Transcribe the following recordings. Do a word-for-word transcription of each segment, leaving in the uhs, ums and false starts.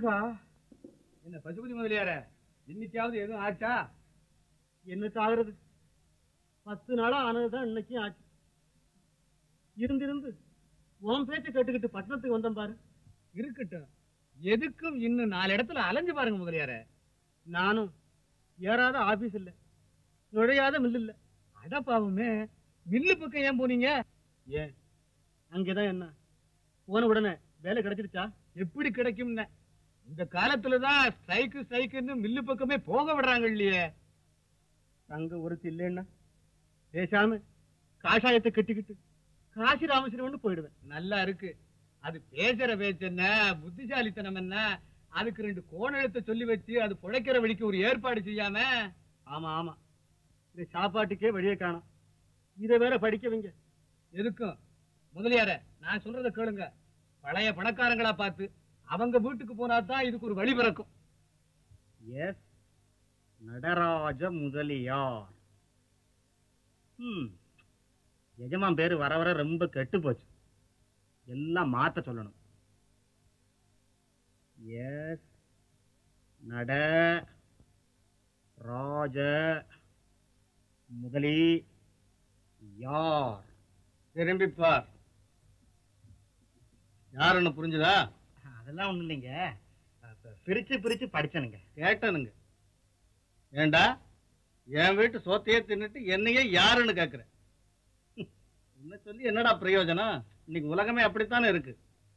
முருகா, என்ன பசுபதி முதலியார, இன்னைக்காவது எதுவும் ஆச்சா? என்னத்து ஆகுறது? பத்து நாளா ஆனதுதான் இன்னைக்கும் ஆச்சு. இருந்திருந்து உன் பேச்ச கேட்டுக்கிட்டு பட்டணத்துக்கு வந்தேன் பாரு. இருக்கட்டும், எதுக்கும் இன்னும் நாலு இடத்துல அலைஞ்சு பாருங்க முதலியார. நானும் ஏறாத ஆபீஸ் இல்ல, நுழையாத மில் இல்ல. அடப்பாவுமே, மில்லு பக்கம் ஏன் போனீங்க? ஏன் அங்கேதான் என்ன போன உடனே வேலை கிடைச்சிருச்சா? எப்படி கிடைக்கும்? இந்த காலத்துலதான் ஸ்ட்ரைக்கு ஸ்ட்ரைக்குன்னு மில்லு பக்கமே போக விடுறாங்க இல்லையே. அங்க ஒருத்தி இல்லைன்னா பேசாம காஷாயத்தை கட்டிக்கிட்டு காசி ராமேஸ்வரம் போயிடுவேன். நல்லா இருக்கு. அது பேசுற பேச்சு என்ன, புத்திசாலித்தனம் என்ன? அதுக்கு ரெண்டு கோண எழுத்த சொல்லி வச்சு அது புழைக்கிற வழிக்கு ஒரு ஏற்பாடு செய்யாம. ஆமா ஆமா, இந்த சாப்பாட்டுக்கே வழியை காணும், இதை வேற படிக்க வைங்க. எதுக்கும் முதலியார, நான் சொல்றத கேளுங்க. பழைய பணக்காரங்களா பார்த்து அவங்க வீட்டுக்கு போனாதான் இதுக்கு ஒரு வழி பிறக்கும். எஸ், நடராஜ முதலியார். ம், எஜமான் பேரு வர வர ரொம்ப கெட்டு போச்சு, எல்லாம் மாத்த சொல்லணும். எஸ், நட ராஜ முதலி யார். திரும்பிப்பார். யாருன்னு புரிஞ்சுதா? அதெல்லாம் ஒண்ணு இல்லைங்க, பிரிச்சு பிரிச்சு படிச்சனுங்க. கேட்டனுங்க. ஏண்டா, என் வீட்டு சோத்தையே தின்னுட்டு என்னையே யாருன்னு கேக்குற? என்ன சொல்லி என்னடா பிரயோஜனம்? இன்னைக்கு உலகமே அப்படித்தானே இருக்கு.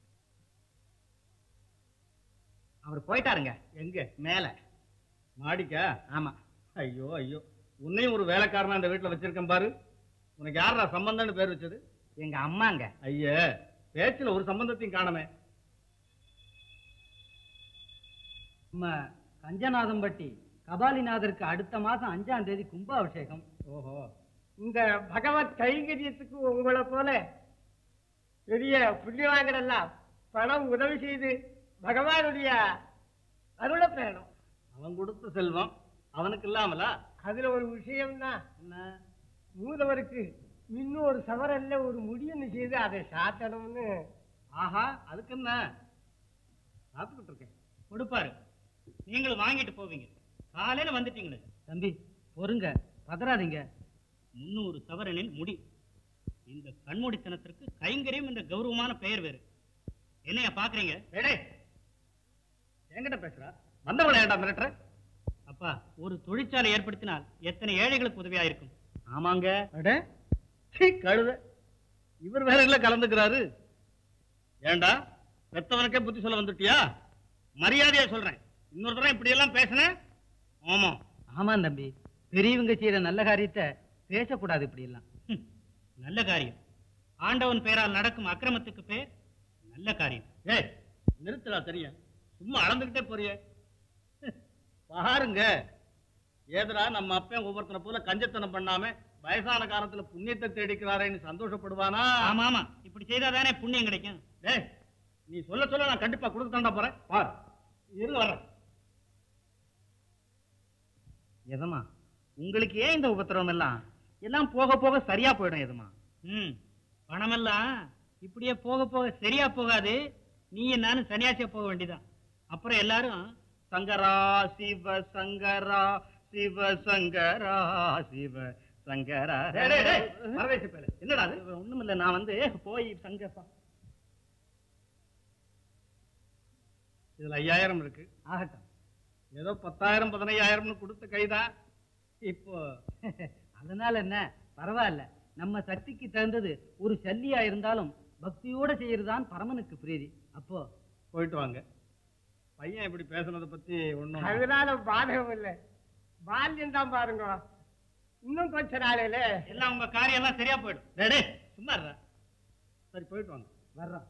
அவர் போயிட்டாருங்க. எங்க? மேல மாடிக்கா? ஆமா. ஐயோ ஐயோ, உன்னையும் ஒரு வேலைக்காரனா இந்த வீட்டுல வச்சிருக்கேன் பாரு. உனக்கு யாரா சம்பந்தம்னு பேர் வச்சது? எங்க அம்மாங்க. ஐய, பேச்சுல ஒரு சம்பந்தத்தையும் காணமே. நம்ம கஞ்சநாதம்பட்டி கபாலிநாதருக்கு அடுத்த மாசம் அஞ்சாம் தேதி கும்பாபிஷேகம். ஓஹோ, இந்த பகவத் கைங்கரியத்துக்கு உங்களை போல பெரிய புண்ணியவாங்கெல்லாம் பணம் உதவி செய்து பகவானுடைய அருளை பெறணும். அவன் கொடுத்த செல்வம் அவனுக்கு இல்லாமல? அதுல ஒரு விஷயம்தான், என்ன? மூதவருக்கு இன்னும் ஒரு சவரல்ல ஒரு முடியுன்னு செய்து அதை சாத்தணும்னு. ஆஹா, அதுக்கு என்ன? சாப்பிட்டுக்கிட்டு இருக்கேன். கொடுப்பாரு, நீங்களும் வாங்கிட்டு போவீங்க. காலையில வந்துட்டீங்களே. தம்பி பொறுங்க, பதறாதீங்க. முன்னூறு சவரனில் முடி. இந்த கண்மூடித்தனத்திற்கு கைங்கரியம் என்ற கௌரவமான பெயர் வேறு. என்னையா பாக்குறீங்க? என்கிட்ட பேசுறா? வந்தவளை ஏண்டா மிரட்டுற? அப்பா, ஒரு தொழிற்சாலை ஏற்படுத்தினால் எத்தனை ஏழைகளுக்கு உதவியா இருக்கும். ஆமாங்க. அட கழுத, இவர் வேற இல்ல கலந்துக்கிறாரு. ஏண்டா, பெத்தவனுக்கே புத்தி சொல்ல வந்துட்டியா? மரியாதையா சொல்றேன், இன்னொரு தடவை இப்படி எல்லாம் பேசுன. ஆமா ஆமா தம்பி, பெரியவங்க செய்யற நல்ல காரியத்தை பேசக்கூடாது இப்படி எல்லாம். நல்ல காரியம், ஆண்டவன் பெயரால் நடக்கும் அக்கிரமத்துக்கு பேர் நல்ல காரியம். ஏய், நிறுத்தலா, தெரியும், சும்மா அளந்துகிட்டே போறிய. பாருங்க, ஏதரா நம்ம அப்பன் ஒவ்வொருத்தனை போல கஞ்சத்தனம் பண்ணாம வயசான காலத்துல புண்ணியத்தை தேடிக்கிறாரேன்னு சந்தோஷப்படுவானா? ஆமா ஆமா, இப்படி செய்தாதானே புண்ணியம் கிடைக்கும். டேய், நீ சொல்ல சொல்ல நான் கண்டிப்பா கொடுத்து தாண்டா போறேன். பார், இரு வர்றேன். எதமா, உங்களுக்கு ஏன் இந்த உபத்திரவம் எல்லாம்? எல்லாம் போக போக சரியா போயிடும் எதுமா. ம், பணமெல்லாம் இப்படியே போக போக சரியா போகாது. நீ நானும் சன்னியாசியா போக வேண்டியதான். அப்புறம் எல்லாரும் சங்கரா சிவ சங்கரா சிவ சங்கரா சிவ சங்கரா. என்னடா அது? ஒண்ணும் இல்ல, நான் வந்து போய் சங்கப்பா. இதுல ஐயாயிரம் இருக்கு. ஆகட்டும். ஏதோ பத்தாயிரம் பதினையாயிரம்னு கொடுத்த கைதான். இப்போ அதனால என்ன, பரவாயில்ல. நம்ம சக்திக்கு தகுந்தது ஒரு சல்லியா இருந்தாலும் பக்தியோட செய்யறதுதான் பரமனுக்கு பிரீதி. அப்போ போயிட்டு வாங்க. பையன் இப்படி பேசுனதை பத்தி ஒண்ணும் அதனால பாதகம் இல்லை, பால்யம் தான் பாருங்க. இன்னும் கொஞ்ச நாளையில எல்லாம் உங்க காரியம் எல்லாம் சரியா போயிடும். டேய், சும்மா இருடா. சரி, போயிட்டு வாங்க. வர்றோம்.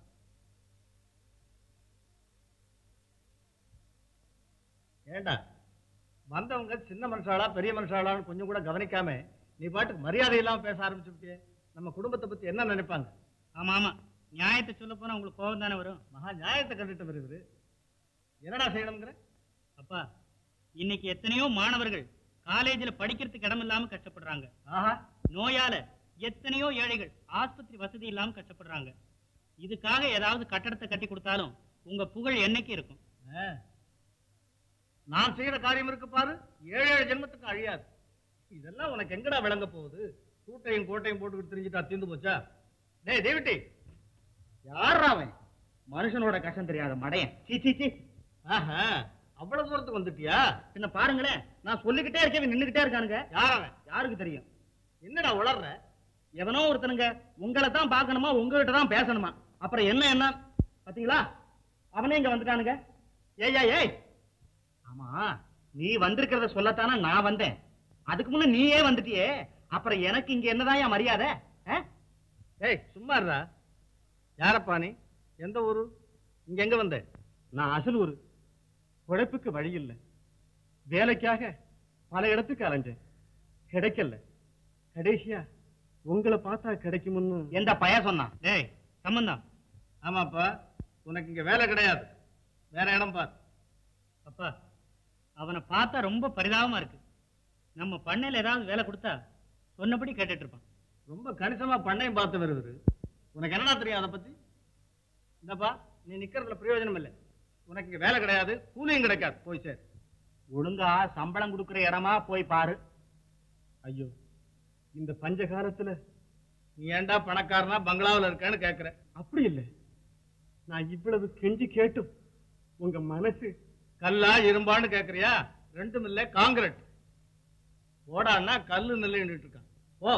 ஏண்டா, வந்தவங்க சின்ன மனுஷாளா பெரிய மனுஷாளான்னு கொஞ்சம் கூட கவனிக்காம நீ பாட்டுக்கு மரியாதை இல்லாம பேச ஆரம்பிச்சுட்டே. நம்ம குடும்பத்தை பத்தி என்ன நினைப்பாங்க? ஆமா ஆமா, நியாயத்தை சொல்ல போனா உங்களுக்கு கோபம் தானே வரும். மகா நியாயத்தை கண்டுட்டு வருது. என்னடா செய்யணுங்கிற? அப்பா, இன்னைக்கு எத்தனையோ மாணவர்கள் காலேஜ்ல படிக்கிறதுக்கு இடம் இல்லாம கஷ்டப்படுறாங்க. ஆஹா, நோயால எத்தனையோ ஏழைகள் ஆஸ்பத்திரி வசதி இல்லாம கஷ்டப்படுறாங்க. இதுக்காக ஏதாவது கட்டடத்தை கட்டி கொடுத்தாலும் உங்க புகழ் என்னைக்கு இருக்கும். நான் செய்யற காரியம் இருக்கு பாரு, ஏழு ஏழு ஜென்மத்துக்கு அழியாது. இதெல்லாம் உனக்கு எங்கடா விளங்க போகுது? சூட்டையும் கோட்டையும் போட்டுக்கிட்டு தெரிஞ்சுட்டா தீர்ந்து போச்சா? டேய் தேவிட்டி, யார் அவன்? மனுஷனோட கஷ்டம் தெரியாத மடையன். சீ சீ சீ. ஆஹா, அவ்வளவு தூரத்துக்கு வந்துட்டியா? என்ன பாருங்களேன், நான் சொல்லிக்கிட்டே இருக்கேன், நின்னுக்கிட்டே இருக்கானுங்க. யார் அவன்? யாருக்கு தெரியும்? என்னடா உளர்ற? எவனோ ஒருத்தனுங்க உங்களை தான் பார்க்கணுமா, உங்ககிட்ட தான் பேசணுமா. அப்புறம் என்ன என்ன பாத்தீங்களா, அவனே இங்க வந்துட்டானுங்க. ஏய்யா ஏய், ஆமா நீ வந்திருக்கிறத சொல்லத்தானே நான் வந்தேன். அதுக்கு முன்ன நீயே வந்துட்டியே, அப்புறம் எனக்கு இங்க என்னதான் மரியாதை? ஏய் சும்மா இருடா. யாரப்பா நீ? எந்த ஊரு? இங்க எங்க வந்த? நான் அசல் ஊரு. உழைப்புக்கு வழி இல்லை, வேலைக்காக பல இடத்துக்கு அலைஞ்சேன், கிடைக்கல. கடைசியா உங்களை பார்த்தா கிடைக்கும்னு எந்த பையன் சொன்னான்? டேய் சம்பந்தம். ஆமாப்பா, உனக்கு இங்க வேலை கிடையாது, வேற இடம் பார். அப்பா, அவனை பார்த்தா ரொம்ப பரிதாபமா இருக்கு. நம்ம பண்ணையில ஏதாவது வேலை கொடுத்தா சொன்னபடி கேட்டுட்டு இருப்பான். ரொம்ப கணிசமா பண்ணையும் பார்த்து வருவது. உனக்கு என்னடா தெரியும் அதை பத்தி? இந்தப்பா, நீ நிக்கிறதுல பிரயோஜனம் இல்லை. உனக்கு இங்க வேலை கிடையாது, கூலியும் கிடைக்காது. போய் சார். ஒழுங்கா சம்பளம் கொடுக்கிற இடமா போய் பாரு. ஐயோ, இந்த பஞ்ச காலத்துல நீ ஏன்டா பணக்காரனா பங்களாவில் இருக்கேன்னு கேட்கிற? அப்படி இல்லை, நான் இவ்வளவு கெஞ்சி கேட்டும் உங்க மனசு கல்லா இரும்பான்னு கேட்கறியா? ரெண்டும் இல்ல, காங்கிரட். ஓடான்னா கல்லு நெல்லு இருக்கான். ஓ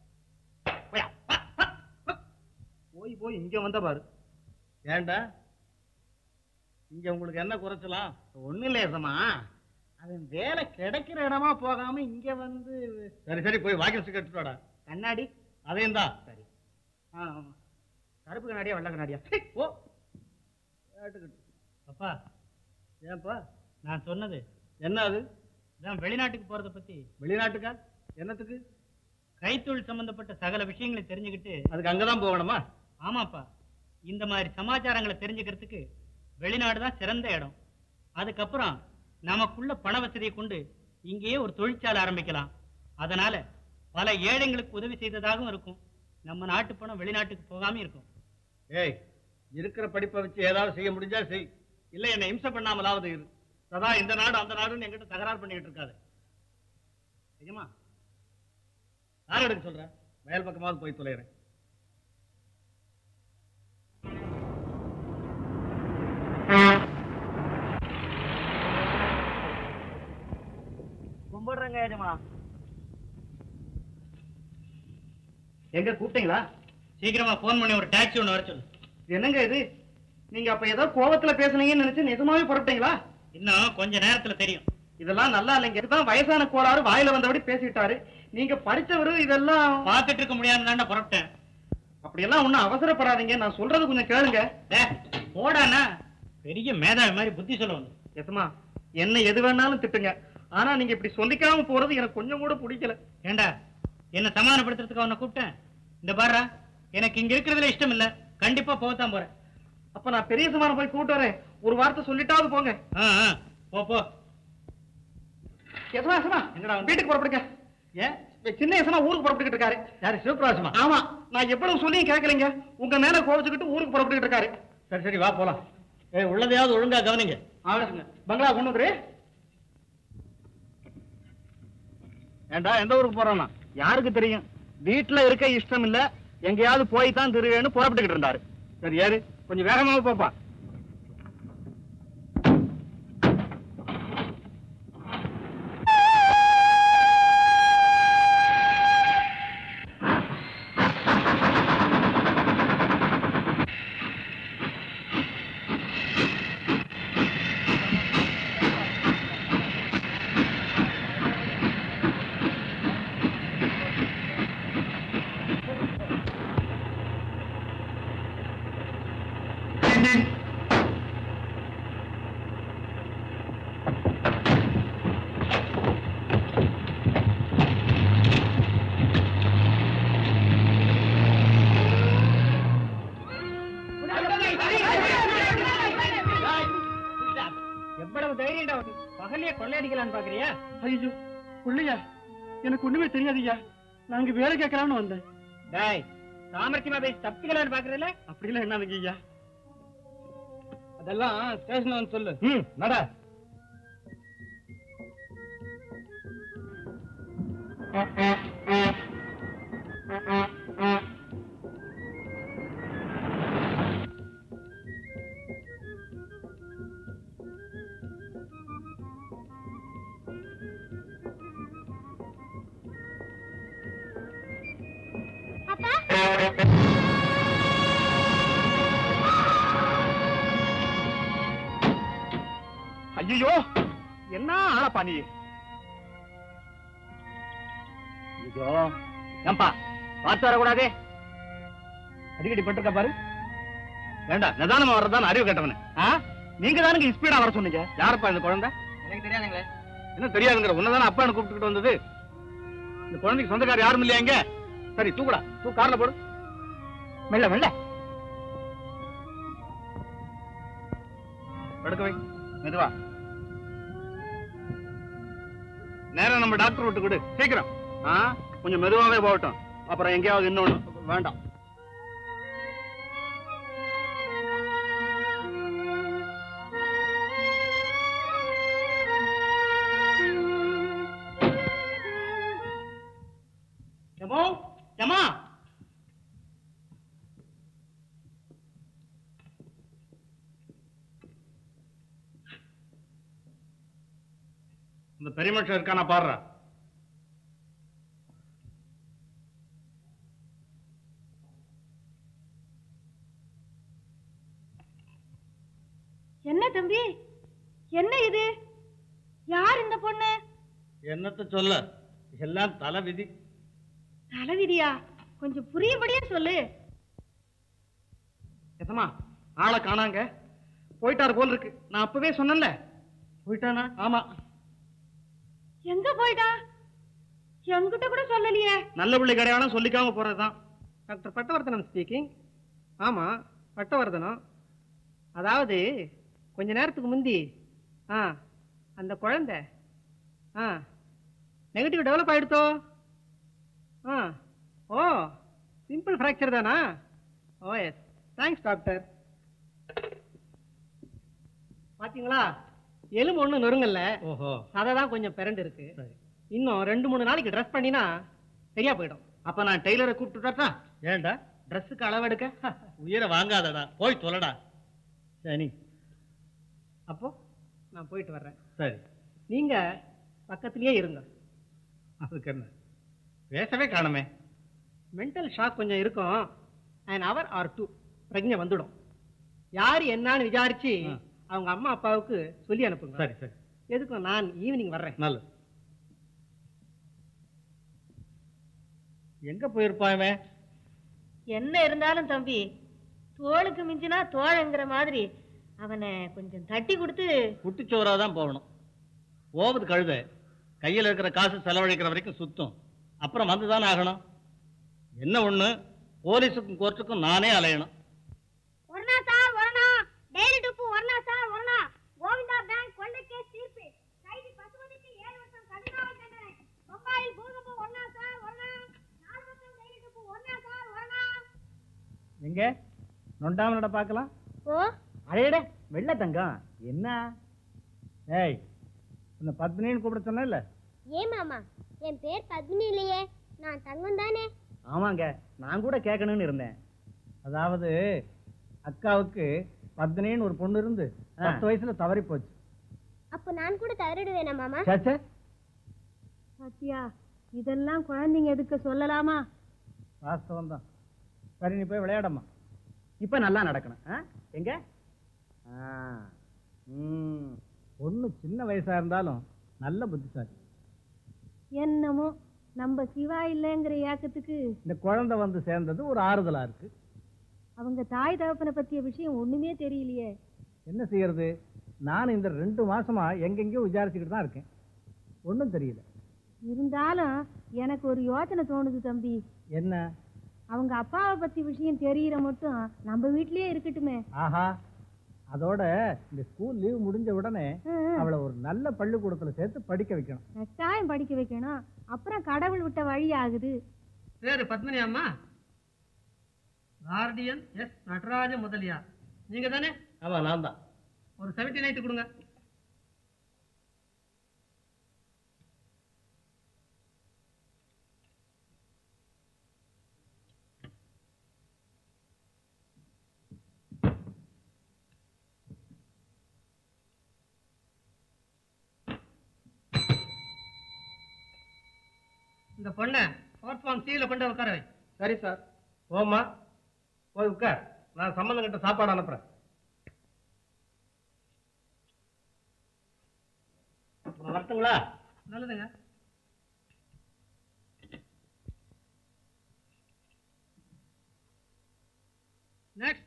போய் போய் இங்க வந்த பாரு. ஏண்டா இங்க உங்களுக்கு என்ன குறைச்சலாம்? ஒண்ணு இல்ல ஏசமா, அவன் வேலை கிடைக்கிற இடமா போகாம இங்க வந்து. சரி சரி, போய் வாக்கிங் கேட்டுட்டோடா. கண்ணாடி அதையும் தான். சரி. கருப்பு கண்ணாடியா வெள்ளை கண்ணாடியா? ஓ கேட்டுக்கிட்டு. அப்பா, ஏன்பா நான் சொன்னது என்ன? அது நான் வெளிநாட்டுக்கு போறத பத்தி. வெளிநாட்டுக்கா? என்னத்துக்கு? கைத்தொழில் சம்பந்தப்பட்ட சகல விஷயங்களை தெரிஞ்சுக்கிட்டு. அதுக்கு அங்கதான் போகணுமா? ஆமாப்பா, இந்த மாதிரி சமாச்சாரங்களை தெரிஞ்சுக்கிறதுக்கு வெளிநாடு தான் சிறந்த இடம். அதுக்கப்புறம் நமக்குள்ள பண வசதியை கொண்டு இங்கேயே ஒரு தொழிற்சாலை ஆரம்பிக்கலாம். அதனால பல ஏழைங்களுக்கு உதவி செய்ததாகவும் இருக்கும். நம்ம நாட்டு பணம் வெளிநாட்டுக்கு போகாம இருக்கும். ஏய், இருக்கிற படிப்பை வச்சு ஏதாவது செய்ய முடிஞ்சா செய், இல்ல என்ன இம்சை பண்ணாமலாவது இரு. சதா இந்த நாடு அந்த நாடுன்னு என்கிட்ட தகராறு பண்ணிட்டு இருக்காது. நிஜமா யார் எடுக்க சொல்ற? வயல் பக்கமாவது போய் தொலைறேன். கும்பிடுறேங்க ஏஜமா. எங்க கூப்பிட்டீங்களா? சீக்கிரமா போன் பண்ணி ஒரு டாக்ஸி ஒண்ணு வர சொல்லு. என்னங்க இது, நீங்க அப்ப ஏதோ கோபத்துல பேசுனீங்கன்னு நினைச்சு நிஜமாவே புறப்பட்டீங்களா? இன்னும் கொஞ்ச நேரத்துல தெரியும். இதெல்லாம் நல்லா இல்லைங்க. இதுதான் வயசான கோளாறு, வாயில வந்தபடி பேசிட்டாரு. நீங்க படிச்சவரு, இதெல்லாம் பாத்துட்டு இருக்க முடியாதுன்னு புறப்பட்டேன். அப்படியெல்லாம் ஒண்ணும் அவசரப்படாதீங்க, நான் சொல்றது கொஞ்சம் கேளுங்க. போடானா பெரிய மேதாவி மாதிரி புத்தி சொல்லுவாங்க. எசமா, என்ன எது வேணாலும் திட்டுங்க, ஆனா நீங்க இப்படி சொல்லிக்காம போறது எனக்கு கொஞ்சம் கூட பிடிக்கல. ஏண்டா, என்ன சமாதானப்படுத்துறதுக்கு அவனை கூப்பிட்டேன்? இந்த பாரு, எனக்கு இங்க இருக்கிறதுல இஷ்டம் இல்ல, கண்டிப்பா போகத்தான் போறேன். அப்ப நான் பெரிய சமாதானம் போய் கூப்பிட்டு வரேன், ஒரு வார்த்தை சொல்லிட்டாவது போங்க. போ போ. எசமா எசமா, வீட்டுக்கு புறப்படுங்க. ஏன் சின்ன எசமா ஊருக்கு புறப்பட்டுக்கிட்டு இருக்காரு. யாரு? சிவபிரகாசமா? ஆமா, நான் எவ்வளவு சொல்லியும் கேட்கலைங்க, உங்க மேல கோபிச்சுக்கிட்டு ஊருக்கு புறப்பட்டுக்கிட்டு இருக்காரு. சரி சரி, வா போலாம். ஏ, உள்ளதையாவது ஒழுங்கா கவனிங்க. ஆகுங்க, பங்களா கொண்டு வந்துரு. ஏண்டா எந்த ஊருக்கு போறானா? யாருக்கு தெரியும், வீட்டுல இருக்க இஷ்டம் இல்ல, எங்கேயாவது போய் தான் திருவேன்னு புறப்பட்டுக்கிட்டு இருந்தாரு. சரி யாரு, கொஞ்சம் வேகமாக போப்பா. எவ்வளவு தைரியம் பகலையே கொள்ளையடிக்கலான்னு பாக்குறியா? ஐயோ பிள்ளையா, எனக்கு ஒண்ணுமே தெரியாதுய்யா, நாங்க வேலை கேட்கலாம்னு வந்தேன். டேய், சாமர்த்தியமா பேசி தப்பிக்கலான்னு பாக்குறதுல அப்படிலாம் என்னதுங்க ஐயா? அதெல்லாம் ஸ்டேஷன் வந்து சொல்லு. ம் நட. ஐயோ என்ன ஆளப்பா நீ? ஐயோ ஏம்பா பார்த்து வரக்கூடாதே. அடிக்கடி பட்டிருக்க பாரு. வேண்டாம், நிதானமா வர்றதான் அறிவு கேட்டவனே. நீங்க தானுங்க ஸ்பீடா வர சொன்னீங்க. யாருப்பா இந்த குழந்தை? எனக்கு தெரியாதுங்களே. என்ன தெரியாதுங்கிற? உன்னதானே அப்பா எனக்கு கூப்பிட்டுக்கிட்டு வந்தது. இந்த குழந்தைக்கு சொந்தக்காரர் யாரும் இல்லையா இங்க? சரி தூக்குடா, தூ கார்ல போடு. மெல்ல மெல்ல படுக்க வை, மெதுவா. நேரம் நம்ம டாக்டர் விட்டு கொடு, சீக்கிரம். ஆ கொஞ்சம் மெதுவாவே போகட்டும், அப்புறம் எங்கேயாவது இன்னொன்னு வேண்டாம். ஏமா ஏமா இந்த பெரிய மனுஷன் இருக்கானா பாடுறா. என்ன தம்பி, என்ன இது? யார் இந்த பொண்ணு? என்னத்த சொல்ல, எல்லாம் தலை விதி. தலைவிதியா? கொஞ்சம் புரியும்படியே சொல்லு. எசமா ஆளை காணாங்க, போயிட்டாரு போல் இருக்கு. நான் அப்பவே சொன்னேன்ல. போயிட்டானா? ஆமா. எங்க போயிட்டா? என்கிட்ட கூட சொல்லலையே. நல்ல பிள்ளை கிடையாதும் சொல்லிக்காம போறதுதான். Doctor Pattavardhanam speaking. ஆமா பட்டவர்தனம். அதாவது கொஞ்ச நேரத்துக்கு முந்தி ஆ அந்த குழந்தை ஆ நெகட்டிவ் டெவலப் ஆயிடுத்தோ. ஆ ஓ சிம்பிள் ஃப்ராக்சர் தானா? Oh yes, thanks doctor. பாத்தீங்களா, எலும்பு ஒண்ணு நொறுங்கல்ல. ஓஹோ, அததான் கொஞ்சம் பிறண்டு இருக்கு. இன்னும் ரெண்டு மூணு நாளைக்கு ட்ரெஸ் பண்ணினா சரியா போயிடும். அப்ப நான் டெய்லரை கூப்பிட்டுட்டா? ஏண்டா ட்ரெஸ்ஸுக்கு அளவெடுக்க? உயிரை வாங்காதடா, போய் தொலைடா. சரி, அப்போ நான் போயிட்டு வர்றேன். சரி. நீங்க பக்கத்திலேயே இருங்க. அதுக்கு என்ன, பேசவே காணுமே. மென்டல் ஷாக் கொஞ்சம் இருக்கும். an hour ஆர் டூ பிரஜை வந்துடும். யாரு என்னன்னு விசாரிச்சு அவங்க அம்மா அப்பாவுக்கு சொல்லி அனுப்புங்க. சரி சரி. எதுக்கும் நான் ஈவினிங் வர்றேன். நல்லது. எங்க போயிருப்பான்? என்ன இருந்தாலும் தம்பி, தோளுக்கு மிஞ்சினா தோழங்கிற மாதிரி அவனை கொஞ்சம் தட்டி கொடுத்து. குட்டிச்சோராதான் போகணும். போவது கழுத, கையில் இருக்கிற காசு செலவழிக்கிற வரைக்கும் சுத்தம். அப்புறம் வந்துதானே ஆகணும். என்ன ஒண்ணு, போலீஸுக்கும் கோர்ட்டுக்கும் நானே அலையணும். ஒருநா சார் ஒருநா, டெய்லி டுப்பு ஒருநா சார் ஒருநா, கோவிந்தா பேங்க் கொள்ளை கேஸ் தீர்ப்பு, கைதி பசுமதிக்கு ஏழு வருஷம் கடுங்காவல் தண்டனை, பம்பாயில் பூகம்பம் ஒருநா சார் ஒருநா, நாலு வருஷம் டெய்லி டுப்பு ஒருநா சார் ஒருநா. எங்க நொண்டாம நட பாக்கலாம். ஓ அழையட வெள்ள தங்கம் என்ன? ஏய், உன்னை பத்மினின்னு கூப்பிட சொன்ன. ஏன் மாமா, என் பேர் பத்மினி இல்லையே, நான் தங்கம் தானே. ஆமாங்க, நான் கூட கேட்கணும்னு இருந்தேன். அதாவது அக்காவுக்கு பத்மினின்னு ஒரு பொண்ணு இருந்து பத்து வயசுல தவறி போச்சு. அப்போ நான் கூட தவறிடுவேனா மாமா? சேச்சே, பாத்தியா, இதெல்லாம் குழந்தைங்க எதுக்கு சொல்லலாமா? வாஸ்தவம் தான். சரி, நீ போய் விளையாடம்மா. இப்ப நல்லா நடக்கணும். ஆ? எங்க பொண்ணு சின்ன வயசா இருந்தாலும் நல்ல புத்திசாலி. என்னமோ நம்ம சிவா இல்லைங்கிற ஏக்கத்துக்கு இந்த குழந்தை வந்து சேர்ந்தது ஒரு ஆறுதலா இருக்கு. அவங்க தாய் தகப்பனை பத்திய விஷயம் ஒண்ணுமே தெரியலையே. என்ன செய்யறது, நான் இந்த ரெண்டு மாசமா எங்கெங்கயோ விசாரிச்சுக்கிட்டு தான் இருக்கேன். ஒன்றும் தெரியல. இருந்தாலும் எனக்கு ஒரு யோசனை தோணுது தம்பி. என்ன? அவங்க அப்பாவை பத்தி விஷயம் தெரியற மட்டும் நம்ம வீட்லயே இருக்கட்டுமே. ஆஹா, அதோட இந்த ஸ்கூல் லீவ் முடிஞ்ச உடனே அவளை ஒரு நல்ல பள்ளிக்கூடத்துல சேர்த்து படிக்க வைக்கணும். கட்டாயம் படிக்க வைக்கணும். அப்புறம் கடவுள் விட்ட வழி ஆகுது. பேரு பத்மினி அம்மா, கார்டியன் எஸ் நடராஜ முதலியார். நீங்க தானே? ஆமா, நான் தான். ஒரு செவன்டி நைட்டு கொடுங்க. இந்த பொண்ணை பிளாட்ஃபார்ம் சீல கொண்டு உட்கார வை. சரி சார். ஓமா போய் உட்கார். நான் சம்பந்தம் கிட்ட சாப்பாடு அனுப்புறேன். வரட்டுங்களா? நல்லதுங்க. நெக்ஸ்ட்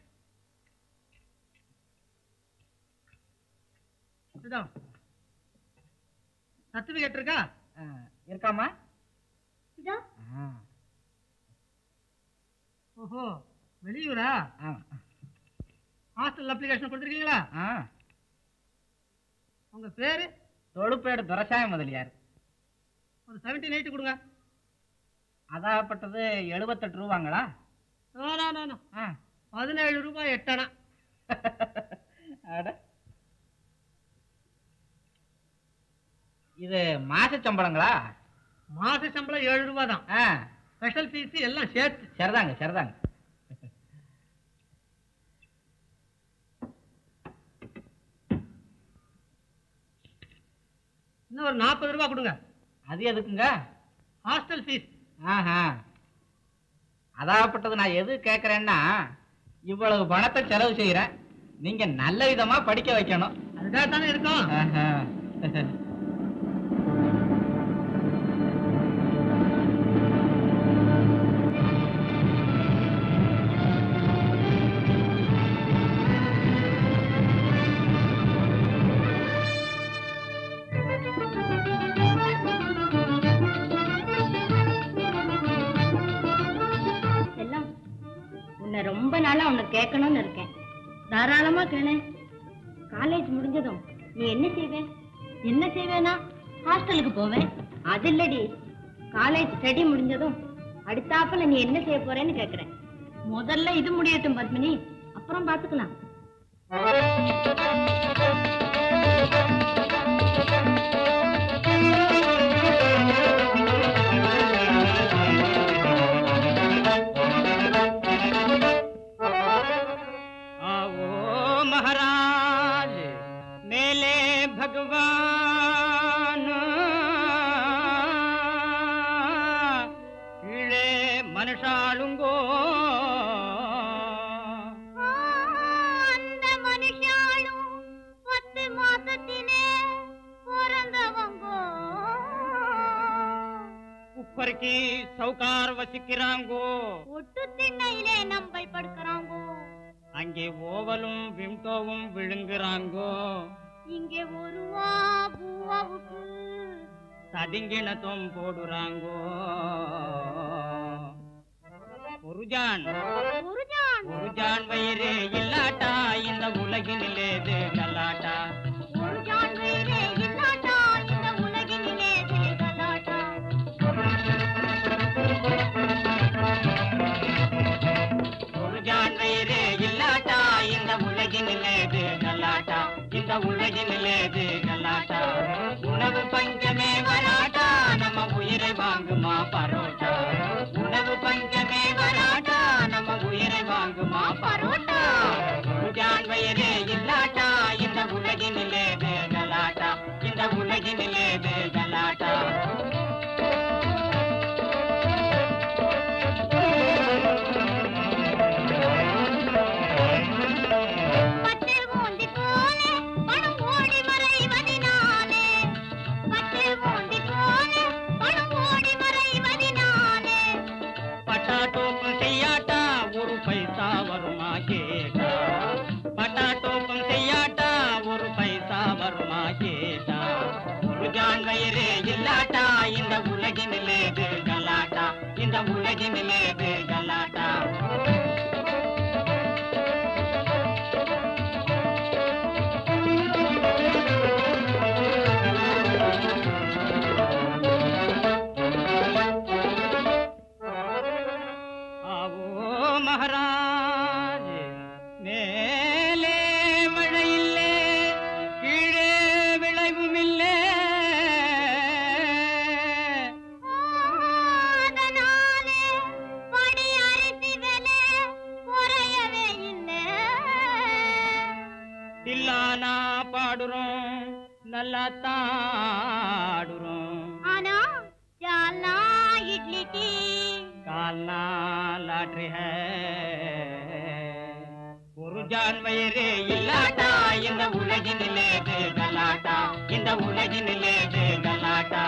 சர்டிபிகேட் இருக்கா? இருக்காமா? இதோ ஓஹோ, வெளியூரா? Hostel application கொடுத்துருக்கீங்களா? உங்க பேரு? தொழுப்பேடு துரசாய முதலியார். ஒரு செவன்டி நைட்டு கொடுங்க. அதாகப்பட்டது எழுபத்தெட்டு ரூபாங்களா? பதினேழு ரூபாய் எட்டணா. இது மாச சம்பளங்களா? மாச சம்பளம் ஏழு ரூபாய் தான். ஸ்பெஷல் ஃபீஸ் எல்லாம் சேர்த்து. சரிதாங்க சரிதாங்க. இன்னும் ஒரு நாற்பது ரூபாய் கொடுங்க. அது எதுக்குங்க? Hostel fees. ஆஹா, அதாகப்பட்டது நான் எது கேட்கறேன்னா, இவ்வளவு பணத்தை செலவு செய்யறேன், நீங்க நல்ல விதமா படிக்க வைக்கணும். அதுக்காக தானே இருக்கும். ரொம்ப நாளா உன்னை கேட்கணும்னு இருக்கேன். தாராளமா கேளு. காலேஜ் முடிஞ்சதும் நீ என்ன செய்வே? என்ன செய்வேனா? ஹாஸ்டலுக்கு போவேன். அது இல்லடி, காலேஜ் ஸ்டடி முடிஞ்சதும் அடுத்தாப்புல நீ என்ன செய்ய போறேன்னு கேக்குறேன். முதல்ல இது முடியட்டும் பத்மினி, அப்புறம் பாத்துக்கலாம். भगवान कीड़े मनुष्यालुंगो அந்த மனுஷாலும் பத்து மாசத்திலே பிறந்தவங்கோ உப்பருக்கு சவுகார் வசிக்கிறாங்கோ ஒட்டு திண்ணையிலே நம்பை படுக்கிறாங்கோ அங்கே ஓவலும் விம்டோவும் விழுங்குறாங்கோ இங்கே ஒருவா பூவாவுக்கு சதிங்கிணத்தும் போடுறாங்கோ ஒருஜான் ஒருஜான் ஒருஜான் வயிறு இல்லாட்டா இந்த உலகினிலேது கல்லாட்டா ஒருஜான் வயிறு இல்லாட்டா இந்த உலகினிலேது கல்லாட்டா ஒருஜான் வயிறு இல்லாட்டா இந்த உலகினிலேது கல்லாட்டா இந்த உலகினிலேது கல்லாட்டா உணவு பஞ்சமே வராட்டா நம்ம உயிரை வாங்குமா பரோட்டா உணவு பஞ்சமே வராட்டா நம்ம உயிரை வாங்குமா பரோட்டா ஒருஜான் வயிறு இல்லாட்டா இந்த உலகினிலேது கல்லாட்டா இந்த உலகினிலேது கல்லாட்டா पैसा वर्मा केटा पटाटोपम செய்யாட்டா ஒரு பைசா வருமா கேட்டா ஒரு ஜான் வயிறு இல்லாட்டா இந்த உலகினிலேது கலாட்டா இந்த உலகினிலேது கலாட்டா महाराज मेले मழையில்லே தில்லானா பாடுறோம் நல்லா தாடுறோம் ஆனா चालना इडली की कालना लाटरी है ஒரு ஜான்வயரே இல்லாட்டா இந்த உலகினிலே கலாட்டா இந்த உலகினிலே கலாட்டா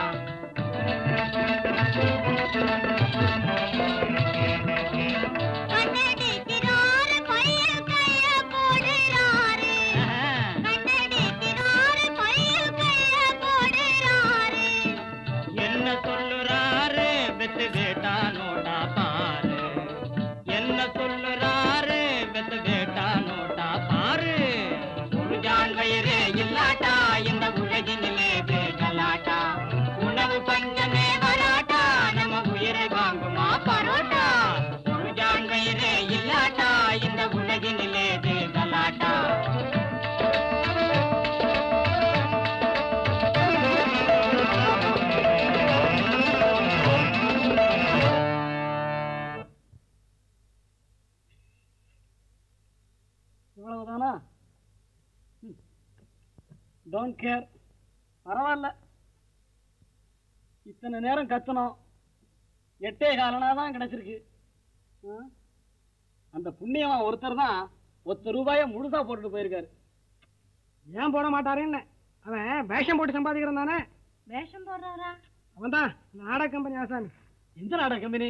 டோன்ட் கேர், பரவாயில்ல. இத்தனை நேரம் கத்தணும், எட்டே காலனா தான் கிடைச்சிருக்கு. அந்த புண்ணியவன் ஒருத்தர் தான் ஒத்த ரூபாய முழுசா போட்டுட்டு போயிருக்காரு. ஏன் போட மாட்டாருன்னு அவன் வேஷம் போட்டு சம்பாதிக்கிறான் தானே. வேஷம் போடுறாரா? அவன் தான் நாடக கம்பெனி ஆசாமி. எந்த நாடக கம்பெனி?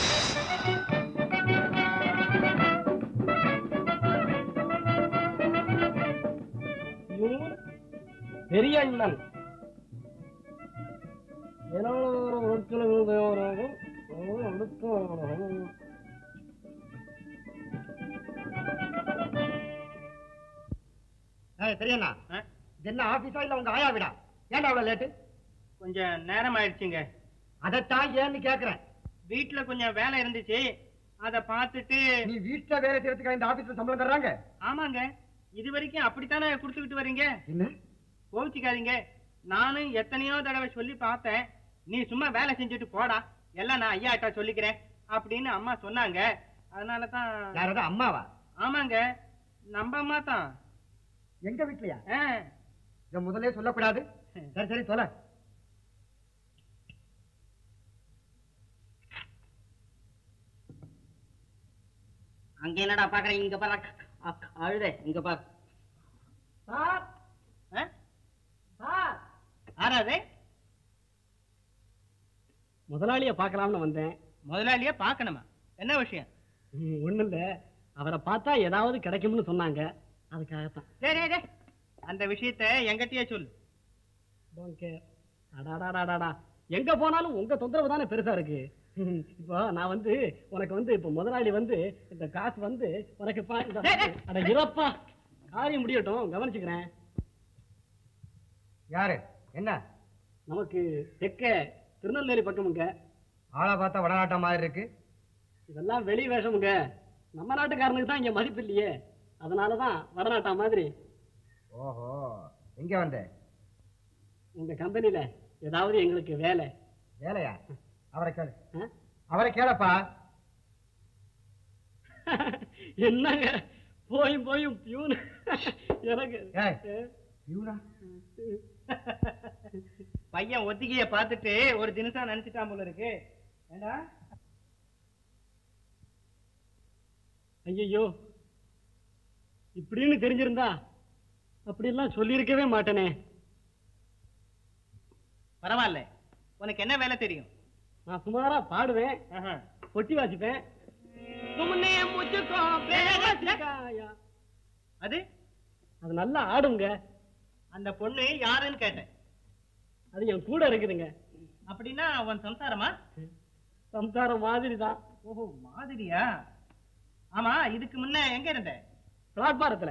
பெரிய அண்ணன் தெரியண்ணா, என்ன ஆபீஸா இல்ல உங்க ஆயா விடா? ஏன்டா அவ்வளவு லேட்டு? கொஞ்சம் நேரம் ஆயிடுச்சுங்க. அதைத்தான் ஏன்னு கேக்குறேன். வீட்டுல கொஞ்சம் வேலை இருந்துச்சு, அத பாத்துட்டு. நீ வீட்டுல வேலை செய்யறதுக்கு இந்த ஆபீஸ்ல சம்பளம் தர்றாங்க? ஆமாங்க, இது வரைக்கும் அப்படித்தானே குடுத்துக்கிட்டு வரீங்க. என்ன கோவிச்சுக்காதீங்க, நானும் எத்தனையோ தடவை சொல்லி பார்த்தேன். நீ சும்மா வேலை செஞ்சுட்டு போடா, எல்லாம் நான் ஐயாட்டா சொல்லிக்கிறேன் அப்படின்னு அம்மா சொன்னாங்க. அதனாலதான். யாராவது அம்மாவா? ஆமாங்க, நம்ம அம்மா தான். எங்க வீட்லயா? இத முதல்ல சொல்லக்கூடாது. சரி சரி சொல்ல. அங்க என்னடா பாக்குறேன்? இங்க பாரு, அழுத இங்க பாரு. ஆறாதே, முதலாளிய பாக்கலாம்னு வந்தேன். முதலாளிய பாக்கணுமா? என்ன விஷயம்? ஒண்ணு இல்ல, அவரை பார்த்தா ஏதாவது கிடைக்கும்னு சொன்னாங்க, அதுக்காகத்தான். சரி, அந்த விஷயத்த எங்கிட்டயே சொல்லு. அடாடாடாடா, எங்க போனாலும் உங்க தொந்தரவு தானே பெருசா இருக்கு. இப்போ நான் வந்து உனக்கு வந்து இப்ப முதலாளி வந்து இந்த காசு வந்து உனக்கு அட இறப்பா, காரியம் முடியட்டும், கவனிச்சுக்கிறேன். யாரு? என்ன? நமக்கு தெற்க திருநெல்வேலி பக்கமுங்க. ஆளா பார்த்தா வடநாட்டம் மாதிரி இருக்கு. இதெல்லாம் வெளி வேஷமுங்க. நம்ம நாட்டுக்காரனுக்கு தான் இங்க மதிப்பு இல்லையே, அதனாலதான் வடநாட்டா மாதிரி. ஓஹோ, எங்க வந்த? உங்க கம்பெனில ஏதாவது எங்களுக்கு வேலை. வேலையா? அவரை கேளு, அவரை கேளப்பா. என்னங்க போயும் போயும் பியூன் எனக்கு பையன் ஒத்திகைய பார்த்துட்டு ஒரு தினசா நினைச்சிட்டான் போல இருக்கு. ஏண்டா? ஐயோ, இப்படின்னு தெரிஞ்சிருந்தா அப்படி எல்லாம் சொல்லியிருக்கவே மாட்டேனே. பரவாயில்ல, உனக்கு என்ன வேலை தெரியும்? நான் சுமாரா பாடுவேன், பொட்டி வாசிப்பேன். அது அது நல்லா ஆடுங்க. அந்த பொண்ணு யாருன்னு கேட்டேன். அது என் கூட இருக்குதுங்க. அப்படின்னா அவன் சம்சாரமா? சம்சாரம் மாதிரி தான். ஓஹோ, மாதிரியா? ஆமா, இதுக்கு முன்ன எங்க இருந்த? பிளாட்பாரத்துல.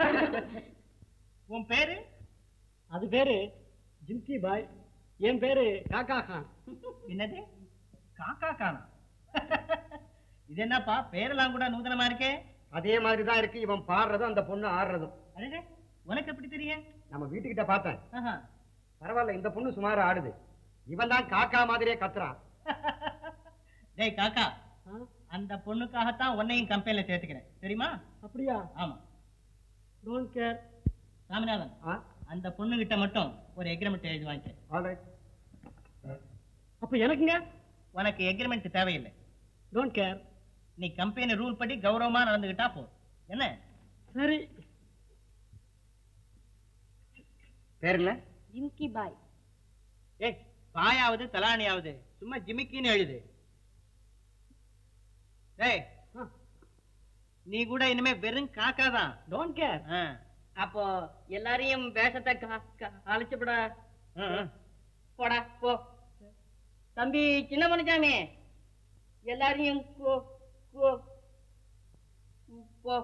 உன் பேரு? அது பேரு ஜிம்கி பாய், என் பேரு காக்கா கான். என்னது காக்கா கானா? இது என்னப்பா பேரெல்லாம் கூட நூதனமா இருக்கே. அதே மாதிரிதான் இருக்கு, இவன் பாடுறதும் அந்த பொண்ணு ஆடுறதும். அடே, உனக்கு எப்படி தெரியும்? நம்ம வீட்டுக்கிட்ட பார்த்தேன். பரவாயில்ல, இந்த பொண்ணு சுமாரா ஆடுது, இவன் தான் காக்கா மாதிரியே கத்துறான். டேய் காக்கா, அந்த பொண்ணுக்காகத்தான் உன்னையும் கம்பெனில சேர்த்துக்கிறேன், தெரியுமா? அப்படியா? ஆமா. டோன்ட் கேர், சாமிநாதன், அந்த பொண்ணு கிட்ட மட்டும் ஒரு எக்ரிமெண்ட் எழுதி வாங்கிக்க. அப்ப எனக்குங்க? உனக்கு எக்ரிமெண்ட் தேவையில்லை. Don't care. நீ கம்பெனி ரூல் படி கௌரவமா நடந்துகிட்டா போ. என்ன? சரி. பேர் என்ன? ஜிம்கி பாய். ஏய், பாயாவது தலானியாவது சும்மா ஜிமிக்கின்னு எழுது. டேய், நீ கூட இனிமே வெறும் காக்காதான். Don't care. அப்போ எல்லாரையும் வேஷத்தை அழைச்சுப்பட போடா போ. தம்பி சின்ன மனுஷாமி, எல்லாரையும் போ.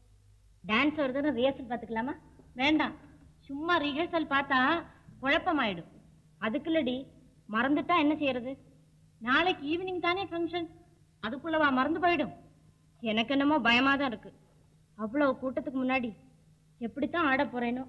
டான்ஸ் ஒரு தடவை ரிஹர்சல் பார்த்துக்கலாமா? வேண்டாம், சும்மா ரிஹர்சல் பார்த்தா குழப்பமாயிடும். அதுக்குள்ளடி மறந்துட்டா என்ன செய்யறது? நாளைக்கு ஈவினிங் தானே ஃபங்க்ஷன், அதுக்குள்ளவா மறந்து போயிடும்? எனக்கு என்னமோ பயமா தான் இருக்கு. அவ்வளவு கூட்டத்துக்கு முன்னாடி எப்படித்தான் ஆட போறேனோ.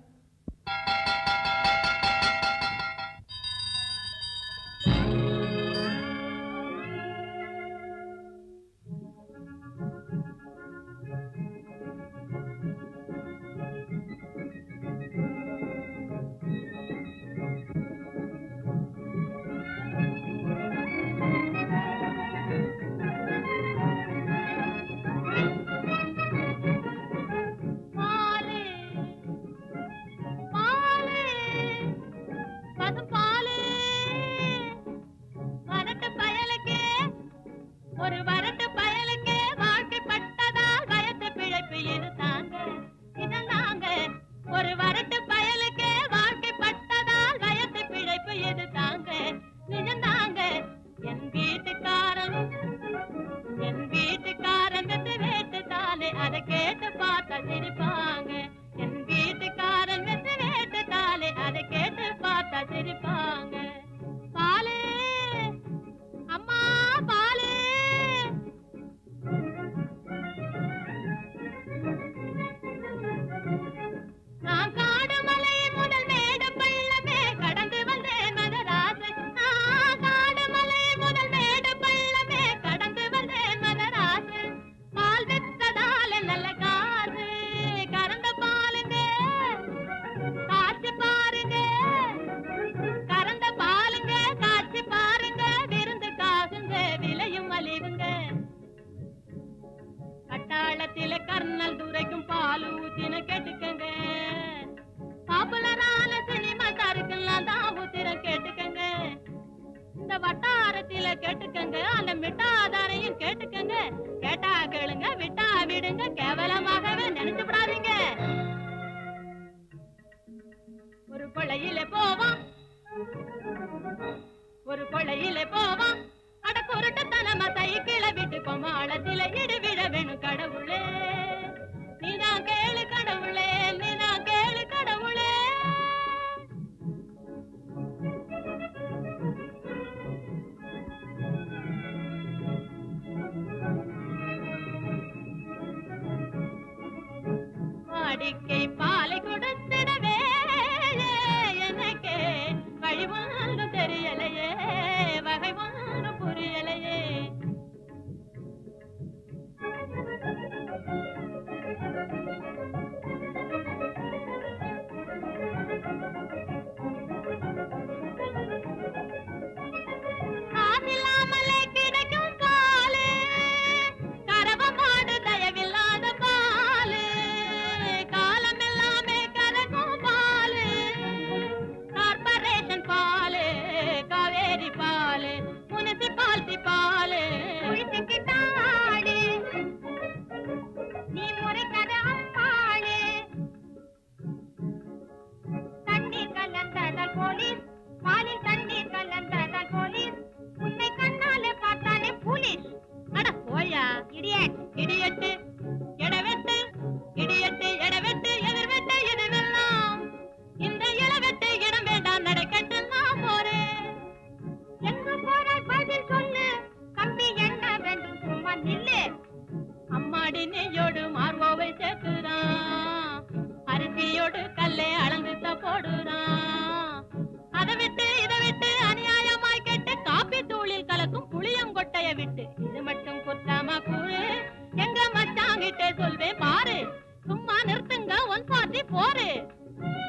எங்க மச்சாங்கிட்டே சொல்வே பாரு, சும்மா நிறுத்துங்க ஒன் பார்ட்டி போரு.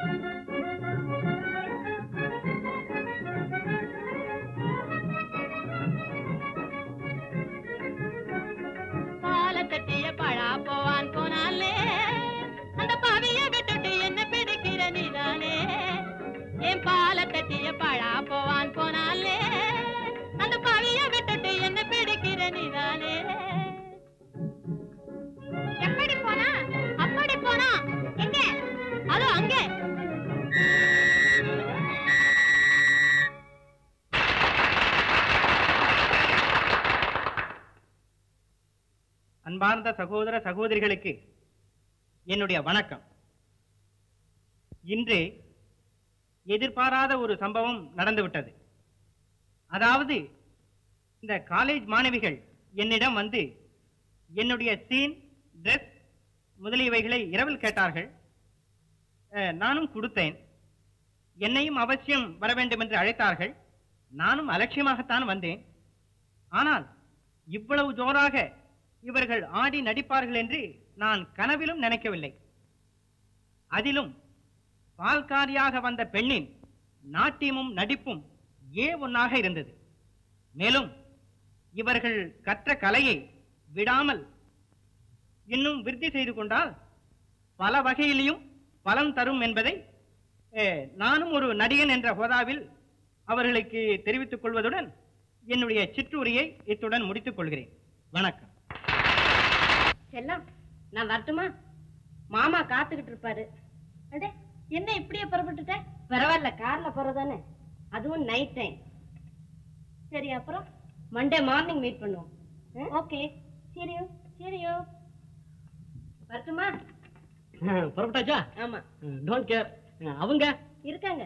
அன்பார்ந்த சகோதர சகோதரிகளுக்கு என்னுடைய வணக்கம். இன்று எதிர்பாராத ஒரு சம்பவம் நடந்துவிட்டது. அதாவது இந்த காலேஜ் மாணவிகள் என்னிடம் வந்து என்னுடைய சீன், ட்ரெஸ் முதலியவைகளை இரவில் கேட்டார்கள். நானும் கொடுத்தேன். என்னையும் அவசியம் வர வேண்டும் என்று அழைத்தார்கள். நானும் அலட்சியமாகத்தான் வந்தேன். ஆனால் இவ்வளவு ஜோராக இவர்கள் ஆடி நடிப்பார்கள் என்று நான் கனவிலும் நினைக்கவில்லை. அதிலும் பால்காரியாக வந்த பெண்ணின் நாட்டியமும் நடிப்பும் ஏ ஒன்னாக இருந்தது. மேலும் இவர்கள் கற்ற கலையை விடாமல் இன்னும் விருத்தி செய்து கொண்டால் பல வகையிலும் பலன் தரும் என்பதை நானும் ஒரு நடிகன் என்ற ஹோதாவில் அவர்களுக்கு தெரிவித்துக் கொள்வதுடன் என்னுடைய சிற்றுரையை இத்துடன் முடித்துக் கொள்கிறேன். வணக்கம். செல்லம், நான் வரட்டுமா? மாமா காத்துக்கிட்டு இருப்பாரு. அடே, என்ன இப்படியே புறப்பட்டுட்ட? பரவாயில்ல, கார்ல போறதானே, அதுவும் நைட் டைம். சரி, அப்புறம் மண்டே மார்னிங் மீட் பண்ணுவோம். ஓகே, சரியோ சரியோ. வரட்டுமா? புறப்பட்டாச்சா? ஆமா. Don't care. அவங்க இருக்காங்க.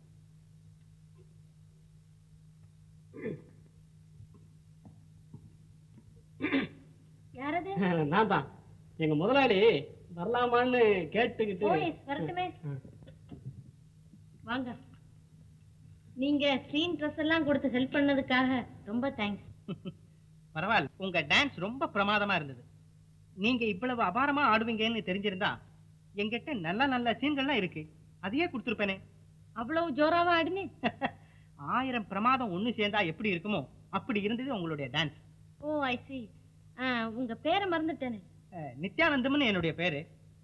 யாரது? நான் தான். எங்க முதலாளி வரலாமான்னு கேட்டுக்கிட்டு. வரட்டுமே. வாங்க. நீங்க ஸ்கிரீன் ட்ரெஸ் எல்லாம் கொடுத்து ஹெல்ப் பண்ணதுக்காக ரொம்ப தேங்க்ஸ். பரவாயில்ல, உங்க டான்ஸ் ரொம்ப பிரமாதமா இருந்தது. நீங்க இவ்வளவு அபாரமா ஆடுவீங்கன்னு தெரிஞ்சிருந்தா எங்கிட்ட நல்ல நல்ல சீன்கள்லாம் இருக்கு, அதையே கொடுத்துருப்பேனே. அவ்வளவு ஜோராவா ஆடுனே? ஆயிரம் பிரமாதம் ஒண்ணு சேர்ந்தா எப்படி இருக்குமோ அப்படி இருந்தது உங்களுடைய டான்ஸ். O, I C. உங்க பேரை மறந்துட்டேனே. நித்யானந்தம்னு என்னுடைய பேரு.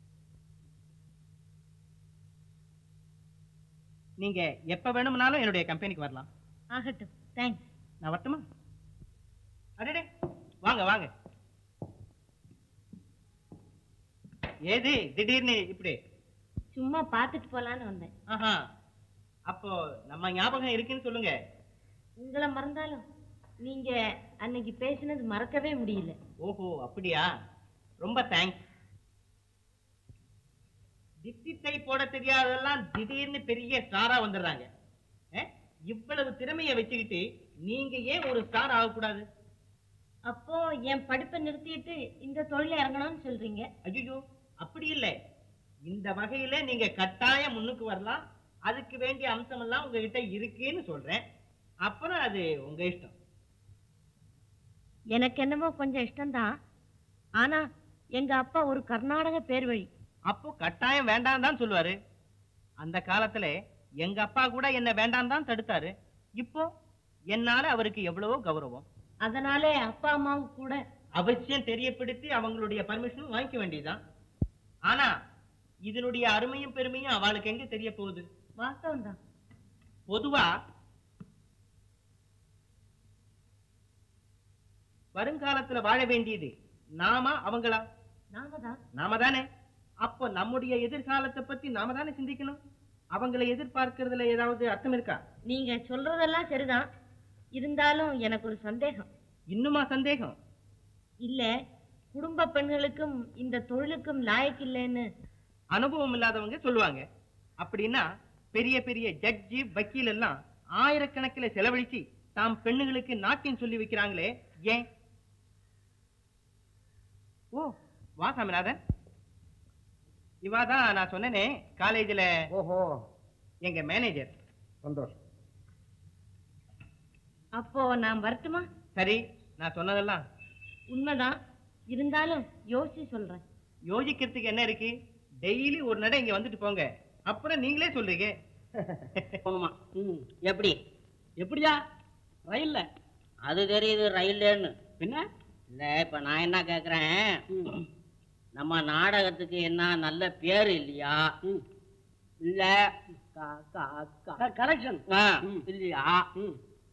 நீங்க எப்ப வேணும்னாலும் என்னுடைய கம்பெனிக்கு வரலாம். ஆகட்டும், தேங்க்ஸ். நான் வரட்டுமா? அடடே, வாங்க வாங்க. ஏது திடீர்னு இப்படி? சும்மா பார்த்துட்டு போலான்னு வந்தேன். ஆஹா, அப்போ நம்ம ஞாபகம் இருக்குன்னு சொல்லுங்க. உங்களை மறந்தாலும் நீங்க அன்னைக்கு பேசினது மறக்கவே முடியல. ஓஹோ, அப்படியா? ரொம்ப தேங்க்ஸ். தித்தித்தை போட தெரியாதெல்லாம் திடீர்னு பெரிய ஸ்டாரா வந்துடுறாங்க. இவ்வளவு திறமையை வச்சுக்கிட்டு நீங்க ஏன் ஒரு ஸ்டார் ஆகக்கூடாது? அப்போ என் படிப்பை நிறுத்திட்டு இந்த தொழில இறங்கணும்னு சொல்றீங்க? ஐயோ, அப்படி இல்லை. இந்த வகையில நீங்க கட்டாயம் முன்னுக்கு வரலாம். அதுக்கு வேண்டிய அம்சம் எல்லாம் உங்ககிட்ட இருக்குன்னு சொல்றேன். அப்புறம் அது உங்க இஷ்டம். எனக்கு என்னமோ கொஞ்சம் இஷ்டம்தான். ஆனா எங்க அப்பா ஒரு கர்நாடக பேர் வழி. அப்போ கட்டாயம் வேண்டாம் தான் சொல்லுவாரு. அந்த காலத்துல எங்க அப்பா கூட என்ன வேண்டாம் தான் தடுத்தாரு. இப்போ என்னால அவருக்கு எவ்வளவோ கௌரவம். அதனாலே அப்பா அம்மாவுக்கு கூட அவசியம் தெரியப்படுத்தி அவங்களுடைய பர்மிஷன் வாங்கிக்க வேண்டியதுதான். ஆனா இதனுடைய அருமையும் பெருமையும் அவளுக்கு எங்க தெரிய போகுது? வாஸ்தவம் தான். பொதுவா வருங்காலத்துல வாழ வேண்டியது நாம அவங்களா? நாம தான். நாம தானே. அப்போ நம்முடைய எதிர்காலத்தை பத்தி நாம தானே சிந்திக்கணும். அவங்களை எதிர்பார்க்கறதுல ஏதாவது அர்த்தம் இருக்கா? நீங்க சொல்றதெல்லாம் சரிதான். இருந்தாலும் எனக்கு ஒரு சந்தேகம். இன்னுமா சந்தேகம்? இல்ல, குடும்ப பெண்களுக்கும் இந்த தொழிலுக்கும் லாயக்கு இல்லைன்னு அனுபவம் இல்லாதவங்க சொல்லுவாங்க. அப்படின்னா பெரிய பெரிய ஜட்ஜி, வக்கீல் எல்லாம் ஆயிரக்கணக்கில் செலவழிச்சு தாம் பெண்ணுகளுக்கு நாட்டியம் சொல்லி வைக்கிறாங்களே, ஏன்? ஓ, வா சாமிநாதன். இவாதான் நான் சொன்னேனே காலேஜில். ஓஹோ, எங்க மேனேஜர். சந்தோஷம். அப்போ நான் வரட்டுமா? சரி, நான் சொன்னதெல்லாம் உண்மைதான். இருந்தாலும் யோசிச்சு சொல்றேன். யோசிக்கிறதுக்கு என்ன இருக்கு? டெய்லி ஒரு நடை இங்க வந்துட்டு போங்க. அப்புறம் நீங்களே சொல்றீங்க. போங்கம்மா. ம். எப்படி எப்படியா? ரயில்ல? அது தெரியுது ரயில்லேன்னு. என்ன இல்ல, இப்ப நான் என்ன கேக்குறேன், ம். நம்ம நாடகத்துக்கு என்ன நல்ல பேரு இல்லையா? ம். இல்ல கரெக்ஷன் ஆ, இல்லையா? ம்.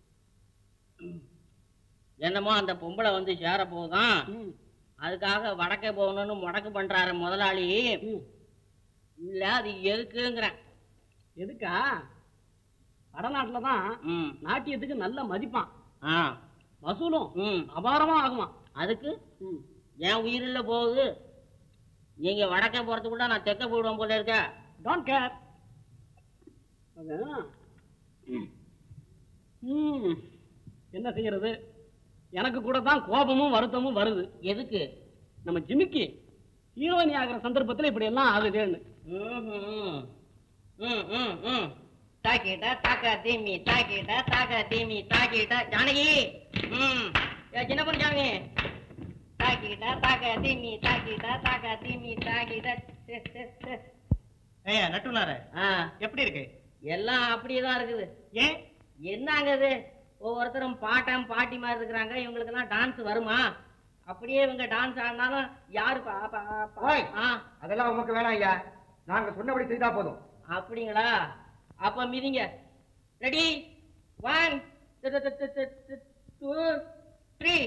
என்னமோ அந்த பொம்பளை வந்து சேர போகுதான், ம். அதுக்காக வடக்கே போகணும்னு முடக்கு பண்றாரு முதலாளி. ம். இல்ல, அது எதுக்குங்கிறேன். எதுக்கா? வடநாட்டுல தான் ம். நாட்டியத்துக்கு நல்ல மதிப்பான், ஆ. வசூலும் ம். அபாரமா ஆகுமா. அதுக்கு ம். என் உயிரில்ல போகுது. நீங்க வடக்க போறதுக்குள்ள நான் தெக்க போயிடுவோம் போல இருக்க. Don't care. என்ன செய்யறது? எனக்கு கூட தான் கோபமும் வருத்தமும் வருது. எதுக்கு? நம்ம ஜிமிக்கி ஹீரோயினி ஆகிற சந்தர்ப்பத்தில் இப்படி எல்லாம் ஆகுதுன்னு. தாக்கிட்ட தாக்க தீமி தாக்கிட்ட தாக்க தீமி தாக்கிட்ட ஜானகி. ம் சின்ன பொண்ணு ஜானகி. தாக்கிட்ட தாக்க தீமி தாக்கிட்ட தாக்க தீமி தாக்கிட்ட. ஏய் நட்டுனார எப்படி இருக்கு? எல்லாம் அப்படியேதான் இருக்குது. ஏன் என்னங்குது? ஒவ்வொருத்தரும் பாட்டம் பாட்டி மாதிரி இருக்கிறாங்க. இவங்களுக்கு எல்லாம் டான்ஸ் வருமா? அப்படியே இவங்க டான்ஸ் ஆடினாலும் யாரு அதெல்லாம் உமக்கு வேணாம் ஐயா. நாங்க சொன்னபடி செய்தா போதும். அப்படிங்களா? அப்ப மிதிங்க. ரெடி? One two three.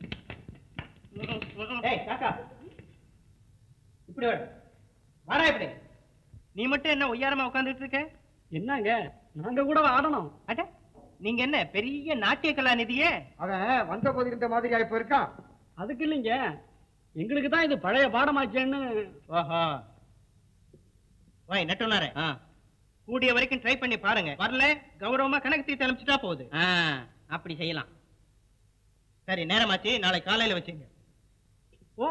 ஏய் காக்கா இப்படி வர வாடா. இப்படி நீ மட்டும் என்ன ஒய்யாரமா உட்கார்ந்துட்டு இருக்க? என்னங்க நாங்க கூட ஆடணும். அட நீங்க என்ன பெரிய நாட்டிய கலாநிதியே? அவன் வந்த போது இருந்த மாதிரி ஆயி போயிருக்கான். அதுக்கு இல்லைங்க, எங்களுக்கு தான் இது பழைய பாடமாச்சேன்னு. ஓஹோ வாய் நட்டுனாரே, கூடிய வரைக்கும் ட்ரை பண்ணி பாருங்க. வரல கௌரவமா கணக்கு தீர்த்து அனுப்பிச்சுட்டா போகுது. அப்படி செய்யலாம். சரி நேரமாச்சு, நாளை காலையில வச்சுங்க. ஓ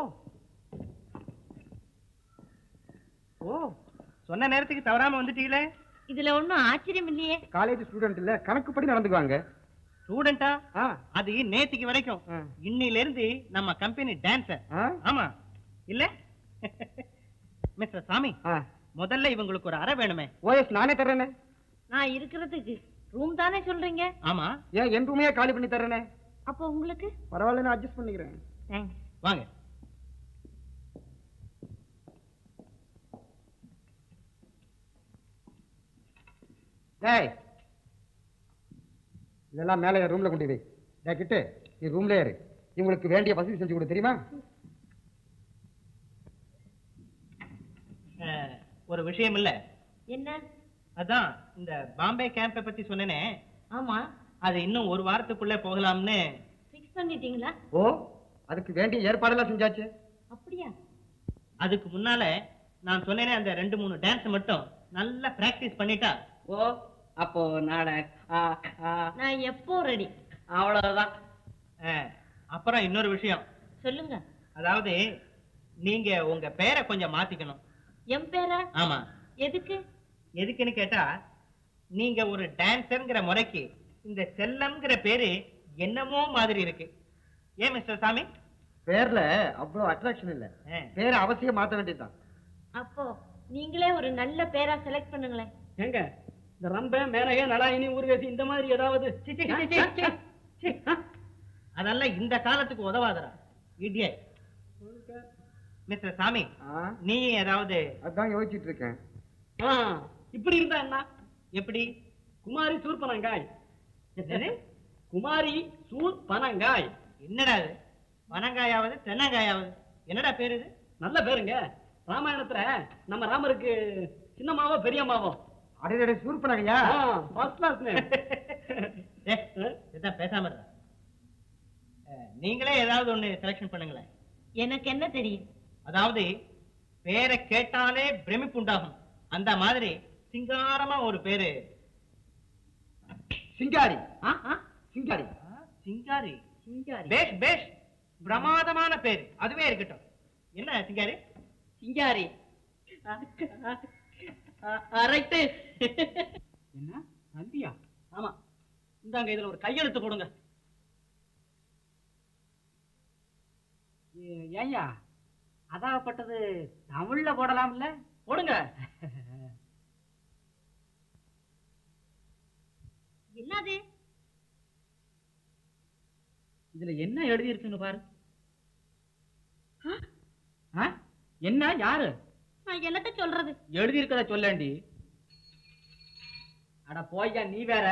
ஓ சொன்ன நேரத்துக்கு தவறாம வந்துட்டீங்களே. இதுல ஒண்ணும் ஆச்சரியம் இல்லையே. காலேஜ் ஸ்டூடெண்ட் இல்ல, கணக்குப்படி நடந்துக்குவாங்க. ஸ்டூடெண்டா? அது நேத்திக்கு வரைக்கும். இன்னில இருந்து நம்ம கம்பெனி டான்சர். ஆமா இல்ல மிஸ்டர் சாமி, முதல்ல இவங்களுக்கு ஒரு அறை வேணுமே. ஓஎஸ் நானே தர்றேனே. நான் இருக்கிறதுக்கு ரூம் தானே சொல்றீங்க? ஆமா. ஏன் என் ரூமையே காலி பண்ணி தர்றேனே. அப்போ உங்களுக்கு பரவாயில்ல, நான் அட்ஜஸ்ட் பண்ணிக்கிறேன். தேங்க்ஸ். வாங்க. டேய் இதெல்லாம் மேலே ரூம்ல கொண்டு வை. டே கிட்டு நீ ரூம்ல ஏறு. இவங்களுக்கு வேண்டிய வசதி செஞ்சு கொடு, தெரியுமா? ஒரு விஷயம் இல்ல. என்ன? அதான் இந்த பாம்பே கேம்பை பத்தி சொன்னேனே. ஆமா. அது இன்னும் ஒரு வாரத்துக்குள்ள போகலாம்னு ஃபிக்ஸ் பண்ணிட்டீங்களா? ஓ, அதுக்கு வேண்டிய ஏற்பாடெல்லாம் செஞ்சாச்சு. அப்படியா? அதுக்கு முன்னால நான் சொன்னேனே அந்த ரெண்டு மூணு டான்ஸ் மட்டும் நல்லா பிராக்டிஸ் பண்ணிட்டா. ஓ அப்போ நாளை நான் எப்போ ரெடி. அவ்வளவுதான். அப்புறம் இன்னொரு விஷயம் சொல்லுங்க. அதாவது நீங்க உங்க பேரை கொஞ்சம் மாத்திக்கணும். என் பேரா? ஆமா. எதுக்கு? எதுக்குன்னு கேட்டா, நீங்க ஒரு டான்சர்ங்கிற முறைக்கு இந்த செல்லம்ங்கிற பேரு என்னமோ மாதிரி இருக்கு. ஏன் மிஸ்டர் சாமி? பேர்ல அவ்வளவு அட்ராக்ஷன் இல்ல, பேரை அவசியம் மாத்த வேண்டியதுதான். அப்போ நீங்களே ஒரு நல்ல பேரா செலக்ட் பண்ணுங்களேன். எங்க இந்த ரம்ப மேனகே நலாயினி ஊர்வேசி இந்த மாதிரி ஏதாவது? அதெல்லாம் இந்த காலத்துக்கு உதவாதரா இடியட். மிஸ்டர் சாமி, நீ ஏதாவது? அதான் யோசிச்சுட்டு இருக்கேன். இப்படி இருந்தா என்ன? எப்படி? குமாரி சூர்பனங்காய். குமாரி சூர்பனங்காய். என்னடா இது? பனங்காயாவது தென்னங்காயாவது? என்னடா பேரு இது? நல்ல பேருங்க. ராமாயணத்துல நம்ம ராமருக்கு சின்னமாவோ பெரியம்மாவோ? அடே சூர்பனங்கையா, ஃபர்ஸ்ட் கிளாஸ் நேம். பேசாம இருக்க. நீங்களே ஏதாவது ஒண்ணு செலக்ஷன் பண்ணுங்களேன். எனக்கு என்ன தெரியும்? அதாவது பேரை கேட்டாலே பிரமிப்பு உண்டாகும். அந்த மாதிரி சிங்காரமா ஒரு பேரு. சிங்காரி. சிங்காரி சிங்காரி சிங்காரி. பேஷ் பேஷ், பிரமாதமான பேரு. அதுவே இருக்கட்டும். என்ன சிங்காரி? சிங்காரி ரைட்டு. என்ன நந்தியா? ஆமா. இந்தாங்க, இதுல ஒரு கையெழுத்து கொடுங்க. ஏய்யா, அதாகப்பட்டது தமிழ்ல போடலாம்ல? போடுங்க. என்னது? இதுல என்ன எழுதி இருக்குன்னு பாரு. என்ன? யாரு? நான் என்னத்த சொல்றது? எழுதி இருக்கத சொல்லேண்டி. அட போய்யா, நீ வேற.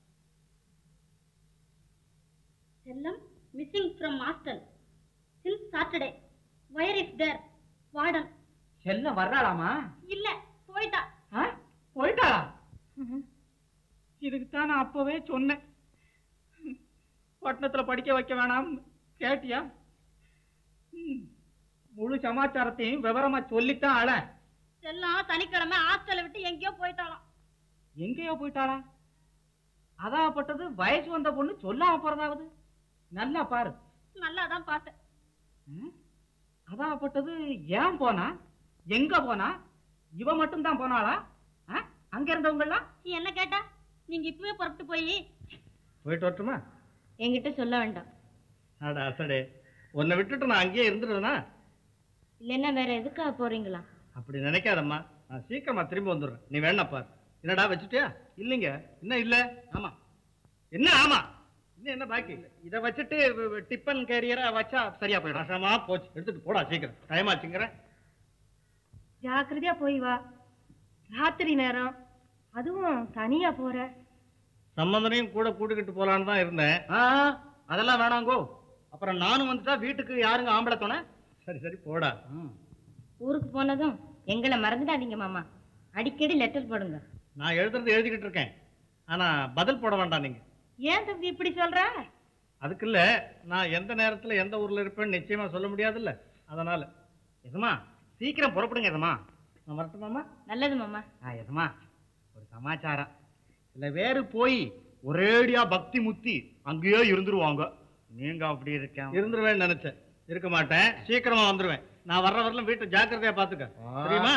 செல்லம் missing from hostel since Saturday. Where is there? Warden. செல்லம் வர்றாளாமா? இல்ல, போயிட்டா. போயிட்டாளா? இதுக்கு தான் நான் அப்பவே சொன்னேன், பட்டணத்துல படிக்க வைக்க வேணாம். கேட்டியா? முழு சமாச்சாரத்தையும் விவரமா சொல்லித்தான் ஆள. செல்லம் சனிக்கிழமை ஹாஸ்டலை விட்டு எங்கேயோ போயிட்டாளாம். எங்கேயோ போயிட்டாளா? அதாப்பட்டது வயசு வந்த பொண்ணு சொல்லாம போறதாவது. நல்லா பாரு. நல்லாதான் பார்த்தேன். அதாப்பட்டது ஏன் போனா, எங்க போனா, இவ மட்டும் தான் போனாளா? அங்க இருந்தவங்கலாம் நீ என்ன கேட்டா? நீங்க இப்பவே புறப்பட்டு போய் போயிட்டு வரட்டுமா? என்கிட்ட சொல்ல வேண்டாம். அட அசடே, உன்னை விட்டுட்டு நான் அங்கேயே இருந்துடுவேனா? இல்லைன்னா வேற எதுக்காக போறீங்களா? அப்படி நினைக்காதம்மா, நான் சீக்கிரமா திரும்பி வந்துடுறேன். நீ வேணா பாரு. என்னடா வச்சுட்டியா? இல்லைங்க. என்ன இல்ல? ஆமா. என்ன ஆமா? இன்னும் என்ன பாக்கி? இதை வச்சுட்டு டிப்பன் கேரியரை வச்சா சரியா போயிடும். நாசமா போச்சு. எடுத்துட்டு போடா சீக்கிரம், டைம் ஆச்சுங்கிற. ஜாக்கிரதையா போய் வா. ராத்திரி நேரம், அதுவும் தனியா போற. சம்பந்தனையும் கூட கூட்டிக்கிட்டு போலான்னு தான் இருந்தேன். அதெல்லாம் வேணாங்கோ. அப்புறம் நானும் வந்துட்டா வீட்டுக்கு யாருங்க ஆம்பளை துணை? சரி சரி போடா. ஊருக்கு போனதும் எங்களை மறந்துடாதீங்க மாமா. அடிக்கடி லெட்டர் போடுங்க. நான் எழுதுறது எழுதிக்கிட்டு இருக்கேன், ஆனா பதில் போட வேண்டாம் நீங்க. ஏன் தம்பி இப்படி சொல்ற? அதுக்கு இல்ல, நான் எந்த நேரத்துல எந்த ஊர்ல இருப்பேன்னு நிச்சயமா சொல்ல முடியாதுல்ல, அதனால. எதுமா சீக்கிரம் புறப்படுங்க. எதுமா நான் வரட்டுமாமா? நல்லது மாமா. எதுமா ஒரு சமாச்சாரம். சில பேரு போய் ஒரேடியா பக்தி முத்தி அங்கேயோ இருந்துருவாங்க. நீங்க அப்படி இருக்க? இருந்துருவேன்னு நினைச்சேன். இருக்க மாட்டேன், சீக்கிரமா வந்துருவேன். நான் வர்ற வரலாம் வீட்டை ஜாக்கிரதையா பாத்துக்க, தெரியுமா?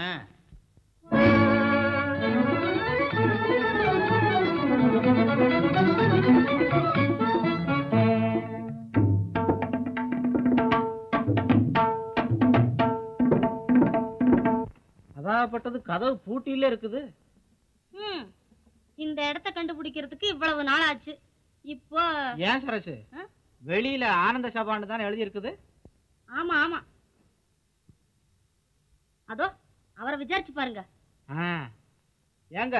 அதாப்பட்டது கதவு பூட்டியில இருக்குது. இந்த இடத்தை கண்டுபிடிக்கிறதுக்கு இவ்வளவு நாள் ஆச்சு. இப்போ ஏன் சரசு, வெளியில ஆனந்த சபான்னு தானே எழுதி இருக்குது. ஆமா ஆமா, அதோ அவரை விசாரிச்சு பாருங்க. ஏங்க,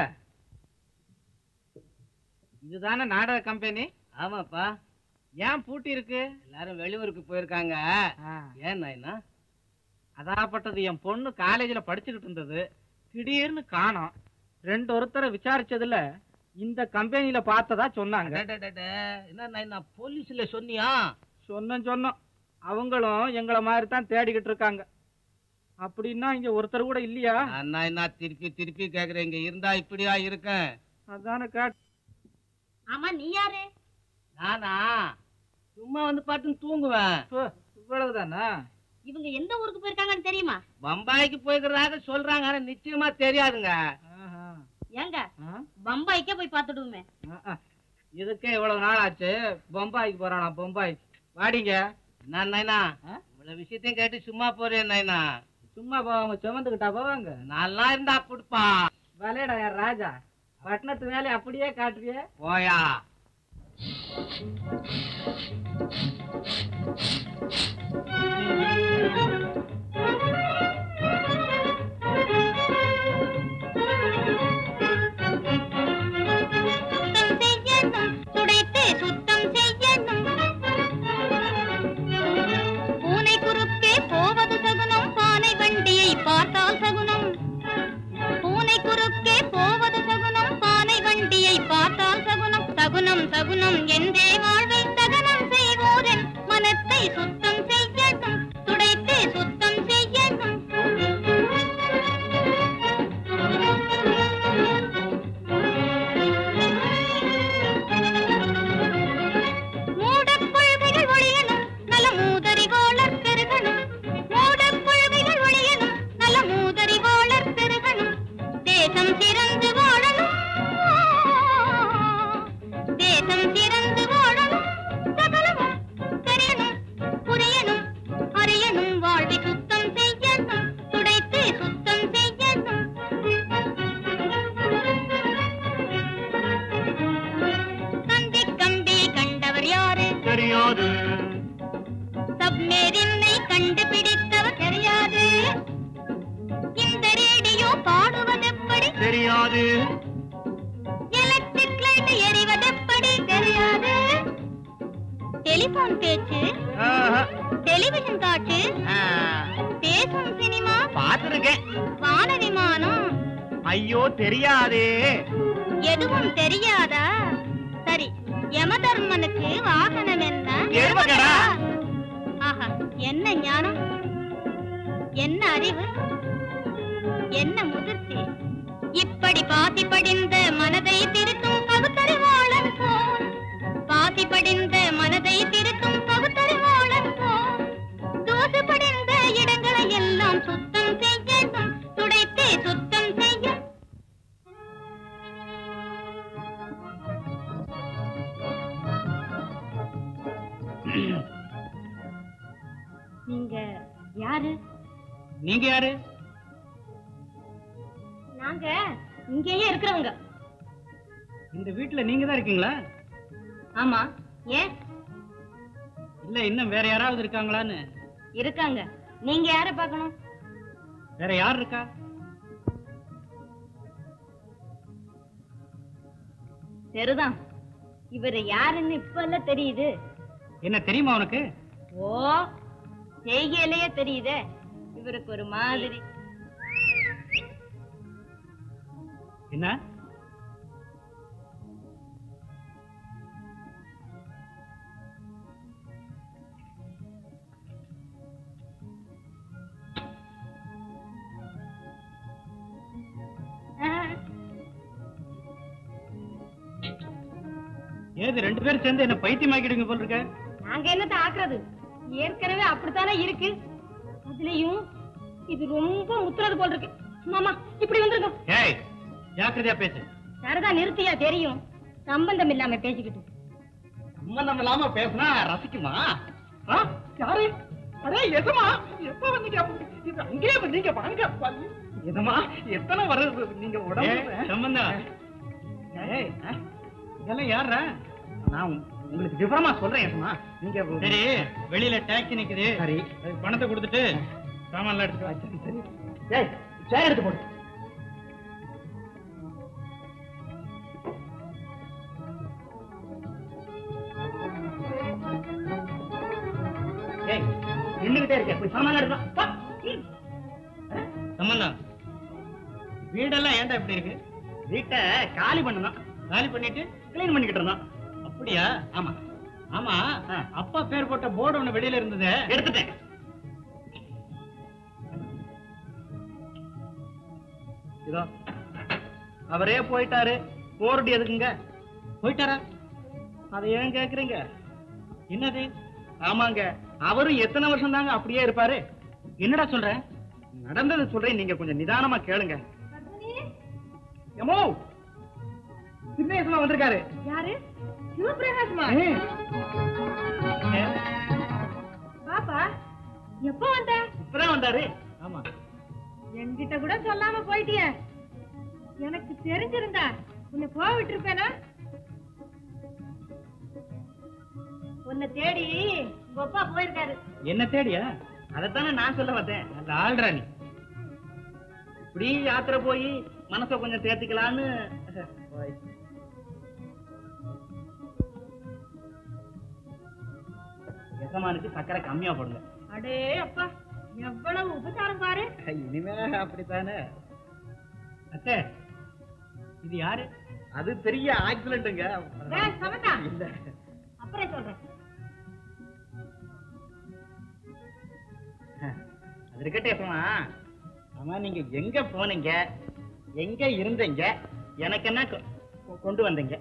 இதுதானே நாடக கம்பெனி? ஆமாப்பா. ஏன் பூட்டி இருக்கு? எல்லாரும் வெளியூருக்கு போயிருக்காங்க. ஏன் நாயினா? அதாப்பட்டது என் பொண்ணு காலேஜில் படிச்சுக்கிட்டு இருந்தது, திடீர்னு காணோம். ரெண்டு ஒருத்தரை விசாரிச்சதுல இந்த கம்பெனியில பார்த்ததா சொன்னாங்க. என்ன நாயினா, போலீஸ்ல சொன்னியா? சொன்னோம் சொன்னோம். அவங்களும் எங்களை மாதிரி தான் தேடிக்கிட்டு இருக்காங்க. அப்படின்னா இங்க ஒருத்தர் கூட இல்லையா? நாயினா திருப்பி திருப்பி கேக்குறேன், இங்க இருந்தா இப்படியா இருக்கேன். அதான காட். ஆமா, நீ யாரு? நானா சும்மா வந்து பாட்டு தூங்குவேன். இவ்வளவுதானா? இவங்க எந்த ஊருக்கு போயிருக்காங்கன்னு தெரியுமா? பம்பாய்க்கு போய்க்கிறதாக சொல்றாங்க, ஆனா நிச்சயமா தெரியாதுங்க. ஏங்க, பம்பாய்க்கே போய் பார்த்துடுவோமே. இதுக்கே இவ்வளவு நாள் ஆச்சு. பம்பாய்க்கு போறானா? பம்பாய் வாடிங்க. நான் நாயினா இவ்வளவு விஷயத்தையும் கேட்டு சும்மா போறேன் நாயினா. சும்மா போவாங்க, சுமந்துக்கிட்டா போவாங்க. நல்லா இருந்தா கொடுப்பா. வலையடா யார் ராஜா, பட்டணத்து வேலை அப்படியே காட்டுறிய. போயா. சகுனம் சகுனம் என்றே வாழ்வை தகனம் செய்வோரன் மனத்தை சுத்தம் செய்யணும், துடைத்து சுத்தம் செய்யணும். மூடக் கொள்கைகள் ஒழியணும், நல மூதறிவாளர் பெருகணும். மூடக் கொள்கைகள் ஒழியணும், நல மூதறிவாளர் பெருகணும். தேசம் சிறந்து வாழணும், தேசம் சிறந்து வாழணும். சகலமும் தெரியணும், புரியணும், அறியணும். வாழ்வை சுத்தம் செய்யணும், துடைத்து சுத்தம் செய்யணும். கந்தி கம்பி கண்டவர் யாரு? தெரியாது. சப்மேரினை கண்டுபிடித்தவர் தெரியாது. இந்த ரேடியோ பாடுவதெப்படி? தெரியாது. எலக்ட்ரிக் லைட் எரிவதெப்படி? தெரியாது. டெலிபோன் பேச்சு, டெலிவிஷன் காட்சி, பேசும் சினிமா பார்த்திருக்கேன். வான விமானம் ஐயோ தெரியாதே. எதுவும் தெரியாதா? சரி, யமதர்மனுக்கு வாகனம் என்ன? எருமகடா. ஆஹா, என்ன ஞானம்! என்ன அறிவு, என்ன முதிர்ச்சி! இப்படி பாசி படிந்த மனதை திருத்தும் பகுத்தறிவாளன் போல், பாசி படிந்த மனதை திருத்தும் பகுத்தறிவாளன் போல், தூசு படிந்த இடங்களை எல்லாம் சுத்தம் செய்யட்டும், துடைத்தே சுத்தம் செய்ய. நீங்க யாரு? நீங்க யாரு? நாங்க இங்கேயே இருக்கிறவங்க. இந்த வீட்டுல நீங்க தான் இருக்கீங்களா? ஆமா. ஏன்? இல்ல இன்னும் வேற யாராவது இருக்காங்களான்னு. இருக்காங்க. நீங்க யார பார்க்கணும்? வேற யார் இருக்கா? சரிதான். இவரு யாருன்னு இப்ப எல்லாம் தெரியுது. என்ன தெரியுமா உனக்கு? ஓ, செய்கையிலேயே தெரியுதே. இவருக்கு ஒரு மாதிரி. என்ன? ஏது ரெண்டு பேரும் சேர்ந்து என்ன பைத்தியமாக்கிடுங்க போல் இருக்க? நாங்க என்னத்த ஆக்குறது? ஏற்கனவே அப்படித்தானே இருக்கு. அதுலயும் இது ரொம்ப முத்துறது போல் இருக்கு. மாமா இப்படி வந்துருங்க. ஏய், ஜாக்கிரதையா பேசு. சரிதான், நிறுத்தியா? தெரியும், சம்பந்தம் இல்லாம பேசிக்கிட்டு. சம்பந்தம் இல்லாம பேசினா ரசிக்குமா? யாரு? அடே எதுமா, எப்ப வந்தீங்க? அங்கே வந்தீங்க, வாங்க. எதுமா, எத்தனை வருது நீங்க உடம்பு சம்பந்தம்? இதெல்லாம் யாரா? நான் உங்களுக்கு விவரமா சொல்றேன். எதுமா நீங்க சரி, வெளியில டாக்ஸி நிக்குது. சரி, பணத்தை கொடுத்துட்டு சாமான்லாம் எடுத்து. சரி சரி. ஏய், சேர் எடுத்து போடு. நின்றுகிட்டே இருக்கேன், சாமான எடுக்கலாம். சம்பந்தம், வீடெல்லாம் ஏன்டா இப்படி இருக்கு? வீட்டை காலி பண்ணணும். காலி பண்ணிட்டு கிளீன் பண்ணிக்கிட்டு இருந்தான். அப்படியா? ஆமா ஆமா. அப்பா பேர் போட்ட போர்டு ஒண்ணு வெளியில இருந்தது, எடுத்துட்டேன். இதோ அவரே போயிட்டாரு. போர்டு எதுக்குங்க? போயிட்டாரா? அதை ஏன் கேக்குறீங்க? என்னது? ஆமாங்க, அவரும் எத்தனை வருஷம் தாங்க அப்படியே இருப்பாரு. என்னடா சொல்ற? நடந்தது சொல்றேன், நீங்க கொஞ்சம் நிதானமா கேளுங்க. எமோ, சின்னேசமா வந்திருக்காரு. யாரு? சிவபிரகாஷ்மா? பாப்பா எப்ப வந்த? இப்பதான் வந்தாரு. ஆமா. என்கிட்ட கூட சொல்லாம போயிட்டிய. எனக்கு தெரிஞ்சிருந்தா உன்னை போக விட்டுருப்பேனா? உன்னை தேடி உங்க அப்பா போயிருக்காரு. என்ன தேடியா? அதைத்தானே நான் சொல்ல வந்தேன். அந்த ஆள்றா நீ. இப்படி யாத்திரை போய் மனசை கொஞ்சம் தேர்த்திக்கலான்னு. எசமானுக்கு சக்கரை கம்மியா போடுங்க. அடே அப்பா, எவ்வளவு உபசாரம் பாரு. இனிமே அப்படித்தானே. அத்தை, இது யாரு? அது பெரிய ஆக்சிடென்ட்டுங்க. சமந்தா, இல்ல, அப்புறம் சொல்றேன். அது இருக்கட்டே. ஆமா, நீங்க எங்க போனீங்க, எங்க இருந்தீங்க, எனக்கு என்ன கொண்டு வந்தீங்க?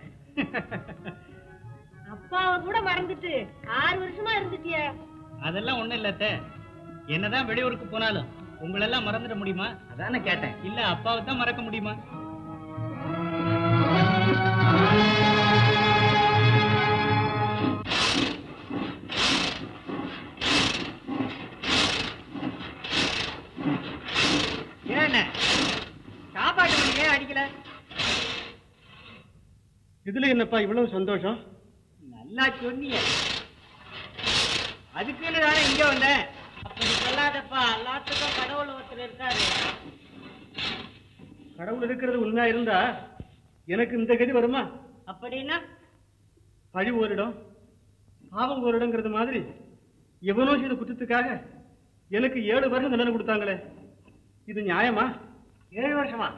அப்பாவை கூட மறந்துட்டு ஆறு வருஷமா இருந்துட்டிய. அதெல்லாம் ஒண்ணும் இல்ல அத்தை. என்னதான் வெளியூருக்கு போனாலும் உங்களெல்லாம் மறந்துட முடியுமா? அதானே கேட்டேன். இல்ல, அப்பாவை தான் மறக்க முடியுமா? என்ன சாப்பாட்டு மணிக்கே அடிக்கல? இதுல என்னப்பா இவ்வளவு சந்தோஷம்? நல்லா சொன்னீங்க. அதுக்குன்னு தானே இங்க வந்தேன். அப்படி சொல்லாதப்பா, எல்லாத்துக்கும் கடவுள் ஒருத்தர் இருக்காரு. கடவுள் இருக்கிறது உண்மையா இருந்தா எனக்கு இந்த கதி வருமா? அப்படின்னா பழி ஓரிடம் பாவம் ஓரிடங்கிறது மாதிரி எவனோ செய்த குற்றத்துக்காக எனக்கு ஏழு வருஷம் தண்டனை கொடுத்தாங்களே, இது நியாயமா? ஏழு வருஷமா?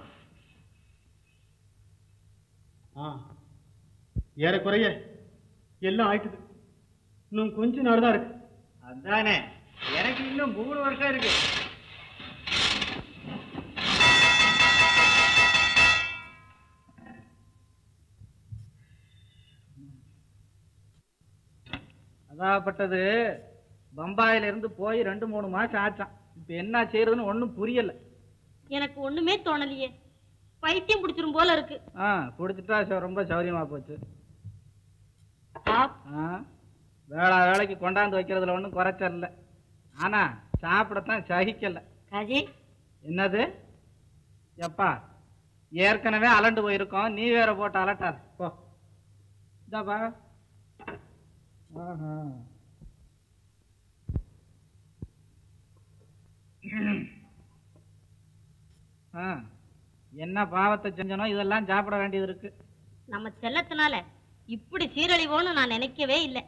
ஆ, ஏறக்குறைய எல்லாம் ஆயிட்டுது. இன்னும் கொஞ்ச நாள் தான் இருக்கு. அதானே, எனக்கு இன்னும் மூணு வருஷம் இருக்கு. அதாகப்பட்டது பம்பாயில இருந்து போய் ரெண்டு மூணு மாசம் ஆச்சான். இப்ப என்ன செய்யறதுன்னு ஒண்ணும் புரியல. எனக்கு ஒண்ணுமே தோணலையே, பைத்தியம் பிடிச்சிரும் போல இருக்கு. ஆ குடிச்சிட்டா ரொம்ப சௌரியமா போச்சு. வேளா வேலைக்கு கொண்டாந்து வைக்கிறதுல ஒன்றும் குறைச்சல் இல்லை. ஆனா சாப்பிடத்தான் சகிக்கல. ராஜி என்னது? எப்பா ஏற்கனவே அலண்டு போயிருக்கோம், நீ வேற போட்டு அலட்டாது. போ இதாப்பா. என்ன பாவத்தை செஞ்சனோ இதெல்லாம் சாப்பிட வேண்டியது இருக்கு. நம்ம செல்லத்தினால இப்படி சீரழிவோன்னு நான் நினைக்கவே இல்லை.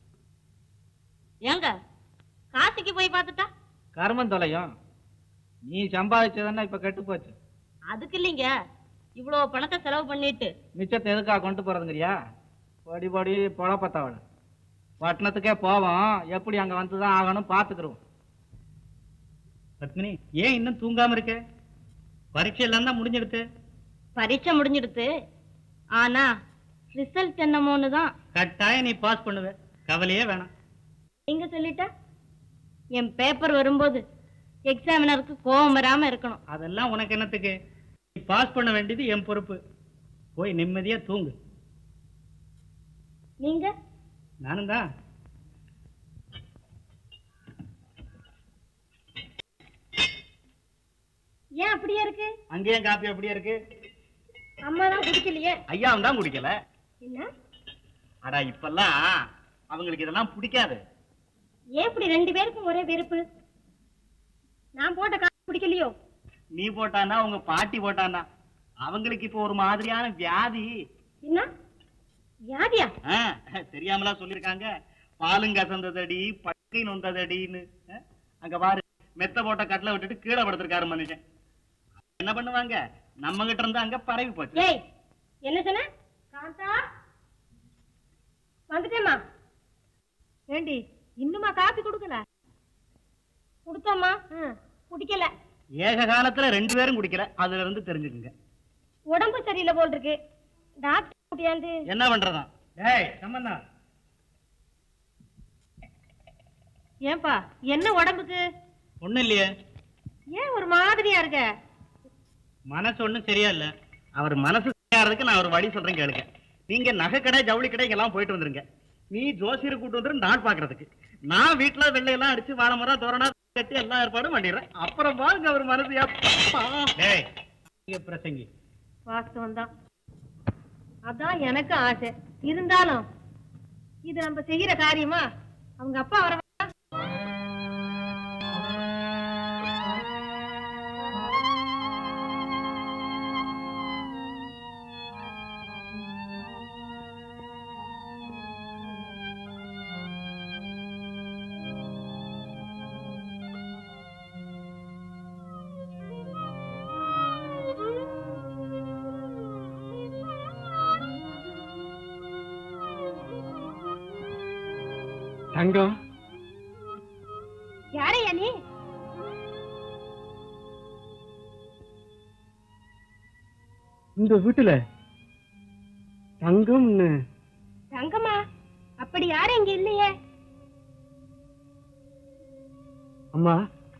ஏங்க காசிக்கு போய் பார்த்துட்டா கர்மம் தொலையும். நீ சம்பாதிச்சதுன்னா இப்ப கெட்டு போச்சு. அதுக்கு இல்லைங்க, இவ்வளவு பணத்தை செலவு பண்ணிட்டு மிச்சத்தை எதுக்கா கொண்டு போறதுங்கறியா? பொடி பொடி பொழப்பத்தவள பட்டணத்துக்கே போவோம், எப்படி அங்க வந்துதான் ஆகணும் பாத்துக்கிறோம். பத்மினி, ஏன் இன்னும் தூங்காம இருக்க? பரீட்சை எல்லாம் தான் முடிஞ்சிடுத்து. பரீட்சை முடிஞ்சிடுத்து, ஆனா ரிசல்ட் என்னமோன்னு தான். கட்டாயம் நீ பாஸ் பண்ணுவ, கவலையே வேணாம். நீங்க சொல்லிட்டா என் பேப்பர் வரும்போது எக்ஸாமினருக்கு கோபம் வராம இருக்கணும். அதெல்லாம் உனக்கு என்னத்துக்கு? நீ பாஸ் பண்ண வேண்டியது என் பொறுப்பு. போய் நிம்மதியா தூங்கு. நீங்க? நானும் தான். ஏன் அப்படியே இருக்கு? அங்கேயும் காப்பி அப்படியே இருக்கு. அம்மா தான் குடிக்கலையே. ஐயாவும் தான் குடிக்கல. என்ன? அடா இப்பெல்லாம் அவங்களுக்கு இதெல்லாம் பிடிக்காது. ஏன் இப்படி ரெண்டு பேருக்கும் ஒரே வெறுப்பு? நான் போட்ட காப்பி குடிக்கலையோ? நீ போட்டானா உங்க பாட்டி போட்டானா? அவங்களுக்கு இப்ப ஒரு மாதிரியான வியாதி. என்ன வியாதியா? தெரியாமலா சொல்லிருக்காங்க. பாலுங்க அசந்ததடி பக்கை நொந்ததடின்னு. அங்க பாரு, மெத்த போட்ட கட்டில விட்டுட்டு கீழே படுத்திருக்காரு மனுஷன். என்ன பண்ணுவாங்க? நம்ம கிட்ட இருந்து அங்க பரவி போச்சு. ஏய் என்ன சொன்ன? காந்தா வந்துட்டேமா. ஏண்டி இன்னுமா காப்பி குடுக்கல? குடுத்தோம்மா, குடிக்கல. ஏக காலத்துல ரெண்டு பேரும் குடிக்கல, அதுல இருந்து தெரிஞ்சுக்குங்க. உடம்பு சரியில்லை போல் இருக்கு. டாக்டர் கூட்டியாந்து என்ன பண்றதா? ஏய் சம்பந்தா, ஏன்பா என்ன உடம்புக்கு? ஒண்ணும் இல்லையே. ஏன் ஒரு மாதிரியா இருக்க? மனசு ஒண்ணும் சரியா இல்ல. அவர் மனசு சரியாறதுக்கு நான் ஒரு வழி சொல்றேன் கேளுங்க. நீங்க நகை கடை ஜவுளி கடை எல்லாம் போயிட்டு வந்துருங்க. நீ ஜோசியரை கூட்டு வந்துரு நாள் பாக்குறதுக்கு. நான் வீட்டுல வெள்ளையெல்லாம் அடிச்சு வாழை மரம் தோரணா கட்டி எல்லாம் ஏற்பாடும் பண்ணிடுறேன். அப்புறம் பாருங்க அவர் மனசு பிரசங்கி. வாஸ்தவம் தான். அதான் எனக்கு ஆசை. இருந்தாலும் இது நம்ம செய்யற காரியமா? அவங்க அப்பா வர தங்கம். யாரையா நீ? இந்த வீட்டுல தங்கம்னு. தங்கம்மா? அப்படி யாரும் இங்க இல்லையே. அம்மா,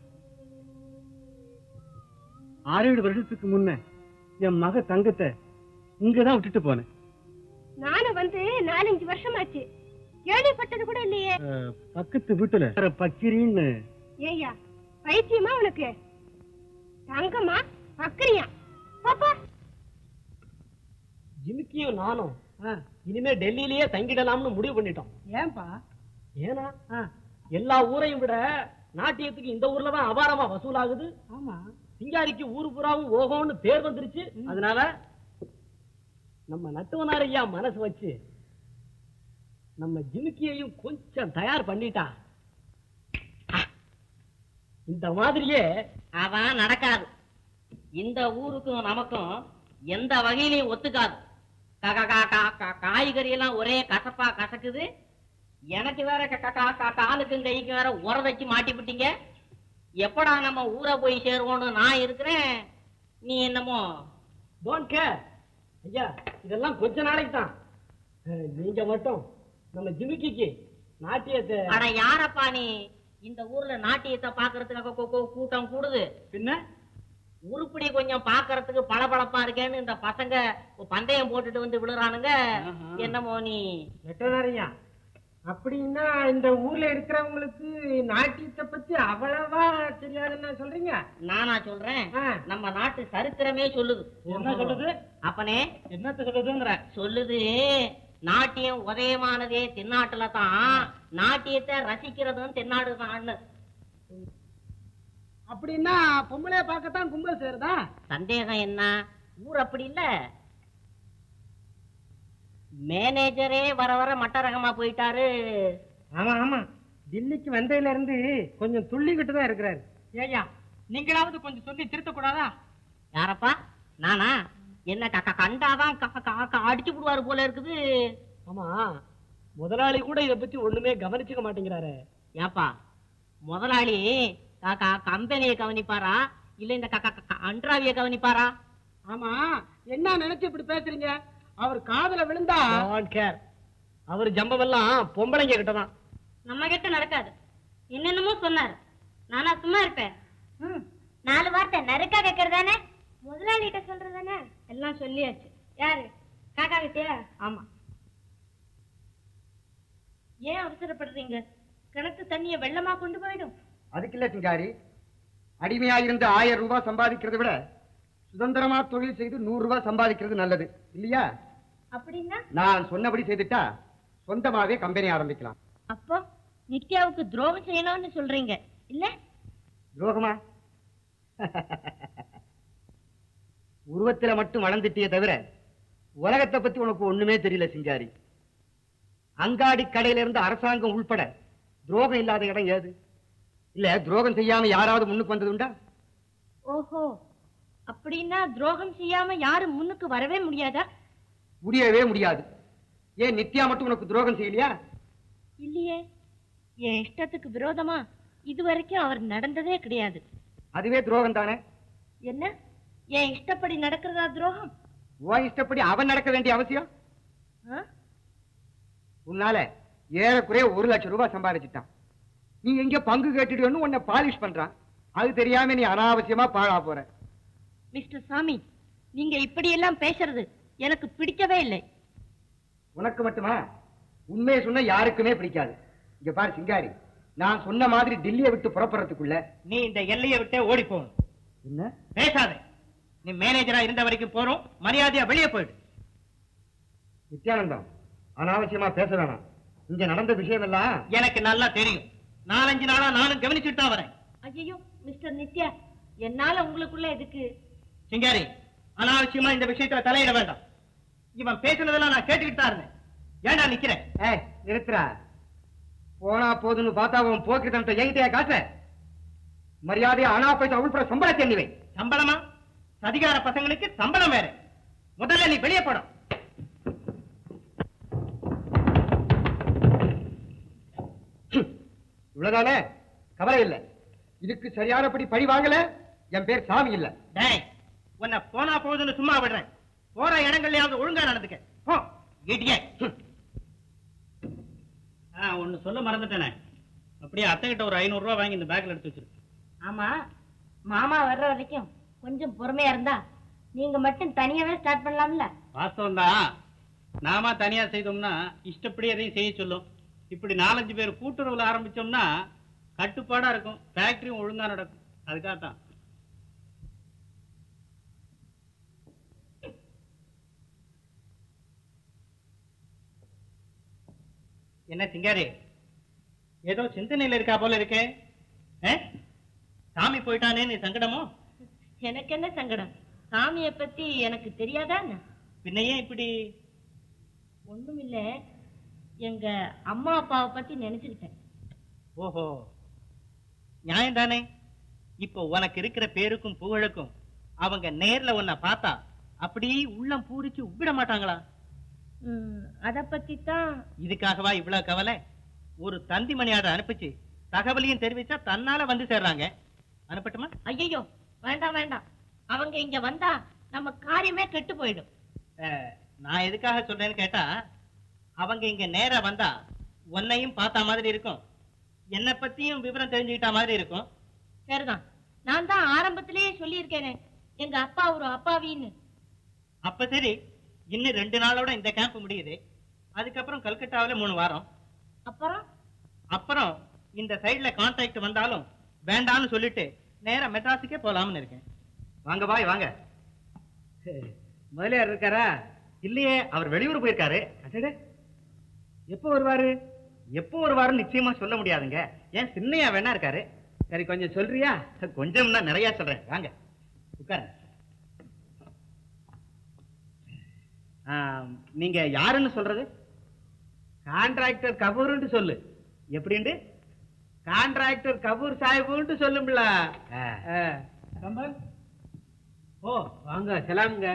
ஆறு ஏழு வருஷத்துக்கு முன்ன என் மக தங்கத்தை இங்கதான் விட்டுட்டு போனேன். நானும் வந்து நாலஞ்சு வருஷமாச்சு, கேள்விப்பட்டது கூட இல்லையே. பக்கத்து வீட்டுல பக்கிரின்னு. ஏய்யா பைத்தியமா உனக்கு? தங்கம்மா பக்கிரியா? பாப்பா ஜிமிக்கியும் நானும் இனிமே டெல்லியிலேயே தங்கிடலாம்னு முடிவு பண்ணிட்டோம். ஏன்பா? ஏன்னா எல்லா ஊரையும் விட நாட்டியத்துக்கு இந்த ஊர்ல தான் அபாரமா வசூலாகுது. ஆமா, சிங்காரிக்கு ஊரு புறாவும் ஓகோன்னு பேர் வந்துருச்சு. அதனால நம்ம நட்டுவனார் ஐயா மனசு வச்சு நம்ம ஜிமிக்கியையும் கொஞ்சம் தயார் பண்ணிட்டா இந்த மாதிரியே அவன் நடக்காது. இந்த ஊருக்கும் நமக்கும் எந்த வகையிலையும் ஒத்துக்காது. காய்கறி எல்லாம் ஒரே கசப்பா கசக்குது. எனக்கு வேற காலுக்கும் கைக்கும் வேற உர வச்சு மாட்டி விட்டீங்க. எப்படா நம்ம ஊரை போய் சேருவோம்னு நான் இருக்கிறேன். நீ என்னமோ டோன்ட் கேர் ஐயா, இதெல்லாம் கொஞ்ச நாளைக்கு தான். நீங்க மட்டும் நம்ம ஜிமிக்கிக்கு நாட்டியத்தை. அட யாரப்பா நீ? இந்த ஊர்ல நாட்டியத்தை பாக்குறதுக்காக கொ- கொ- கூட்டம் கூடுது. பின்ன உருப்படி கொஞ்சம் பாக்குறதுக்கு பளபளப்பா இருக்கேன்னு இந்த பசங்க பந்தயம் போட்டுட்டு வந்து விழுறானுங்க. என்னமோ நீ வெட்டனாரியா, அப்படின்னா இந்த ஊர்ல இருக்கிறவங்களுக்கு நாட்டியத்தை பத்தி அவ்வளவா தெரியாதுன்னு சொல்றீங்க? நானா சொல்றேன்? ஆ. நம்ம நாட்டு சரித்திரமே சொல்லுது. என்ன சொல்லுது? அப்பனே என்னத்த சொல்லுதுங்கிற? சொல்லுது, நாட்டியம் உதயமானதே தென்னாட்டுல தான், நாட்டியத்தை ரசிக்கிறதும் தென்னாடு தான். அப்படின்னா பொம்பளைய பார்க்கத்தான் கும்பல் சேருதா? சந்தேகம் என்ன? ஊர் அப்படி இல்ல. மேனேஜரே வர வர மட்ட ரகமா போயிட்டாரு. ஆமா ஆமா, டில்லிக்கு வந்ததுல இருந்து கொஞ்சம் துள்ளிக்கிட்டு தான் இருக்கிறாரு. ஏய்யா, நீங்களாவது கொஞ்சம் சொல்லி திருத்த கூடாதா? யாரப்பா? நானா? என்ன க- க- கண்டாதான் க- க- க- அடிச்சு விடுவாரு போல இருக்குது. ஆமா, முதலாளி கூட இத பத்தி ஒண்ணுமே கவனிச்சுக்க மாட்டேங்கிறாரு. ஏப்பா, முதலாளி க- க- கம்பெனியை கவனிப்பாரா இல்ல இந்த க- க- க- அன்றாவிய கவனிப்பாரா? ஆமா, என்ன நினைச்சு இப்படி பேசுறீங்க? அவர் காதுல விழுந்தா டோன்ட் கேர். அவர் ஜம்பவெல்லாம் பொம்பளைங்க கிட்டதான். நம்ம கிட்ட நடக்காது. என்னென்னமோ சொன்னாரு, நானா சும்மா இருப்பேன்? ம், நாலு வார்த்தை நறுக்கா கேட்கறதானே, முதலாளிகிட்ட சொல்றதானே. எல்லாம் சொல்லியாச்சு. யாரு? காக்கா கிட்டயா? ஆமா. ஏன் அவசரப்படுறீங்க? கிணத்து தண்ணிய வெள்ளமா கொண்டு போயிடும். அதுக்கு இல்ல சிங்காரி, அடிமையாயிருந்து ஆயிரம் ரூபாய் சம்பாதிக்கிறதை விட சுதந்திரமா தொழில் செய்து நூறு ரூபாய் சம்பாதிக்கிறது நல்லது இல்லையா? அப்படின்னா நான் சொன்னபடி செய்துட்டா சொந்தமாவே கம்பெனி ஆரம்பிக்கலாம். அப்போ நித்யாவுக்கு துரோகம் செய்யணும்னு சொல்றீங்க இல்ல? துரோகமா? உருவத்துல மட்டும் வளர்ந்துட்டியே தவிர உலகத்தை பத்தி உனக்கு ஒண்ணுமே தெரியல சிங்காரி. அங்காடி கடையில இருந்து அரசாங்கம் உள்பட துரோகம் இல்லாத இடம் ஏது? இல்ல துரோகம் செய்யாம யாராவது முன்னுக்கு வந்தது உண்டா? ஓஹோ, அப்படின்னா துரோகம் செய்யாம யாரும் முன்னுக்கு வரவே முடியாதா? முடியவே முடியாது. ஏன் நித்யா மட்டும் உனக்கு துரோகம் செய்யலையா? இல்லையே, என் இஷ்டத்துக்கு விரோதமா இதுவரைக்கும் அவர் நடந்ததே கிடையாது. அதுவே துரோகம் தானே? என்ன, என் இஷ்டப்படி நடக்கிறதா துரோகம்? உன் இஷ்டப்படி அவன் நடக்க வேண்டிய அவசியம்? ஆ? உன்னால ஏறக்குறைய ஒரு லட்சம் ரூபாய் சம்பாதிச்சுட்டான். நீ எங்க பங்கு கேட்டுட்டு உன்னை பாலிஷ் பண்றான். அது தெரியாம நீ அனாவசியமா பாழா போற. மிஸ்டர் சாமி, நீங்க இப்படி எல்லாம் பேசுறது எனக்கு பிடிக்கவே இல்லை. உனக்கு மட்டுமா? உண்மையை சொன்ன யாருக்குமே பிடிக்காது. இங்க பாரு சிங்காரி, நான் சொன்ன மாதிரி டில்லியை விட்டு புறப்படுறதுக்குள்ள நீ இந்த எல்லையை விட்டே ஓடி போகணும். என்ன பேசாத. நீ மேனேஜரா இருந்த வரைக்கும் போறோம், மரியாதையா வெளியே போயிடு. நித்யானந்தம், அனாவசியமா பேச வேணாம். இங்க நடந்த விஷயம் எல்லாம் எனக்கு நல்லா தெரியும். நாலஞ்சு நாளா நானும் கவனிச்சுட்டு தான் வரேன். ஐயோ மிஸ்டர் நித்யா, என்னால உங்களுக்குள்ள எதுக்கு? சிங்காரி, அனாவசியமா இந்த விஷயத்துல தலையிட வேண்டாம். இவன் பேசுனதெல்லாம் நான் கேட்டுக்கிட்டு தான் இருந்தேன். ஏன்டா நிக்கிறேன்? ஏய் நிறுத்துறா. போனா போதுன்னு பார்த்தா உன் போக்கிருத்தனத்தை என்கிட்டயா காட்டுற? மரியாதையா அனா பைசா உள்பட சம்பளத்தை எண்ணிவை. சம்பளமா? சதிகார பசங்களுக்கு சம்பளம் வேற. முதல்ல நீ வெளியே போடும். இவ்வளவுதானே? கவலை இல்லை. இதுக்கு சரியானபடி பழி வாங்கல என் பேர் சாமி இல்ல. டேய், உன்னை போனா போதுன்னு சும்மா விடுறேன். போற இடங்கள்லயாவது ஒழுங்கா நடந்துக்க. போ இடியட். ஆ, ஒன்னு சொல்ல மறந்துட்டேனே. அப்படியே அத்தை கிட்ட ஒரு ஐநூறு ரூபாய் வாங்கி இந்த பேக்ல எடுத்து வச்சிரு. ஆமா, மாமா வர்ற வரைக்கும் கொஞ்சம் பொறுமையா இருந்தா நீங்க மட்டும் தனியாவே ஸ்டார்ட் பண்ணலாம்ல? வாஸ்தவம் தான். நாம தனியா செய்தோம்னா இஷ்டப்படி எதையும் செய்ய சொல்லும். இப்படி நாலஞ்சு பேர் கூட்டுறவுல ஆரம்பிச்சோம்னா கட்டுப்பாடா இருக்கும், ஃபேக்டரியும் ஒழுங்கா நடக்கும். அதுக்காகத்தான். என்ன சிங்காரி, ஏதோ சிந்தனையில இருக்கா போல இருக்கே. ஆ? சாமி போயிட்டானே நீ சங்கடமோ? எனக்கு என்ன சங்கடம்? சாமியை பத்தி எனக்கு தெரியாதா? பின்னையே இப்படி? ஒண்ணும் இல்ல, எங்க அம்மா அப்பாவை பத்தி நினைச்சுக்கிட்டேன். ஓஹோ, நியாயம் தானே. இப்போ உனக்கு இருக்கிற பேருக்கும் புகழுக்கும் அவங்க நேர்ல உன்னை பார்த்தா அப்படி உள்ளம் பூரிச்சு உப்பிட மாட்டாங்களா? அத பத்தி தான். இதுக்காகவா இவ்வளவு கவலை? ஒரு தந்தி மணியாட அனுப்பிச்சு தகவலையும் தெரிவிச்சா தன்னால வந்து சேர்றாங்க. அனுப்பட்டுமா? ஐயோ வேண்டாம் வேண்டாம், அவங்க இங்க வந்தா நம்ம காரியமே கெட்டு போயிடும். நான் எதுக்காக சொல்றேன்னு கேட்டா, அவங்க இங்க நேரா வந்தா உன்னையும் பார்த்த மாதிரி இருக்கும், என்னை பத்தியும் விவரம் தெரிஞ்சுக்கிட்ட மாதிரி இருக்கும். சரிதான், நான் தான் ஆரம்பத்திலேயே சொல்லியிருக்கேனே எங்க அப்பா ஒரு அப்பாவின்னு. அப்ப சரி, இன்னும் ரெண்டு நாளோட இந்த கேம்ப் முடியுது. அதுக்கப்புறம் கல்கட்டாவில மூணு வாரம். அப்புறம் அப்புறம் இந்த சைடுல கான்ட்ராக்ட் வந்தாலும் வேண்டாம்னு சொல்லிட்டு நேரா மெட்ராஸுக்கே போலாம்னு இருக்கேன். வாங்க பாய் வாங்க. முதலியார் இருக்காரா? இல்லையே, அவர் வெளியூர் போயிருக்காரு. அடடே, எப்போ வருவாரு? எப்போ வருவாருன்னு நிச்சயமா சொல்ல முடியாதுங்க. ஏன் சின்னையா வேணா இருக்காரு. சரி, கொஞ்சம் சொல்றியா? கொஞ்சம்னா நிறைய சொல்றேன், வாங்க உட்காருங்க. நீங்க யாருன்னு சொல்றது? கான்ட்ராக்டர் கபூர்னு சொல்லு. எப்படின்னு? கான்ட்ராக்டர் கபூர் சாஹிப்னு சொல்லும்ல. கம்பல், ஓ வாங்க, சலாமுங்க.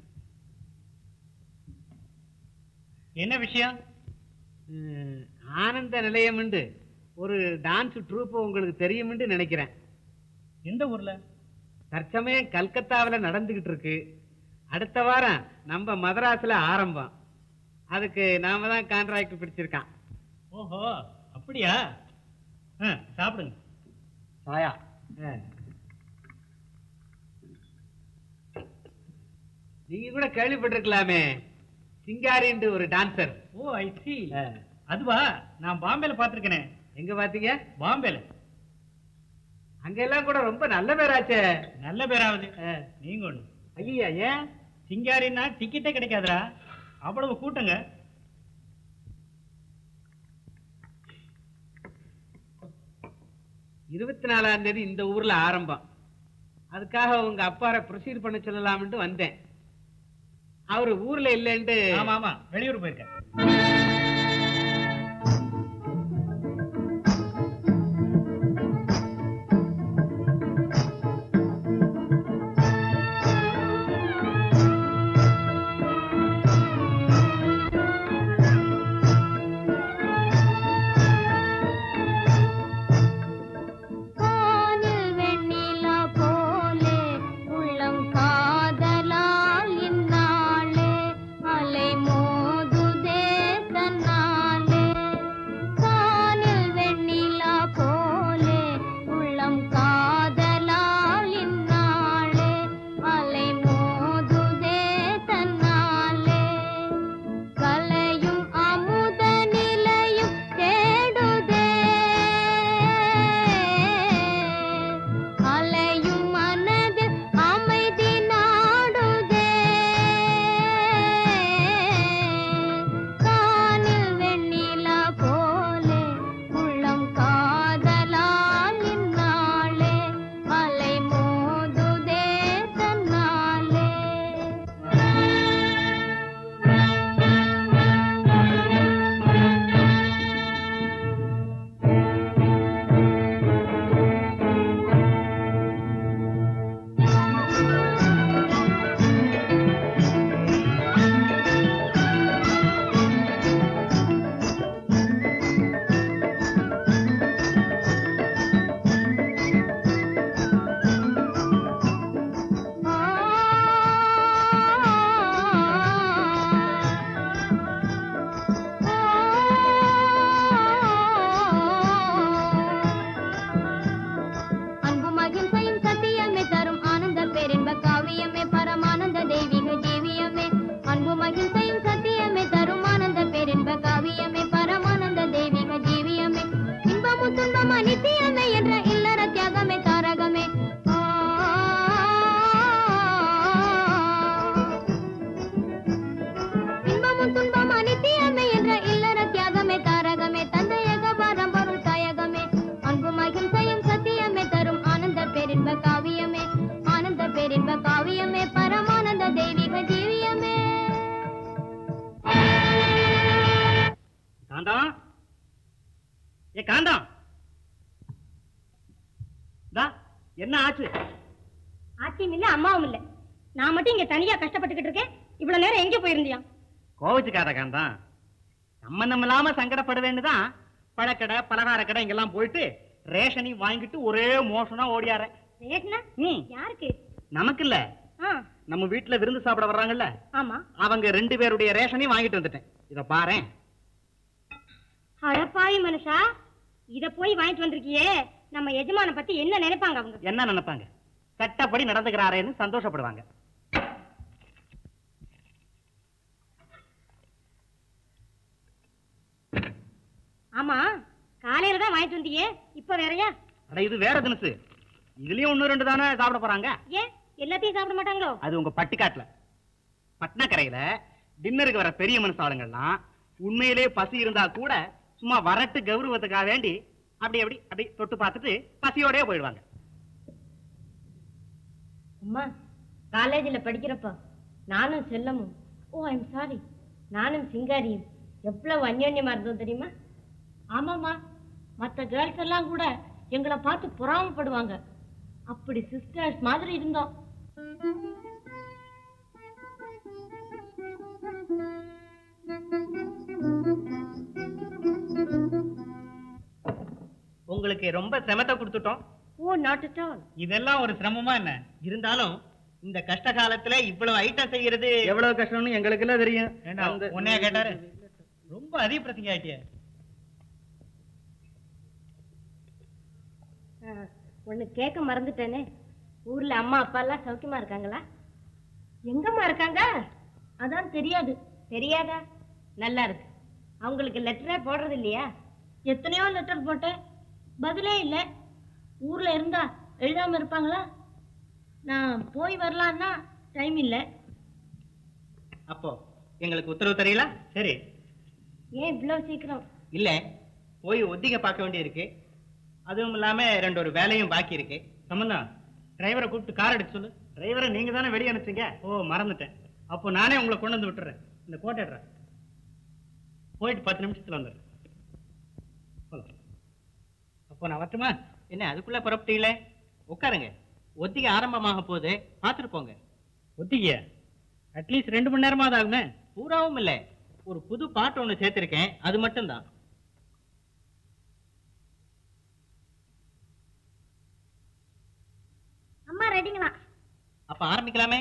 என்ன விஷயம்? ம், ஆனந்த நிலையம் ஒரு டான்ஸ் ட்ரூப் உங்களுக்கு தெரியும்னு நினைக்கிறேன். எந்த ஊர்ல? தற்சமயம் கல்கத்தாவில் நடந்துகிட்டு இருக்கு. அடுத்த வாரம் நம்ம மதராஸ்ல ஆரம்பம். அதுக்கு நாம தான் கான்ட்ராக்ட் பிடிச்சிருக்கான். ஓஹோ, அப்படியா? சாப்பிடுங்க. சாயா. நீங்க கூட கேள்விப்பட்டிருக்கலாமே, சிங்காரின்னு ஒரு டான்சர். O, I C. அதுவா, நான் பாம்பேல பாத்திருக்கேனே. எங்க பாத்தீங்க? பாம்பேல. அங்கெல்லாம் கூட ரொம்ப நல்ல பேராச்சே. நல்ல பேராவது நீங்க ஒண்ணு. ஐயா, ஏன்? சிங்காரின்னா டிக்கெட்டே கிடைக்காதுரா, அவ்வளவு கூட்டங்க. இருபத்தி நாலாம் தேதி இந்த ஊர்ல ஆரம்பம். அதுக்காக உங்க அப்பாரை ப்ரொசீட் பண்ண சொல்லலாம்னு வந்தேன். அவரு ஊர்ல இல்லைன்ட்டு. ஆமா ஆமா, வெளியூர் போயிருக்க. என்ன ஆச்சு? ஆச்சியும் இல்ல அம்மாவும் இல்ல, நான் மட்டும் இங்க தனியா கஷ்டப்பட்டுக்கிட்டு இருக்கேன். இவ்வளவு நேரம் எங்க போயிருந்தியா? கோவிச்சுக்காத காந்தான், சம்பந்தம் இல்லாம சங்கடப்பட வேண்டுதான். பழக்கடை பலகார கடை இங்கெல்லாம் போயிட்டு ரேஷனி வாங்கிட்டு ஒரே மோசனா ஓடியார. ரேஷனா? யாருக்கு? நமக்கு இல்ல, நம்ம வீட்டுல விருந்து சாப்பிட வர்றாங்கல்ல, ஆமா, அவங்க ரெண்டு பேருடைய ரேஷனையும் வாங்கிட்டு வந்துட்டேன். இத பாரு. அடப்பாவி மனுஷா, இத போய் வாங்கிட்டு வந்திருக்கியே, நம்ம எஜமான பத்தி என்ன நினைப்பாங்க அவங்க? என்ன நினைப்பாங்க? சட்டப்படி நடந்துக்கிறாரேன்னு சந்தோஷப்படுவாங்க. ஆமா, காலையில தான் வாங்கிட்டு வந்தியே, இப்ப வேறயா? அட இது வேற தினசு. இதுலயும் ஒண்ணு ரெண்டு தானே சாப்பிட போறாங்க. ஏன் எல்லாத்தையும் சாப்பிட மாட்டாங்களோ? அது உங்க பட்டிக்காட்டுல. பட்னக்கரையில டின்னருக்கு வர பெரிய மனுஷாளுங்கள்லாம் உண்மையிலே பசி இருந்தா கூட சும்மா வரட்டு கௌரவத்துக்காக வேண்டி அப்படி அப்படி அப்படி தொட்டு பார்த்துட்டு பசியோடய போயிடுவாங்க. அம்மா, காலேஜில் படிக்கிறப்ப நானும் செல்லமும், ஓ ஐம் சாரி, நானும் சிங்காரியும் எவ்வளவு அந்யோன்யமா இருந்தோம் தெரியுமா? ஆமாம்மா, மற்ற கேர்ள்ஸ் எல்லாம் கூட எங்களை பார்த்து பொறாமப்படுவாங்க. அப்படி சிஸ்டர்ஸ் மாதிரி இருந்தோம். உங்களுக்கு ரொம்ப சிரமத்தை கொடுத்துட்டோம். Oh not at all. இதெல்லாம் ஒரு சிரமமா என்ன? இருந்தாலும் இந்த கஷ்ட காலத்துல இவ்வளவு ஐட்டம் செய்யறது எவ்வளவு கஷ்டம்னு எங்களுக்கு எல்லாம் தெரியும். உன்னைய கேட்டாரு, ரொம்ப அதிக பிரச்சனை ஆயிட்டிய. ஒண்ணு கேட்க மறந்துட்டேனே, ஊர்ல அம்மா அப்பா எல்லாம் சௌக்கியமா இருக்காங்களா? எங்கம்மா இருக்காங்க? அதான் தெரியாது. தெரியாதா? நல்லா இருக்கு. அவங்களுக்கு லெட்டரே போடுறது இல்லையா? எத்தனையோ லெட்டர் போட்டேன், பதிலே இல்லை. ஊர்ல இருந்தா எழுதாம இருப்பாங்களா? நான் போய் வரலான்னா டைம் இல்லை. அப்போ எங்களுக்கு உத்தரவு தெரியல. சரி, ஏன் இவ்வளவு சீக்கிரம்? இல்ல போய் ஒத்திகை பார்க்க வேண்டி இருக்கு. அதுவும் இல்லாம ரெண்டு ஒரு வேலையும் பாக்கி இருக்கு. சம்பந்தா, டிரைவரை கூப்பிட்டு கார் எடுக்க சொல்லு. டிரைவரை நீங்க தானே வெளியே அனுப்பிச்சீங்க. ஓ மறந்துட்டேன். அப்போ நானே உங்களை கொண்டு வந்து விட்டுறேன். இந்த கோட்டை போயிட்டு பத்து நிமிஷத்துல வந்துடுறேன். அப்போ நான் வரட்டுமா? என்ன அதுக்குள்ள புறப்பட்டீங்களே? உட்காருங்க, ஒத்திகை ஆரம்பமாக போகுது, பார்த்துட்டு போங்க. ஒத்திகையா? அட்லீஸ்ட் ரெண்டு மணி நேரமாவது ஆகுமே. பூராவும் இல்லை, ஒரு புது பாட்டு ஒன்று சேர்த்திருக்கேன், அது மட்டும்தான். அம்மா ரெடிங்களா? அப்ப ஆரம்பிக்கலாமே.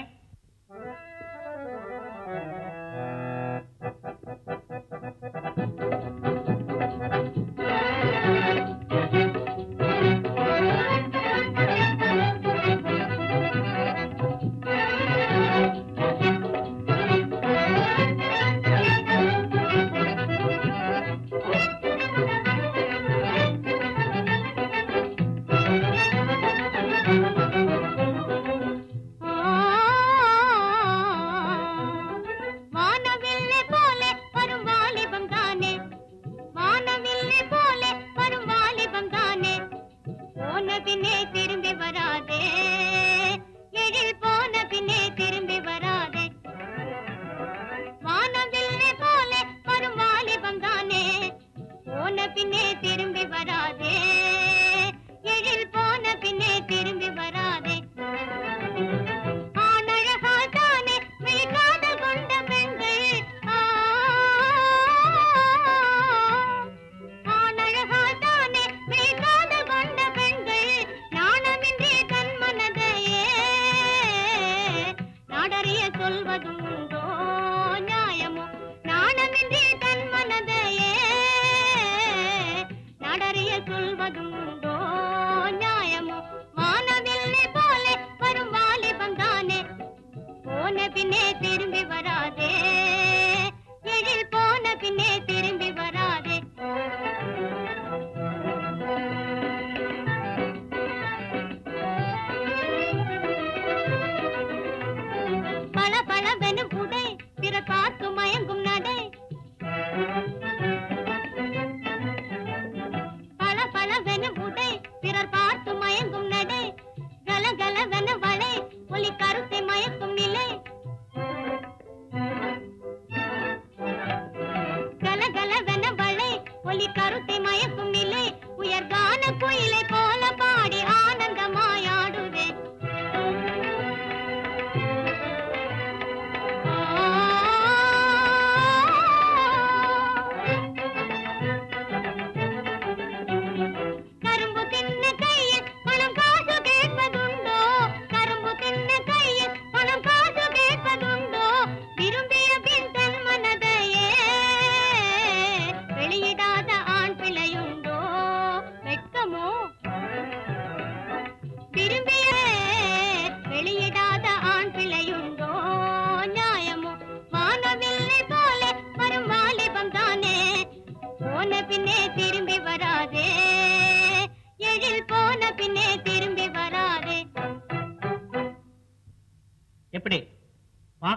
வெளியிடாத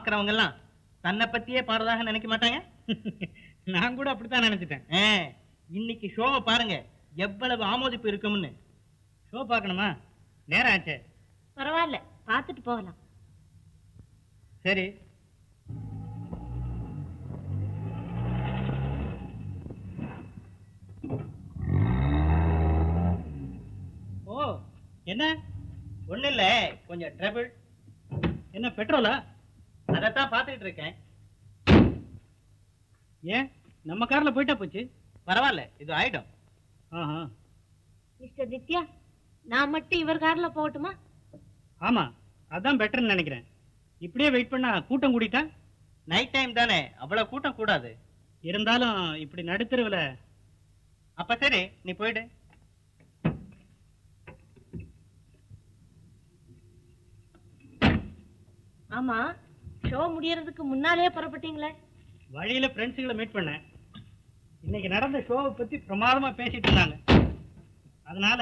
பாக்குறவங்க எல்லாம் தன்னை பத்தியே பாடுறதாக நினைக்க மாட்டாங்க? நான் கூட அப்படித்தான் நினைச்சிட்டேன். ஆ, இன்னைக்கு ஷோவை பாருங்க, எவ்வளவு ஆமோதிப்பு இருக்கும்னு. ஷோ பார்க்கணுமா? நேரம் ஆச்சே. பரவாயில்ல, பார்த்துட்டு போகலாம். சரி. ஓ, என்ன? ஒண்ணு இல்ல, கொஞ்சம் ட்ரபிள். என்ன பெட்ரோலா? அதைத்தான் பார்த்துட்டு இருக்கேன். ஏன் நம்ம கார்ல போயிட்டா போச்சு. பரவாயில்ல, இது ஆயிடும். ஆஹா. மிஸ்டர் நித்யா, நான் மட்டும் இவர் கார்ல போகட்டுமா? ஆமா, அதான் பெட்டர்னு நினைக்கிறேன். இப்படியே வெயிட் பண்ணா கூட்டம் கூடிட்டா? நைட் டைம் தானே, அவ்வளவு கூட்டம் கூடாது. இருந்தாலும் இப்படி நடுத்தருவில். அப்ப சரி, நீ போயிடு. ஆமா, ஷோ முடியறதுக்கு முன்னாலேயே புறப்பட்டீங்களே? வழியில ஃப்ரெண்ட்ஸுகளை மீட் பண்ணேன். இன்னைக்கு நடந்த ஷோவை பத்தி பிரமாதமா பேசிட்டு இருந்தாங்க. அதனால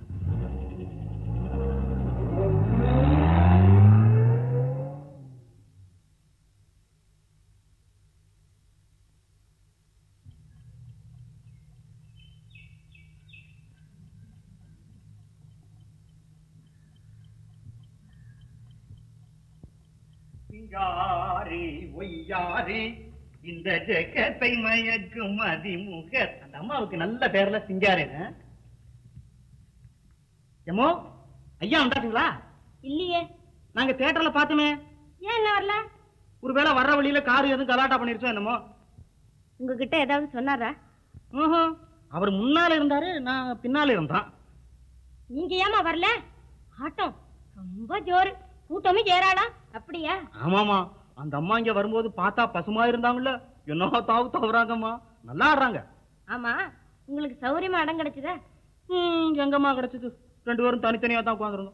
சிங்காரி ஒய்யாரி இந்த ஜெகத்தை மயக்கும் அதிமுக. அந்த அம்மாவுக்கு நல்ல பேர்ல சிங்காரேன்னு. எமோ ஐயா வந்தாச்சுங்களா? இல்லையே. நாங்க தியேட்டர்ல பார்த்தோமே. ஏன் என்ன வரல? ஒருவேளை வர்ற வழியில கார் எதுவும் கலாட்டா பண்ணிருச்சோ என்னமோ. உங்ககிட்ட ஏதாவது சொன்னாரா? அவர் முன்னால இருந்தாரு, நான் பின்னால இருந்தான். நீங்க ஏமா வரல? ஆட்டம் ரொம்ப ஜோரு, கூட்டமும் ஏறாளா? அப்படியா? ஆமாமா, அந்த அம்மா இங்க வரும்போது பார்த்தா பசுமா இருந்தாங்கல்ல, என்ன தாவு தவறாங்கம்மா, நல்லா ஆடுறாங்க. ஆமா, உங்களுக்கு சௌரியமா இடம் கிடைச்சதா? ம், எங்கம்மா கிடைச்சது? ரெண்டு பேரும் தனித்தனியா தான் உட்காந்துருந்தோம்.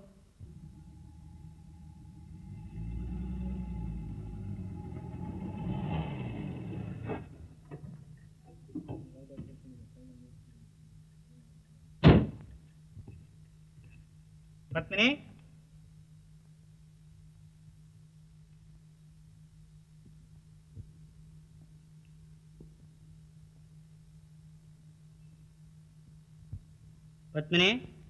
பத்மினி, பத்மினி,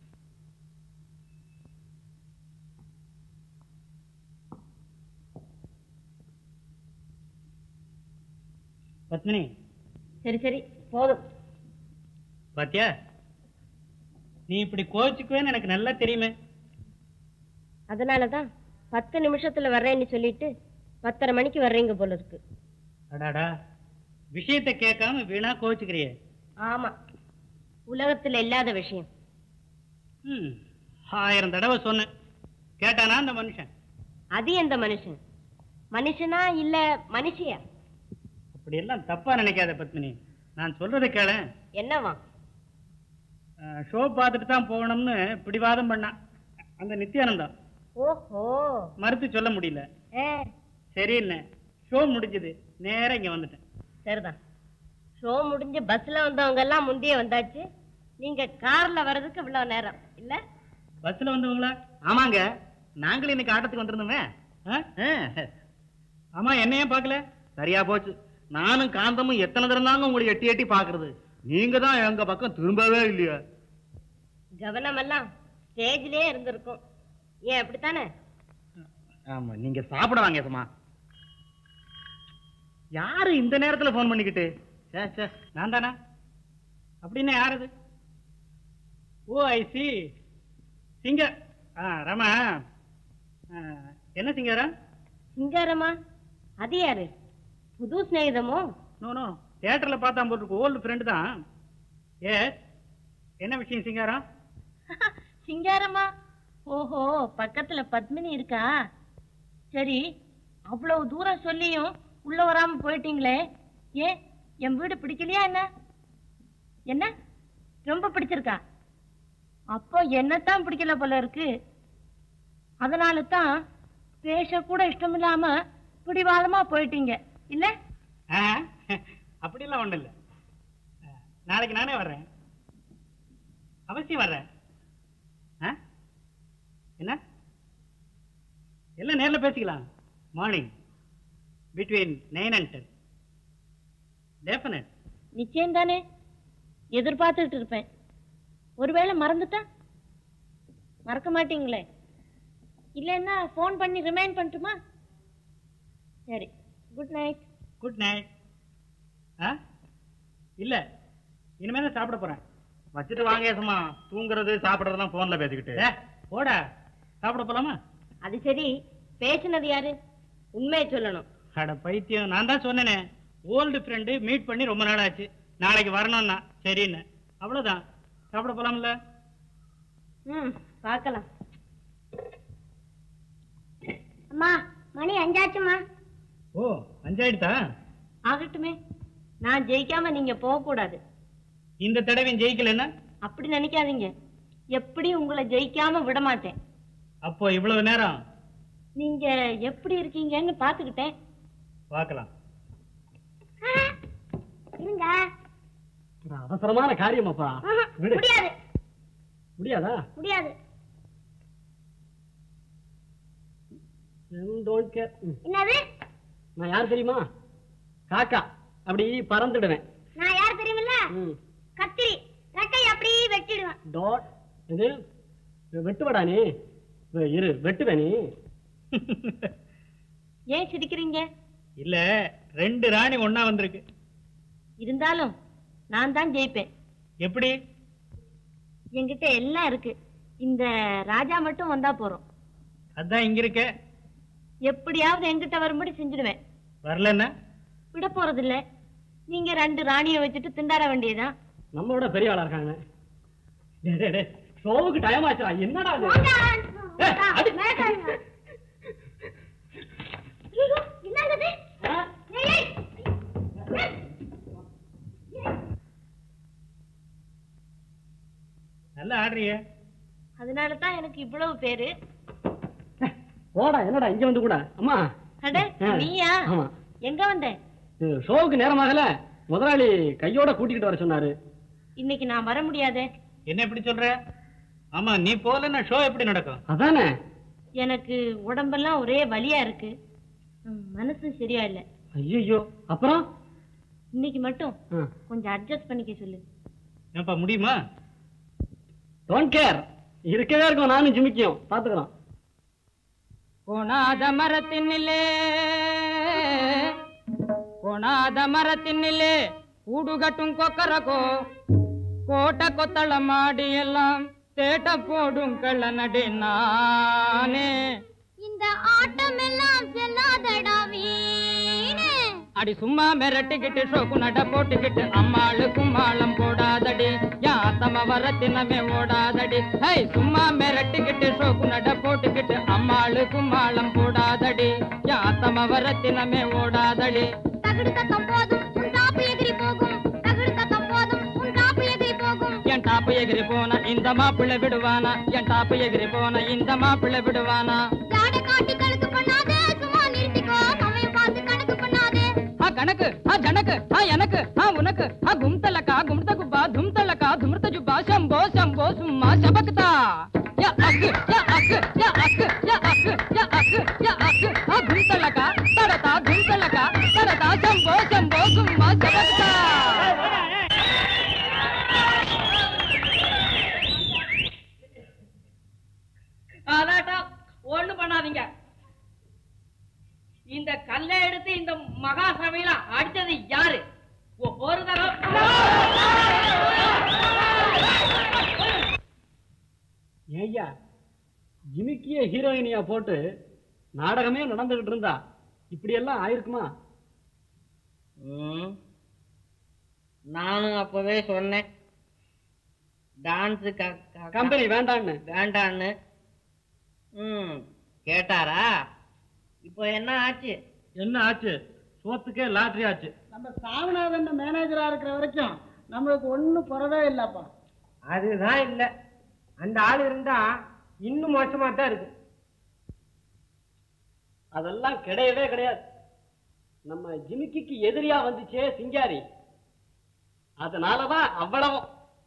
பத்மினி. சரி சரி போதும். பாத்தியா, நீ இப்படி கோச்சுக்குவேன்னு எனக்கு நல்லா தெரியுமே. அதனாலதான் பத்து நிமிஷத்துல வர்றேன்னு சொல்லிட்டு பத்தரை மணிக்கு வர்றீங்க போல இருக்கு. அடாடா, விஷயத்தை கேட்காம வீணா கோச்சுக்கிறியே. ஆமா, உலகத்துல இல்லாத விஷயம். ம், ஆயிரம் தடவை சொன்னேன், கேட்டானா அந்த மனுஷன்? அது எந்த மனுஷன்? மனுஷனா இல்ல மனுஷியா? அப்படி எல்லாம் தப்பா நினைக்காத பத்மினி, நான் சொல்றதை கேள. என்னவா? ஷோ பார்த்துட்டு தான் போகணும்னு பிடிவாதம் பண்ணான் அந்த நித்யானந்தம். ஓஹோ, மறுத்து சொல்ல முடியல. சரி, என்ன ஷோ முடிஞ்சது, நேரா இங்க வந்துட்டேன். சரிதான், ஷோ முடிஞ்சு பஸ்ல வந்தவங்க எல்லாம் முந்தைய வந்தாச்சு. நீங்க கார்ல வர்றதுக்கு இவ்வளவு நேரம் இல்ல? பஸ்ல வந்தவங்களா? ஆமாங்க, நாங்களும் இன்னைக்கு ஆட்டத்துக்கு வந்திருந்தோமே. ஆமா, என்னையே பார்க்கல. சரியா போச்சு, நானும் காந்தமும் எத்தனை தரம் தாங்க உங்களை எட்டி எட்டி பாக்குறது, நீங்க தான் எங்க பக்கம் திரும்பவே இல்லையா? கவனம் எல்லாம் ஸ்டேஜ்லயே இருந்திருக்கும். ஏன் அப்படித்தானே? ஆமா, நீங்க சாப்பிட வாங்க. ஏசமா, யாரு இந்த நேரத்துல போன் பண்ணிக்கிட்டு? நான் தானா? அப்படின்னு யாரது? Oh, I see, singer. ஆ, ரமா. என்ன சிங்காரா? சிங்காரமா? அது யாரு? புது ஸ்நேகிதமோ? நோ நோ, தியேட்டர்ல பார்த்தா போட்டு ஓல்டு ஃப்ரெண்டு தான். ஏ, என்ன விஷயம் சிங்காரா? சிங்காரமா? ஓஹோ, பக்கத்துல பத்மினி இருக்கா? சரி, அவ்வளவு தூரம் சொல்லியும் உள்ள வராம போயிட்டீங்களே, ஏன் என் வீடு பிடிக்கலையா என்ன? என்ன ரொம்ப பிடிச்சிருக்கா? அப்போ என்னத்தான் பிடிக்கல போல இருக்கு. அதனால தான் பேச கூட இஷ்டம் இல்லாம பிடிவாதமா போயிட்டீங்க இல்ல? அப்படிலாம் ஒண்ணு இல்ல. நாளைக்கு நானே வர்றேன், அவசியம் வர்றேன். என்ன எல்லாம் நேர்ல பேசிக்கலாம். Morning. Between nine and ten. Definite. நிச்சயம் தானே? எதிர்பார்த்துட்டு இருப்பேன். ஒருவேளை மறந்துட்டா? மறக்க மாட்டீங்களே? இல்லைன்னா ஃபோன் பண்ணி ரிமைண்ட் பண்ணட்டுமா? சரி, குட் நைட். Good night. ஆ இல்லை, இனிமே தான் சாப்பிட போகிறேன். வச்சுட்டு வாங்க ஏசமா, தூங்குறது சாப்பிட்றதெல்லாம் ஃபோனில் பேசிக்கிட்டு. ஏ போடா, சாப்பிட போகலாமா? அது சரி, பேசினது யாரு? உண்மையை சொல்லணும். அட பைத்தியம், நான் தான் சொன்னேனே, ஓல்டு ஃப்ரெண்டு மீட் பண்ணி ரொம்ப நாள் ஆச்சு, நாளைக்கு வரணும்னா சரின்னு. அவ்வளோதான், சாப்பிட போகலாம்ல? ம், பார்க்கலாம். அம்மா, மணி அஞ்சாச்சுமா. ஓ, அஞ்சாயிடுதா? ஆகட்டுமே, நான் ஜெயிக்காம நீங்க போக கூடாது. இந்த தடவையும் ஜெயிக்கலன்னா? அப்படி நினைக்காதீங்க, எப்படி உங்களை ஜெயிக்காம விட மாட்டேன். அப்போ இவ்வளவு நேரம் நீங்க எப்படி இருக்கீங்கன்னு பாத்துக்கிட்டேன். பார்க்கலாம். இருங்க. அவசரமான காரியமாப்பா. விடு. முடியாது. முடியாதா? முடியாது. Don't care. என்னது? நான் யார் தெரியுமா? காக்கா. அப்படி பறந்துடுவேன். நான் யார் தெரியுமில்ல? கத்திரி. ரெக்கை அப்படி வெட்டிடுவேன். டாட். இது வெட்டுவடா நீ? இரு, வெட்டுவே நீ. ஏன் சிரிக்கிறீங்க? இல்ல, ரெண்டு ராணி ஒன்னா வந்திருக்கு. இருந்தாலும் நான் தான் ஜெயிப்பேன். எப்படி? என்கிட்ட எல்லாம் இருக்கு. இந்த ராஜா மட்டும் வந்தா போறோம். அதான் இங்க இருக்க. எப்படியாவது என்கிட்ட வரும்படி செஞ்சிடுவேன். வரலன்னா விட போறது இல்ல. நீங்க ரெண்டு ராணியை வச்சுட்டு திண்டாட வேண்டியதான். நம்மளோட பெரிய ஆளா இருக்காங்க. ஷோவுக்கு டைம் ஆச்சா? என்னடா இது? நல்லா ஆடுறிய. அதனாலதான் எனக்கு இவ்வளவு பேரு. போடா, என்னடா இங்க வந்து கூட? அம்மா. அட, நீயா? எங்க வந்த? ஷோவுக்கு நேரமாகல, முதலாளி கையோட கூட்டிக்கிட்டு வர சொன்னாரு. இன்னைக்கு நான் வர முடியாதே. என்ன எப்படி சொல்ற? ஆமா, நீ போகலன்னா ஷோ எப்படி நடக்கும்? அதானே. எனக்கு உடம்பெல்லாம் ஒரே வலியா இருக்கு, மனசு சரியா இல்ல. ஐயோ, அப்புறம் இன்னைக்கு மட்டும் கொஞ்சம் அட்ஜஸ்ட் பண்ணிக்க சொல்லு. ஏன்பா, முடியுமா? டோன்ட் கேர், இருக்கவே இருக்கும். நானும் ஜிமிக்கும் பாத்துக்கிறோம். கோணாத மரத்தினிலே கோணாத மரத்தினிலே கூடு கட்டும் கொக்கரகோ, கோட்டை கொத்தள மாடி எல்லாம் தேட்ட போடும் கள்ள நடி நானே. இந்த ஆட்டம் எல்லாம் செல்லாதடா வீணே. அடி சும்மா மிரட்டிக்கிட்டு ஷோக்கு நட போட்டுக்கிட்டு அம்மாளு கும்மாளம் போடாதடி, யாத்தம வரத்தினமே ஓடாதடி. ஹை, சும்மா மிரட்டிக்கிட்டு ஷோக்கு நட போட்டுக்கிட்டு அம்மாளு கும்மாளம் போடாதடி, யாத்தம வரத்தினமே ஓடாதடி. தகுடு தத்தம் போதும் உன் தாப்பு எகிரி போகும், தகுடு தத்தம் போதும் உன் தாப்பு எகிரி போகும். என் டாப்பு எகிரி போன இந்த மாப்பிள்ளை விடுவானா? என் டாப்பு எகிரி போன இந்த மாப்பிள்ளை விடுவானா? ஜாட காட்டி கணக்கு பண்ணாதே, சும்மா நிறுத்திக்கோ, சமயம் பார்த்து கணக்கு பண்ணாதே. ஆ கணக்கு, ஆ ஜனக்கு, ஆ எனக்கு, ஆ உனக்கு, ஆ கும்தலக்கா கும்த குப்பா தும்தலக்கா துமிர்த்த ஜுப்பா சம்போ சம்போ சும்மா சபக்தா. யா அக்கு, யா அக்கு, யா அக்கு, யா அக்கு, யா அக்கு, யா அக்கு, ஆ கும்தலக்கா தடதா கும்தலக்கா தடதா சம்போ சம்போ சும்மா சபக்தா. அதாட்டா, ஒண்ணு பண்ணாதீங்க. இந்த கல்லை எடுத்து இந்த மகா சபையில அடிச்சது யாரு? ஒரு தரம் ஏய்யா, ஜிமிக்கிய ஹீரோயினியா போட்டு நாடகமே நடந்துகிட்டு இருந்தா இப்படி எல்லாம் ஆயிருக்குமா? நானும் அப்பவே சொன்னேன் டான்ஸ் கம்பெனி வேண்டான்னு வேண்டான்னு. ம், கேட்டாரா? இப்போ என்ன ஆச்சு? என்ன ஆச்சு? சோத்துக்கே லாட்டரி ஆச்சு. நம்ம சாமிநாதன் மேனேஜரா இருக்கிற வரைக்கும் நம்மளுக்கு ஒண்ணும் குறவே இல்லப்பா. அதுதான் இல்ல, அந்த ஆள் இருந்தா இன்னும் மோசமா தான் இருக்கு. அதெல்லாம் கிடையவே கிடையாது. நம்ம ஜிமிக்கிக்கு எதிரியா வந்துச்சே சிங்காரி, அதனாலதான் அவ்வளவு.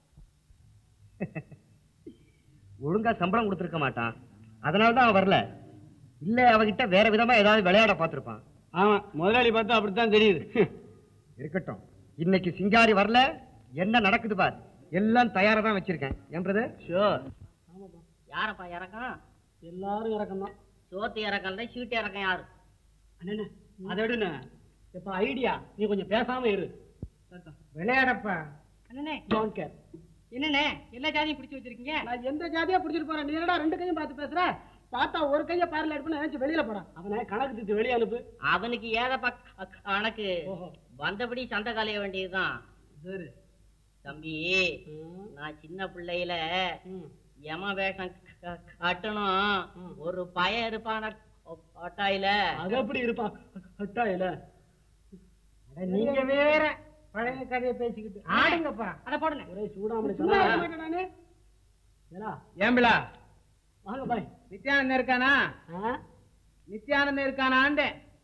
ஒழுங்கா சம்பளம் கொடுத்திருக்க மாட்டான், அதனாலதான் அவன் வரல. இல்ல அவகிட்ட வேற விதமா ஏதாவது விளையாட பார்த்திருப்பான். ஆமா, முதலாளி பார்த்தா அப்படித்தான் தெரியுது. இருக்கட்டும், இன்னைக்கு சிங்காரி வரல, என்ன நடக்குது பார். எல்லாம் தயாரா தான் வச்சிருக்கேன். என் பிரதர் ஷூர். யாரப்பா இறக்கம்? எல்லாரும் இறக்கம் தான். சோத்து இறக்கம் இல்லை, சீட்டு இறக்கம் யாரு? அண்ணே அதை விடுண்ணே. இப்ப ஐடியா, நீ கொஞ்சம் பேசாம இரு. விளையாடப்பா. அண்ணனே டோன்ட் கேர். என்னண்ணே எல்லா ஜாதியும் பிடிச்சி வச்சிருக்கீங்க? நான் எந்த ஜாதியா பிடிச்சிட்டு போறேன்? நீ என்னடா ரெண்டு கையும் பார்த்து பேசுற? பார்த்தா ஒரு கையை பார்ல எடுப்பு நினைச்சு வெளியில போடா. அவனை கணக்கு தீர்த்து வெளியே அனுப்பு. அவனுக்கு ஏதப்பா க- கணக்கு? வந்தபடி சண்டை கலைய வேண்டியதுதான். சரி தம்பி, நான் சின்ன பிள்ளையில யம வேஷம் க- கட்டணும். ஒரு பையன் இருப்பான ஒட்டாயில. அது எப்படி இருப்பான் கட்டாயில? நீங்க வேற பழைய கதையை பேசிக்கிட்டு ஆடுங்கப்பா. அத போடுங்க. ஒரே சூடாமணி சும்மா சொன்னா. இருக்க மாட்டேன் நானு. ஏலா, ஏம்பிளா வாங்க பாய். நித்யானந்தம் இருக்கானா? ஆ? நித்யானந்தம் இருக்கானாண்டே?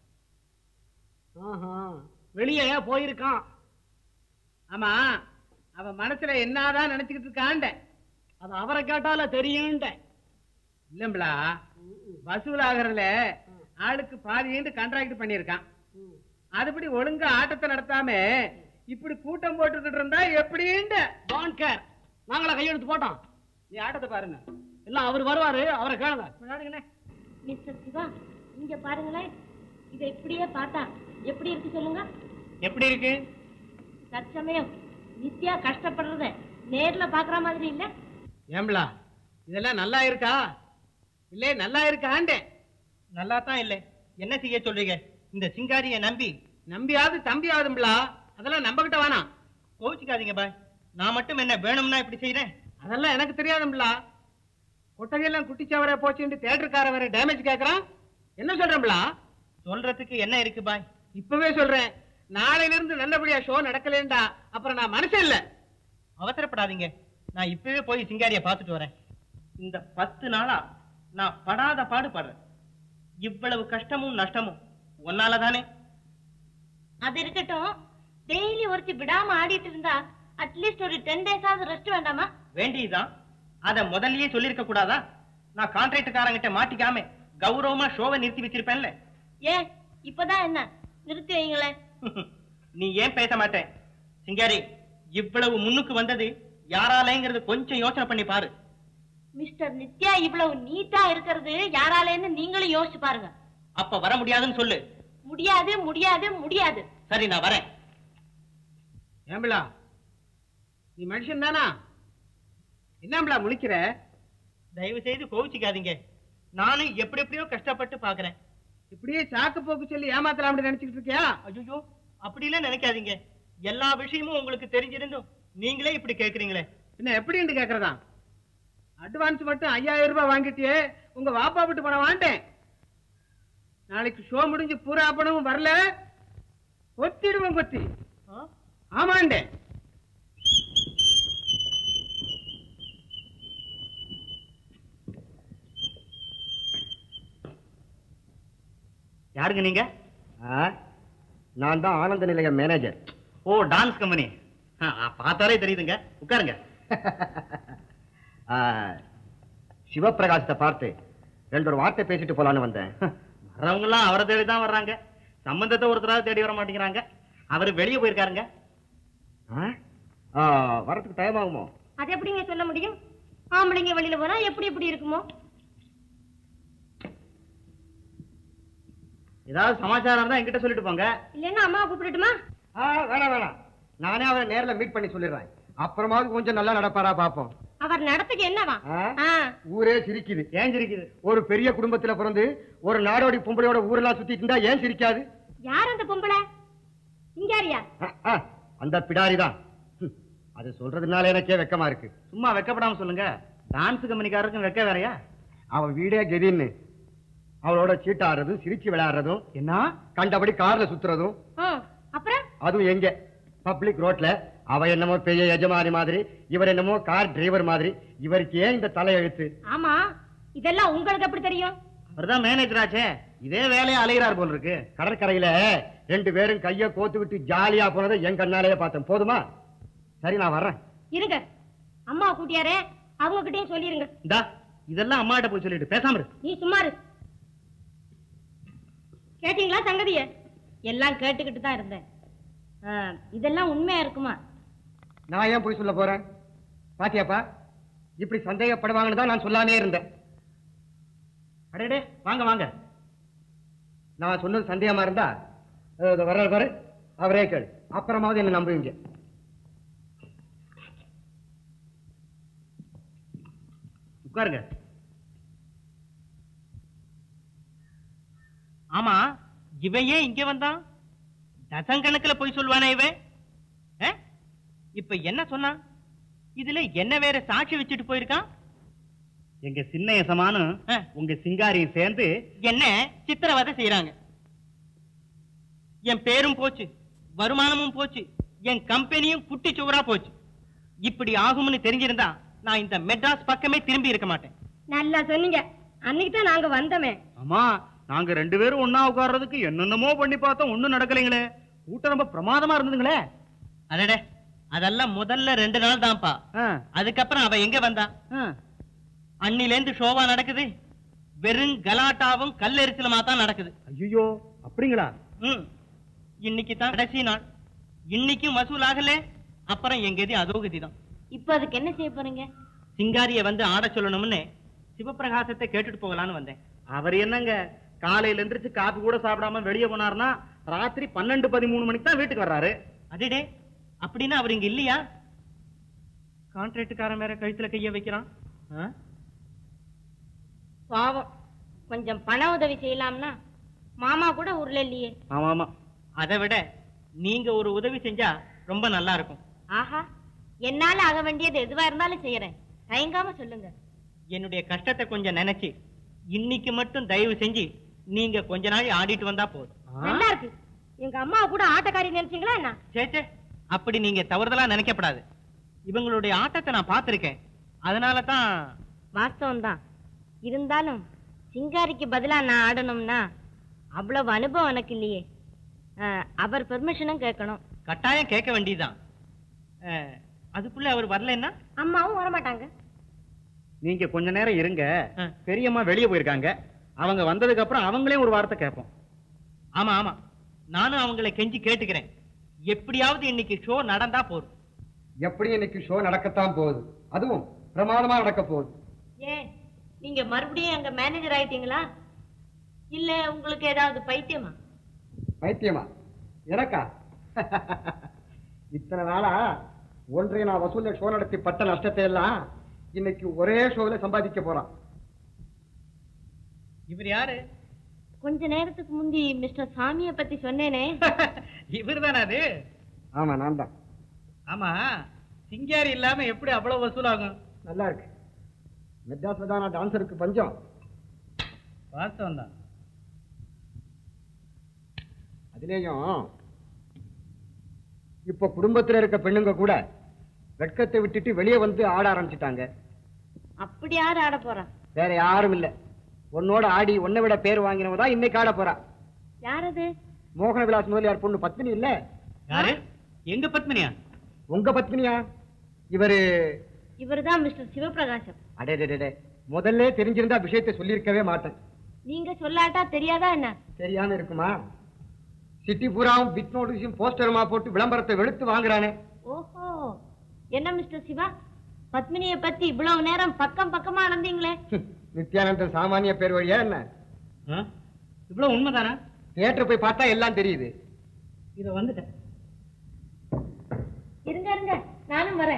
ஆஹா, வெளியே போயிருக்கான். ஆமா, அவன் மனசுல என்னதான் நினைச்சுக்கிட்டு இருக்காண்ட? அது அவரை கேட்டால தெரியும்ட. இல்லம்பளா, வசூல் ஆகிறதுல ஆளுக்கு பாதிண்டு கான்ட்ராக்ட் பண்ணிருக்கான். அதுபடி ஒழுங்கா ஆட்டத்தை நடத்தாம இப்படி கூட்டம் போட்டுக்கிட்டு இருந்தா எப்படின்னு டோன்ட் கேர். நாங்களா கையெழுத்து போட்டோம். நீ ஆட்டத்தை பாருங்க. எல்லாம் அவர் வருவாரு, அவரை கேளுங்க. விளையாடுங்கண்ணே. மிஸ்டர் சிவா, இங்க பாருங்களேன். இதை இப்படியே பார்த்தா எப்படி இருக்கு சொல்லுங்க? எப்படி இருக்கு? தற்சமயம் நித்யா கஷ்டப்படுறத நேர்ல பாக்குற மாதிரி இல்ல? ஏம்பளா, இதெல்லாம் நல்லா இருக்கா? இல்லே நல்லா இருக்காண்டே? நல்லா தான் இல்லை. என்ன செய்ய சொல்றீங்க? இந்த சிங்காரியை நம்பி நம்பியாவது தம்பியாவதுங்களா? அதெல்லாம் நம்ப கிட்ட வேணாம். கோவிச்சுக்காதீங்க பாய். நான் மட்டும் என்ன வேணும்னா இப்படி செய்யறேன்? அதெல்லாம் எனக்கு தெரியாதுங்களா. கொட்டகையெல்லாம் குட்டிச்சவரே போச்சுன்னு தேட்டருக்கார வேற டேமேஜ் கேட்கறான். என்ன சொல்றேன்களா? சொல்றதுக்கு என்ன இருக்கு பாய்? இப்பவே சொல்றேன், நாளையில இருந்து நல்லபடியா ஷோ நடக்கலேண்டா அப்புறம் நான் மனுஷன் இல்ல. அவசரப்படாதீங்க. நான் இப்பவே போய் சிங்காரியை பார்த்துட்டு வரேன். இந்த பத்து நாளா நான் படாத பாடுபடுறேன். இவ்வளவு கஷ்டமும் நஷ்டமும் ஒன்னால தானே. அது இருக்கட்டும், டெய்லி ஒருத்தி விடாம ஆடிட்டு இருந்தா அட்லீஸ்ட் ஒரு டென் டேஸ் ஆகுது ரெஸ்ட் வேண்டாமா? வேண்டியதுதான். அத முதல்லயே சொல்லிருக்க கூடாதா? நான் கான்ட்ராக்டுக்காரங்கிட்ட மாட்டிக்காம கௌரவமா ஷோவை நிறுத்தி வச்சிருப்பேன்ல. ஏன் இப்பதான் என்ன நிறுத்தி வைங்களேன். நீ ஏன் பேச மாட்டேன்? சிங்காரி, இவ்வளவு முன்னுக்கு வந்தது யாராலேங்கிறது கொஞ்சம் யோசனை பண்ணி பாரு. மிஸ்டர் நித்யா இவ்வளவு நீட்டா இருக்கிறது யாராலேன்னு நீங்களும் யோசிச்சு பாருங்க. அப்ப வர முடியாதுன்னு சொல்லு. முடியாது முடியாது முடியாது. சரி, நான் வரேன். ஏம்பிளா, நீ மனுஷன் தானா? என்னம்பிளா முழிக்கிற? தயவு செய்து கோவிச்சுக்காதீங்க. நானும் எப்படி எப்படியோ கஷ்டப்பட்டு பாக்குறேன். இப்படியே சாக்கு போக்கு சொல்லி ஏமாத்தலாம் நினைச்சுக்கிட்டு இருக்கியா? ஐயோ, அப்படிலாம் நினைக்காதீங்க. எல்லா விஷயமும் உங்களுக்கு தெரிஞ்சிருந்தும் நீங்களே இப்படி கேக்குறீங்களே. என்ன எப்படின்னு கேக்குறதா? அட்வான்ஸ் மட்டும் ஐயாயிரம் ரூபாய் வாங்கிட்டியே, உங்க வாப்பா விட்டு பணம் வாண்டேன். நாளைக்கு ஷோ முடிஞ்சு பூரா பணமும் வரல, கொத்திடுவோம் கொத்தி. ஆமாண்டே. யாருங்க நீங்க? நான் தான் ஆனந்த நிலைய மேனேஜர். ஓ, டான்ஸ் கம்பெனி. பார்த்தாலே தெரியுதுங்க. உட்காருங்க. சிவபிரகாசத்தை பார்த்து ரெண்டு ஒரு வார்த்தை பேசிட்டு போலான்னு வந்தேன். வர்றவங்க எல்லாம் அவரை தேடி தான் வர்றாங்க. சம்பந்தத்தை ஒருத்தராவது தேடி வர மாட்டேங்கிறாங்க. அவரு வெளியே போயிருக்காருங்க. வரத்துக்கு டைம் ஆகுமோ? அது எப்படிங்க சொல்ல முடியும்? ஆம்பளைங்க வெளியில போனா எப்படி எப்படி இருக்குமோ? ஏதாவது சமாச்சாரம் இருந்தா என்கிட்ட சொல்லிட்டு போங்க. இல்லன்னா அம்மா கூப்பிடட்டுமா? வேணாம் வேணாம், நானே அவரை நேர்ல மீட் பண்ணி சொல்லிடுறேன். அப்புறமாவது கொஞ்சம் நல்லா நடப்பாரா பாப்போம். அவர் நடத்துக்கு என்னவா? ஊரே சிரிக்குது. ஏன் சிரிக்குது? ஒரு பெரிய குடும்பத்துல பிறந்து ஒரு நாடோடி பொம்பளையோட ஊரெல்லாம் சுத்திட்டு இருந்தா ஏன் சிரிக்காது? யார் அந்த பொம்பளை? சிங்காரியா? அந்த பிடாரிதான். அது சொல்றதுனால எனக்கே வெக்கமா இருக்கு. சும்மா வெக்கப்படாம சொல்லுங்க. டான்ஸ் கம்பெனிக்காரருக்கும் வெக்க வேறையா? அவன் வீடே கெதின்னு அவளோட சீட்டாடுறதும் சிரிச்சு விளையாடுறதும் என்ன கண்டபடி கார்ல சுத்துறதும் அப்புறம் அதுவும் எங்க பப்ளிக் ரோட்ல. அவ என்னமோ பெரிய எஜமானி மாதிரி, இவர் என்னமோ கார் டிரைவர் மாதிரி. இவருக்கு ஏன் இந்த தலையெழுத்து? ஆமா, இதெல்லாம் உங்களுக்கு எப்படி தெரியும்? அவர்தான் மேனேஜர் ஆச்சே. இதே வேலையை அலைகிறார் போல் இருக்கு. கடற்கரையில ரெண்டு பேரும் கைய கோத்து விட்டு ஜாலியா போனதை என் கண்ணாலேயே பார்த்தேன். போதுமா? சரி, நான் வர்றேன். இருங்க, அம்மா கூட்டியாரே, அவங்க கிட்டயும் சொல்லிருங்க. இதெல்லாம் அம்மா கிட்ட போய் சொல்லிட்டு பேசாம இரு. நீ சும்மா இரு. கேட்டீங்களா சங்கதிய? எல்லாம் கேட்டுக்கிட்டு தான் இருந்தேன். ஆ, இதெல்லாம் உண்மையா இருக்குமா? நான் ஏன் போய் சொல்ல போறேன்? பாத்தியாப்பா, இப்படி சந்தேகப்படுவாங்கன்னு தான் நான் சொல்லாமே இருந்தேன். அடடே, வாங்க வாங்க. நான் சொன்னது சந்தேகமா இருந்தா வர வர அவரே கேளு, அப்புறமாவது என்ன நம்புவீங்க. உட்காருங்க. ஆமா, இவன் ஏன் இங்க வந்தான்? டசன் கணக்குல போய் சொல்வானே இவன். ஆ? இப்ப என்ன சொன்னான்? இதுல என்ன வேற சாட்சி வச்சுட்டு போயிருக்கான்? எங்க சின்ன எசமானும் ஆ. உங்க சிங்காரியும் சேர்ந்து என்ன சித்திரவதை செய்யறாங்க. என் பேரும் போச்சு, வருமானமும் போச்சு, என் கம்பெனியும் குட்டி சுவரா போச்சு. இப்படி ஆகும்னு தெரிஞ்சிருந்தா நான் இந்த மெட்ராஸ் பக்கமே திரும்பி இருக்க மாட்டேன். நல்லா சொன்னீங்க. அன்னைக்கு தான் நாங்க வந்தோமே. ஆமா, நாங்க ரெண்டு பேரும் ஒன்னா உட்கார்றதுக்கு என்னென்னமோ பண்ணி பார்த்தோம், ஒண்ணும் நடக்கலைங்களே. கூட்டம் ரொம்ப பிரமாதமா இருந்ததுங்களே. அடடே, அதெல்லாம் முதல்ல ரெண்டு நாள் தான்ப்பா. அதுக்கப்புறம் அவ எங்க வந்தா? அன்னிலேந்து ஷோவா நடக்குது, வெறும் கலாட்டாவும் கல்லெரிச்சலுமா தான் நடக்குது. ஐயோ, அப்படிங்களா? ம், இன்னைக்கு தான் கடைசி நாள். இன்னைக்கும் வசூல் ஆகல, அப்புறம் எங்க கதி அதோ கதிதான். இப்ப அதுக்கு என்ன செய்ய போறீங்க? சிங்காரிய வந்து ஆட சொல்லணும்னு சிவபிரகாசத்தை கேட்டுட்டு போகலான்னு வந்தேன். அவர் என்னங்க காலையில எந்திரிச்சு காப்பி கூட சாப்பிடாம வெளியே போனார்னா ராத்திரி பன்னெண்டு பதிமூணு மணிக்கு தான் வீட்டுக்கு வர்றாரு. அடடே, அப்படின்னா அவர் இங்க இல்லையா? கான்ட்ராக்டுக்காரன் வேற கழுத்துல கைய வைக்கிறான். ஆ? பாவம், கொஞ்சம் பண உதவி செய்யலாம்னா மாமா கூட ஊர்ல இல்லையே. ஆமா ஆமா. அதை விட நீங்க ஒரு உதவி செஞ்சா ரொம்ப நல்லா இருக்கும். ஆஹா, என்னால ஆக வேண்டியது எதுவா இருந்தாலும் செய்யறேன். தயங்காம சொல்லுங்க. என்னுடைய கஷ்டத்தை கொஞ்சம் நினைச்சு இன்னைக்கு மட்டும் தயவு செஞ்சு நீங்க கொஞ்ச நாள் ஆடிட்டு வந்தா போதும். நல்லா இருக்கு. எங்க அம்மாவை கூட ஆட்டக்காரி நினைச்சீங்களா என்ன? சேச்சே, அப்படி நீங்க தவறுதலா நினைக்கப்படாது. இவங்களுடைய ஆட்டத்தை நான் பார்த்திருக்கேன், அதனால தான். வாஸ்தவம் தான். இருந்தாலும் சிங்காரிக்கு பதிலா நான் ஆடணும்னா அவ்வளவு அனுபவம் எனக்கு இல்லையே. அவர் பெர்மிஷனும் கேட்கணும். கட்டாயம் கேட்க வேண்டியதுதான். அதுக்குள்ள அவர் வரலன்னா அம்மாவும் வரமாட்டாங்க. நீங்க கொஞ்ச நேரம் இருங்க, ஆ. பெரியம்மா வெளியே போயிருக்காங்க. அவங்க வந்ததுக்கு அப்புறம் அவங்களே ஒரு வார்த்தை கேட்போம். ஆமா ஆமா, நானும் அவங்களை கெஞ்சி கேட்டுக்கிறேன். எப்படியாவது இன்னைக்கு ஷோ நடந்தா போதும். எப்படி இன்னைக்கு ஷோ நடக்கத்தான் போகுது, அதுவும் பிரமாதமா நடக்க போகுது. ஏன் நீங்க மறுபடியும் அங்க மேனேஜர் ஆயிட்டீங்களா? இல்ல உங்களுக்கு ஏதாவது பைத்தியமா? பைத்தியமா எனக்கா? இத்தனை நாளா ஒன்றைய நான் வசூல ஷோ நடத்தி பட்ட நஷ்டத்தை எல்லாம் இன்னைக்கு ஒரே ஷோல சம்பாதிக்க போறான். இவர் யாரு? கொஞ்ச நேரத்துக்கு முந்தி மிஸ்டர் சாமியை பத்தி சொன்னேனே. இவர் தானே அது? ஆமா, நான் தான். ஆமா, சிங்காரி இல்லாம எப்படி அவ்வளவு வசூலாகும்? நல்லா இருக்கு. மெட்ராஸ்ல தான் நான் டான்சருக்கு பஞ்சம். வாஸ்தவம் தான். அதுலேயும் இப்ப குடும்பத்துல இருக்க பெண்ணுங்க கூட வெட்கத்தை விட்டுட்டு வெளியே வந்து ஆட ஆரம்பிச்சுட்டாங்க. அப்படி யாரு ஆட போறா? வேற யாரும் இல்ல, உன்னோட ஆடி உன்னை விட பேர் வாங்கினவ தான் இன்னைக்கு ஆட போறா. யார் அது? மோகன விலாஸ் முதலியார் பொண்ணு பத்மினி இல்ல? யாரு? எங்க பத்மினியா? உங்க பத்மினியா? இவரு இவர்தான் மிஸ்டர் சிவபிரகாசம். அடே, முதல்ல தெரிஞ்சிருந்தா விஷயத்தை சொல்லியிருக்கவே மாட்டேன். நீங்க சொல்லாட்டா தெரியாதா என்ன? தெரியாம இருக்குமா? சிட்டி பூராவும் பிட் நோட்டீஸும் போஸ்டருமா போட்டு விளம்பரத்தை வெளுத்து வாங்குறானே. ஓஹோ, என்ன மிஸ்டர் சிவா, பத்மினியை பத்தி இவ்வளவு நேரம் பக்கம் பக்கமா நடந்தீங்களே. நித்யானந்தன் சாமானிய பேர் வழியா என்ன? இவ்வளவு உண்மைதானா? தியேட்டர் போய் பார்த்தா எல்லாம் தெரியுது. இத வந்துட்டேன். இருங்க இருங்க, நானும் வரேன்.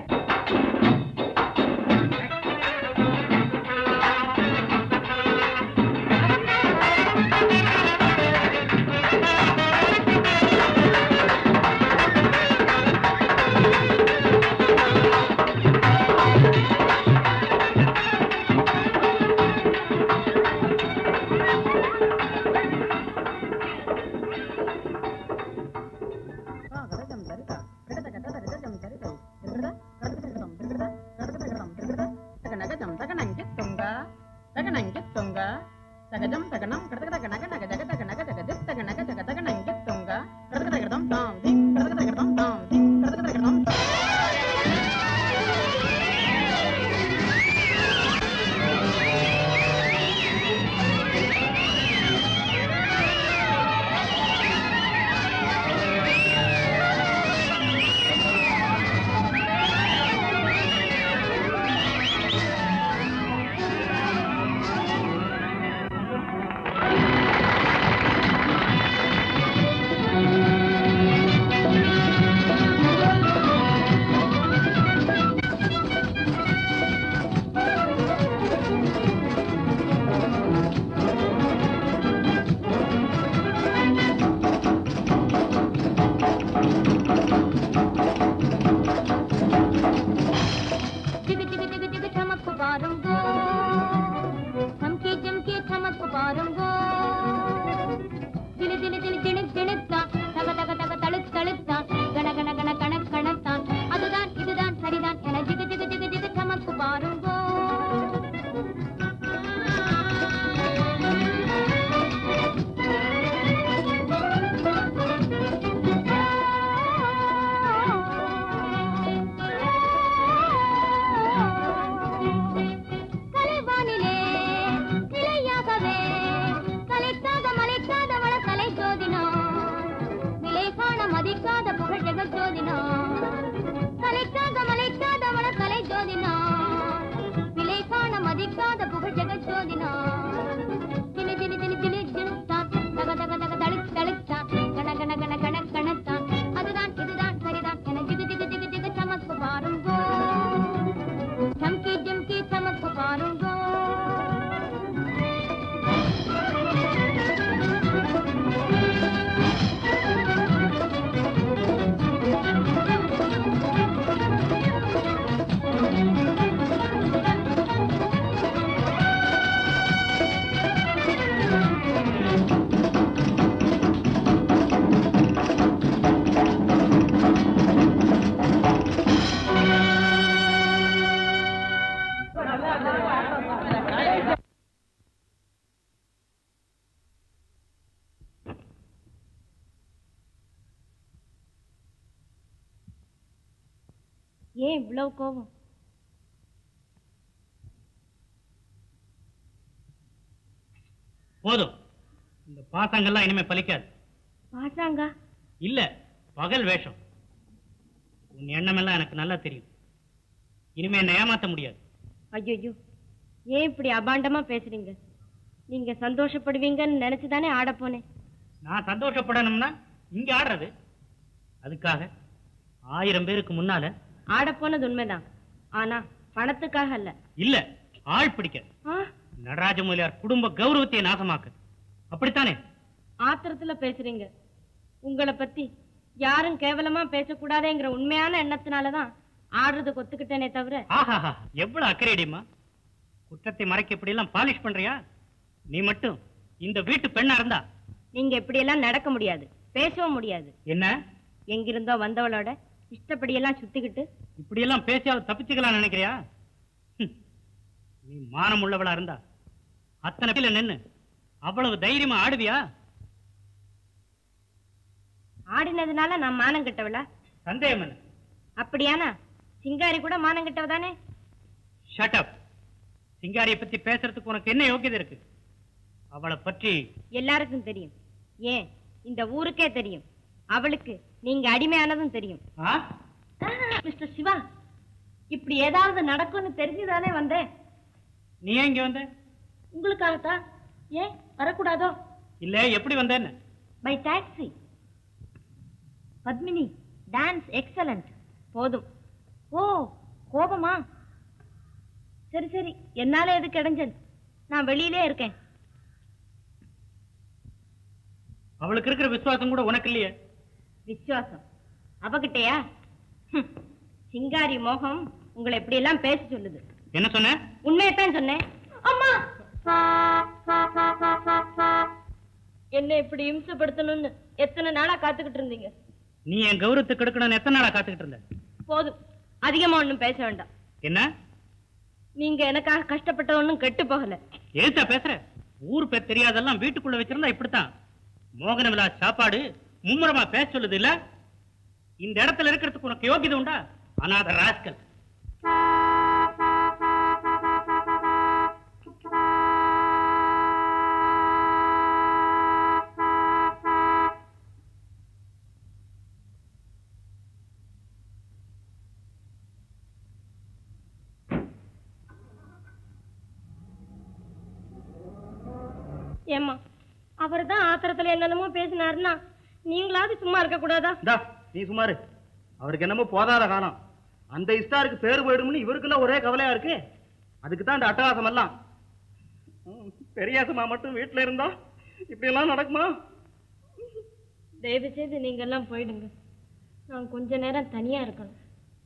சரிதா ஜெகஜோதினா கலைக்காத மலைக்காத மன கலை ஜோதினா விலை காண மதிக்காத புகழ் ஜெகஜோதினா தினி தினி தினி தினி தினித்தான் தக தக தக தளிக் தளித்தான் கண கண கண கண கணத்தான் அதுதான் இதுதான் சரிதான் என ஜிகு ஜிகு ஜிகு ஜிகு சமக்கு பாருங்கோ சம்கி ஜிம்கி சமக்கு பாருங்கோ ஏன் இவ்வளவு கோபம்? போதும், இந்த பாசாங்கெல்லாம் இனிமே பலிக்காது. பாசாங்க இல்ல, பகல் வேஷம். உன் எண்ணம் எல்லாம் எனக்கு நல்லா தெரியும். இனிமே என்ன ஏமாத்த முடியாது. ஐயோ, ஏன் இப்படி அபாண்டமா பேசுறீங்க? நீங்க சந்தோஷப்படுவீங்கன்னு நினைச்சுதானே ஆட போனேன். நான் சந்தோஷப்படணும்னா இங்க ஆடுறது. அதுக்காக ஆயிரம் பேருக்கு முன்னால ஆட போனது உண்மைதான். ஆனா பணத்துக்காக அல்ல. இல்ல, ஆள் பிடிக்க. நடராஜ முதலியார் குடும்ப கௌரவத்தை நாசமாக்கு. அப்படித்தானே? ஆத்திரத்துல பேசுறீங்க. உங்களை பத்தி யாரும் கேவலமா பேசக்கூடாதுங்கிற உண்மையான எண்ணத்தினாலதான் ஆடுறது கொத்துக்கிட்டேனே தவிர. ஆஹா, எவ்வளவு அக்கறையடிமா. குற்றத்தை மறைக்க இப்படி எல்லாம் பாலிஷ் பண்றியா? நீ மட்டும் இந்த வீட்டு பெண்ணா இருந்தா நீங்க இப்படி எல்லாம் நடக்க முடியாது, பேசவும் முடியாது. என்ன? எங்கிருந்தோ வந்தவளோட இஷ்டப்படியெல்லாம் சுத்திக்கிட்டு இப்படி எல்லாம் பேசியாவது தப்பிச்சுக்கலாம் நினைக்கிறியா? நீ மானம் உள்ளவளா இருந்தா அத்தனை பேர்ல நின்னு அவ்வளவு தைரியமா ஆடுவியா? ஆடினதுனால நான் மானம் கெட்டவளா? சந்தேகம் என்ன? அப்படியானா சிங்காரி கூட மானம் கெட்டவதானே? Shut up. சிங்காரியை பத்தி பேசுறதுக்கு உனக்கு என்ன யோகியதை இருக்கு? அவளை பற்றி எல்லாருக்கும் தெரியும். ஏன், இந்த ஊருக்கே தெரியும். அவளுக்கு நீங்க அடிமையானதும் தெரியும். மிஸ்டர் சிவா, இப்படி ஏதாவது நடக்கும்னு தெரிஞ்சுதானே வந்தேன். நீ ஏன் இங்க வந்த? உங்களுக்காகத்தான். ஏன் வரக்கூடாதோ? இல்ல, எப்படி வந்தேன்னு? By taxi. Padmini, dance excellent. போதும். ஓ, கோபமா? சரி சரி, என்னால எதுக்கு இடைஞ்சல்? நான் வெளியிலே இருக்கேன். அவளுக்கு இருக்கிற விசுவாசம் கூட உனக்கு இல்லையே. விசுவாசம் அவகிட்டயா? சிங்காரி மோகம் உங்களை எப்படி எல்லாம் பேச சொல்லுது. என்ன சொன்ன? உண்மையத்தான் சொன்னேன். அம்மா, என்ன இப்படி இம்சப்படுத்தணும்னு எத்தனை நாளா காத்துக்கிட்டு இருந்தீங்க? நீ என் கௌரவத்துக்கு எடுக்கணும்னு எத்தனை நாளா காத்துக்கிட்டு இருந்த? போதும், அதிகமா ஒண்ணும் பேச வேண்டாம். என்ன? நீங்க எனக்காக கஷ்டப்பட்ட ஒண்ணும் கெட்டு போகல. எழுத்தா பேசுற? ஊர் பேர் தெரியாதெல்லாம் வீட்டுக்குள்ள வச்சிருந்தா இப்படித்தான். மோகன விலாஸ் சாப்பாடு மும்முரமா பேச சொல்லுது இல்ல? இந்த இடத்துல இருக்கிறதுக்கு உனக்கு யோகியதை உண்டா? அனாத ராஸ்கல். ஏம்மா, அவர் தான் ஆத்திரத்துல என்னென்னமோ பேசினாருன்னா நீங்களாவது சும்மா இருக்க கூடாதா? நீ சுமாரு. அவருக்கு என்னமோ போதாத காலம். அந்த இஸ்டாருக்கு பேரு போயிடும்னு இவருக்குள்ள ஒரே கவலையா இருக்கு. அதுக்கு தான் இந்த அட்டகாசம் எல்லாம். பெரியாசமா மட்டும் வீட்டுல இருந்தா இப்படி எல்லாம் நடக்குமா? தயவு செய்து நீங்க எல்லாம் போயிடுங்க. நான் கொஞ்ச நேரம் தனியா இருக்கணும்.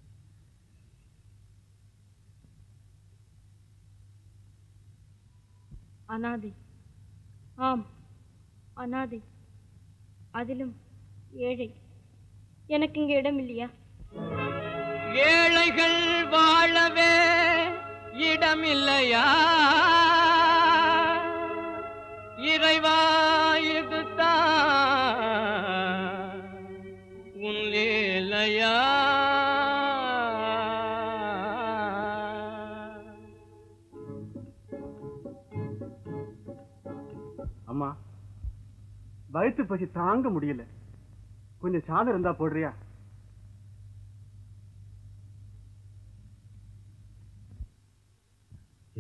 அனாதை. ஆம், அனாதை. அதிலும் ஏழை. எனக்கு இங்க இடம் இல்லையா? ஏழைகள் வாழவே இடமில்லையா? இறைவா, இதுதான் உன் லீலையா? அம்மா, வயிற்று பசி தாங்க முடியல. கொஞ்சம் சாதம் இருந்தா போடுறியா?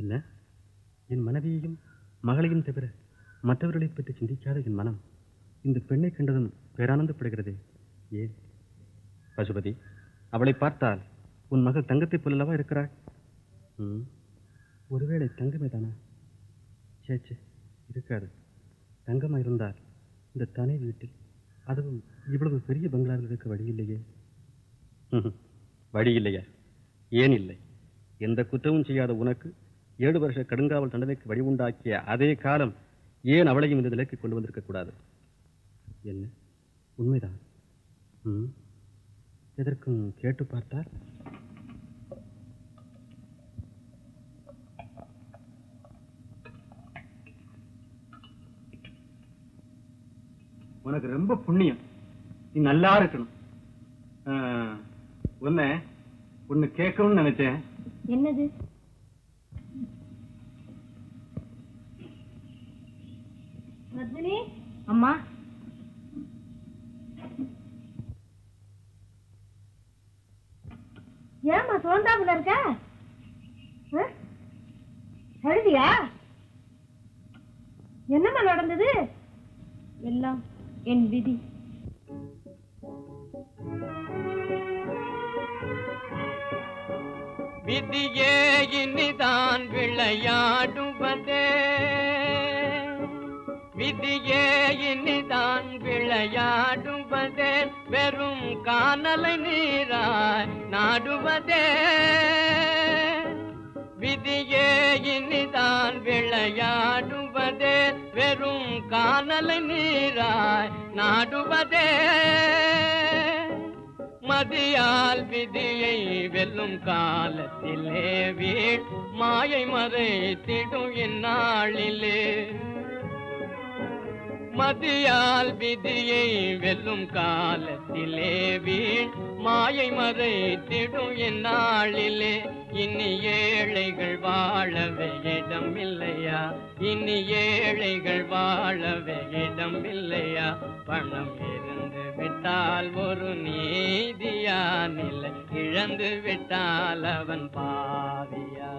என்ன என் மனைவியையும் மகளையும் தவிர மற்றவர்களை பற்றி சிந்திக்காத என் மனம் இந்த பெண்ணை கண்டதும் பேரானந்தப்படுகிறது. ஏன் பசுபதி, அவளை பார்த்தால் உன் மகள் தங்கத்தை போலல்லவா இருக்கிறாள்? ம், ஒருவேளை தங்கமே தானா? சேச்சே, இருக்காது. தங்கமா இருந்தால் இந்த தனி வீட்டில், அதுவும் இவ்வளவு பெரிய பங்களாவில் இருக்க வழி இல்லையே. வழி இல்லையா? ஏன் இல்லை? எந்த குற்றமும் செய்யாத உனக்கு ஏழு வருஷ கடுங்காவல் தண்டனைக்கு வழி உண்டாக்கிய அதே காலம் ஏன் அவளையும் இந்த நிலைக்கு கொண்டு வந்திருக்க கூடாது? என்ன உண்மைதான். ம், எதற்கும் கேட்டு பார்த்தால் உனக்கு ரொம்ப புண்ணியம். நீ நல்லா இருக்கணும். உன்னை ஒன்னு கேட்கணும்னு நினைச்சேன். என்னது? ரஜினி அம்மா, ஏம்மா சோந்தாப்புல இருக்க? அழுதியா? என்னம்மா நடந்தது? எல்லாம் என் விதி. விதியே இனிதான் விளையாடுவதே, விதியே இனிதான் விளையாடுவதே, வெறும் கானலை நீராய் நாடுவதே. விதியே இனிதான் விளையாடுவதே, வெறும் கானலை நீராய் நாடுவதே. மதியால் விதியை வெல்லும் காலத்திலே வீழ் மாயை மறைத்திடும் இந்நாளிலே. மதியால் விதியை வெல்லும் காலத்திலே வீழ் மாயை மறைத்திடும் இந்நாளிலே. இனி ஏழைகள் வாழவே இடம் இல்லையா? இனி ஏழைகள் வாழவே இடம் இல்லையா? பணம் இருந்து விட்டால் ஒரு நீதியா, நிலை இழந்து விட்டால் அவன் பாவியா?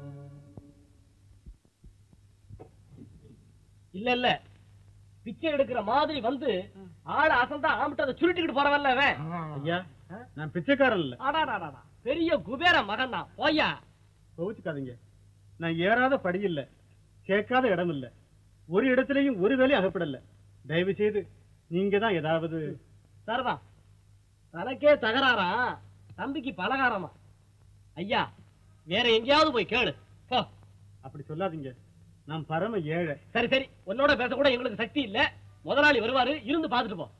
இல்ல இல்ல, பிச்சை எடுக்கிற மாதிரி வந்து ஆள அசந்தா ஆமிட்டு அதை சுருட்டிக்கிட்டு போறவல்ல அவன். ஐயா, நான் பிச்சைக்காரன் இல்ல. ஆடாடாடா, பெரிய குபேர மகன் தான். போய்யா, கோவிச்சுக்காதீங்க. நான் ஏறாத படி இல்ல, கேட்காத இடம் இல்ல, ஒரு இடத்துலயும் ஒரு வேலையும் அகப்படல. தயவு செய்து நீங்க தான் ஏதாவது. சரிதான், தனக்கே தகராறா, தம்பிக்கு பலகாரமா? ஐயா, வேற எங்கேயாவது போய் கேளு. அப்படி சொல்லாதீங்க, நான் பரம ஏழை. சரி சரி, உன்னோட பேச கூட எங்களுக்கு சக்தி இல்ல. முதலாளி வருவாரு, இருந்து பாத்துட்டு போ.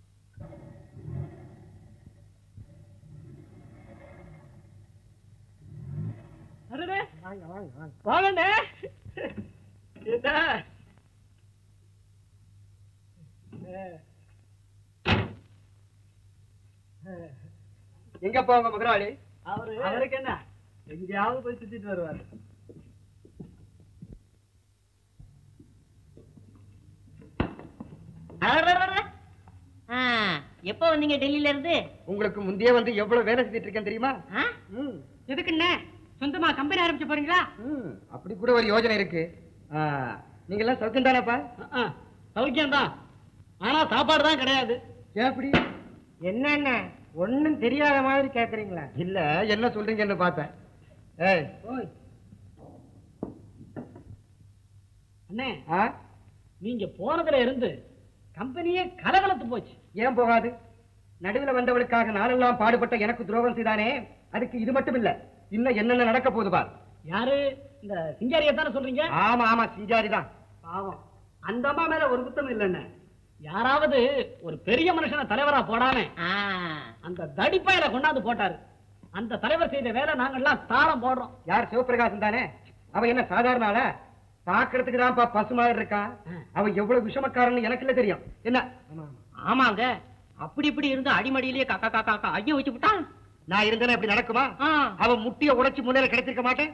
வாங்க. எங்க போங்க முதலாளி? அவரு அவருக்கு என்ன, எங்கேயாவது போய் சுத்திட்டு வருவாரு. எப்ப வந்தீங்க டெல்லியில இருந்து? உங்களுக்கு முந்தைய வந்து எவ்வளவு வேலை செஞ்சுட்டு இருக்கேன் தெரியுமா? எதுக்குன்னு சொந்தமா கம்பெனி ஆரம்பிச்சு போறீங்களா? அப்படி கூட ஒரு யோஜனை இருக்கு. நீங்க எல்லாம் சௌக்கியம் தானப்பா? சௌக்கியம் தான், ஆனா சாப்பாடு தான் கிடையாது. எப்படி? என்ன ஒண்ணும் தெரியாத மாதிரி கேக்குறீங்களா? இல்ல, என்ன சொல்றீங்கன்னு பார்த்தேன். ஏய் அண்ணே, நீங்க போனதுல இருந்து கம்பெனியே கலகலத்து போச்சு. ஏன் போகாது? நடுவில் வந்தவளுக்காக நாளெல்லாம் பாடுபட்ட எனக்கு துரோகம் செய்தானே, அதுக்கு இது மட்டும் இல்ல, இன்னும் என்னென்ன நடக்க போகுது பார். யாரு? இந்த சிங்காரியை தானே சொல்றீங்க? ஆமா ஆமா, சிங்காரி தான். பாவம், அந்த அம்மா மேல ஒரு குத்தம் இல்லைன்னு யாராவது ஒரு பெரிய மனுஷனை தலைவரா போடாம அந்த தடிப்பையில கொண்டாந்து போட்டாரு. அந்த தலைவர் செய்த வேலை நாங்கெல்லாம் தாளம் போடுறோம். யார்? சிவபிரகாசம் தானே. அவன் என்ன சாதாரண ஆளா? பாக்குறதுக்கு தான் பசு மாதிரி இருக்கா. அவன் எவ்வளவு விஷமக்காரன்னு எனக்கு இல்ல தெரியும். என்ன? ஆமாங்க, அப்படி இப்படி இருந்து அடிமடியிலேயே காக்கா காக்கா காக்கா ஐய வச்சு விட்டான். நான் இருந்தேன்னா இப்படி நடக்குமா? அவன் முட்டிய உடைச்சு முன்னில கிடைச்சிருக்க மாட்டேன்.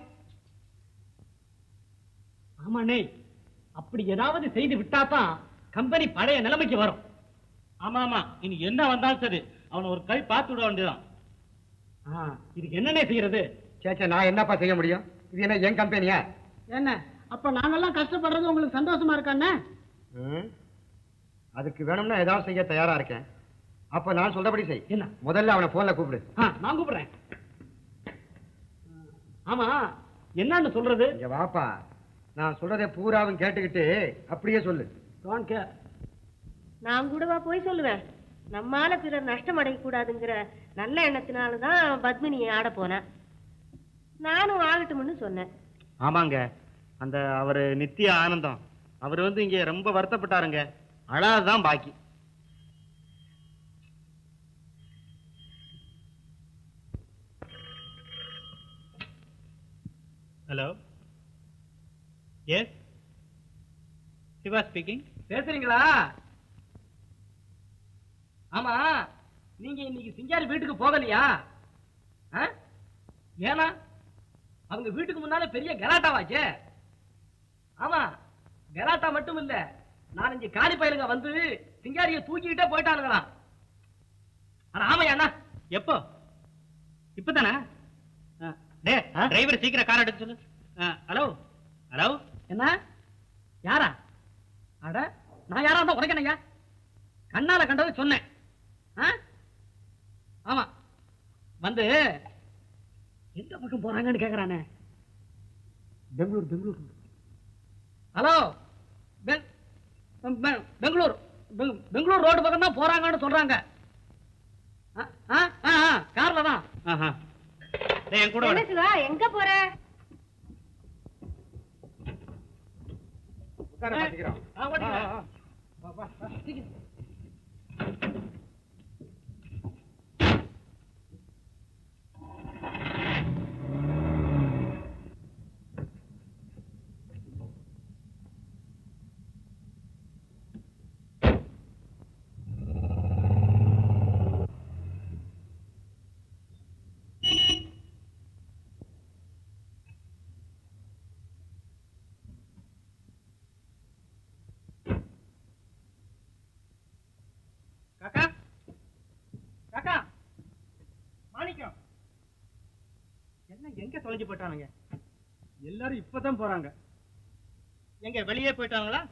ஆமாண்ணே, அப்படி ஏதாவது செய்து விட்டாதான் கம்பெனி பழைய நிலைமைக்கு வரும். ஆமா ஆமா, இனி என்ன வந்தாலும் சரி, அவனை ஒரு கை பார்த்து விட வேண்டியதான். இதுக்கு என்னன்னே செய்யறது? சேச்சா, நான் என்னப்பா செய்ய முடியும்? இது என்ன என் கம்பெனியா? என்ன அப்ப நாங்கெல்லாம் கஷ்டப்படுறது உங்களுக்கு சந்தோஷமா இருக்கானே? அதுக்கு வேணும்னா ஏதாவது செய்ய தயாரா இருக்கேன். அப்ப நான் சொல்றபடி செய். என்ன? முதல்ல அவனை போன்ல கூப்பிடு. நான் கூப்பிடுறேன். ஆமா, என்னன்னு சொல்றது? இங்க வாப்பா, நான் சொல்றதை பூராவும் கேட்டுக்கிட்டு அப்படியே சொல்லு. நான் கூடவா போய் சொல்லுவேன்? நம்மால பிறர் நஷ்டம் அடையக்கூடாதுங்கிற நல்ல எண்ணத்தினாலதான் பத்மினியை ஆட போனேன். நானும் ஆகட்டும்னு சொன்னேன். ஆமாங்க, அந்த அவரு நித்திய ஆனந்தம் அவர் வந்து இங்க ரொம்ப வருத்தப்பட்டாருங்க. அழாதான் பாக்கி. Hello, yes Siva speaking. பேசுறீங்களா? ஆமா, நீங்க இன்னைக்கு சிங்காரி வீட்டுக்கு போகலையா? ஏனா அவங்க வீட்டுக்கு முன்னால பெரிய கலாட்டாவாச்சே. ஆமா, கலாட்டா மட்டும் இல்ல, நாலஞ்சு காலி பயலுங்க வந்து சிங்காரிய தூக்கிக்கிட்டே போயிட்டானுங்களாம். ஆமாயா அண்ணா. எப்போ? இப்பதானே? டே டிரைவர் சீக்கிரம் கார் எடுத்து சொல்லு. Hello hello. என்ன? யாரா? அட, நான் யாரா இருந்தா உடைக்கணையா? கண்ணால கண்டது சொன்னேன். ஆமா, வந்து எந்த பக்கம் போறாங்கன்னு கேக்குறானே. பெங்களூர் பெங்களூர். ஹலோ, பெங்களூர் பெங்களூர் ரோடு பக்கம் தான் போறாங்கன்னு சொல்றாங்க. கார்ல தான். என் கூட எங்க போற? காக்கா காக்கா மாணிக்கம், என்ன எங்க தொலைஞ்சு போயிட்டானுங்க? எல்லாரும் இப்பதான் போறாங்க. எங்க வெளியே போயிட்டாங்களா?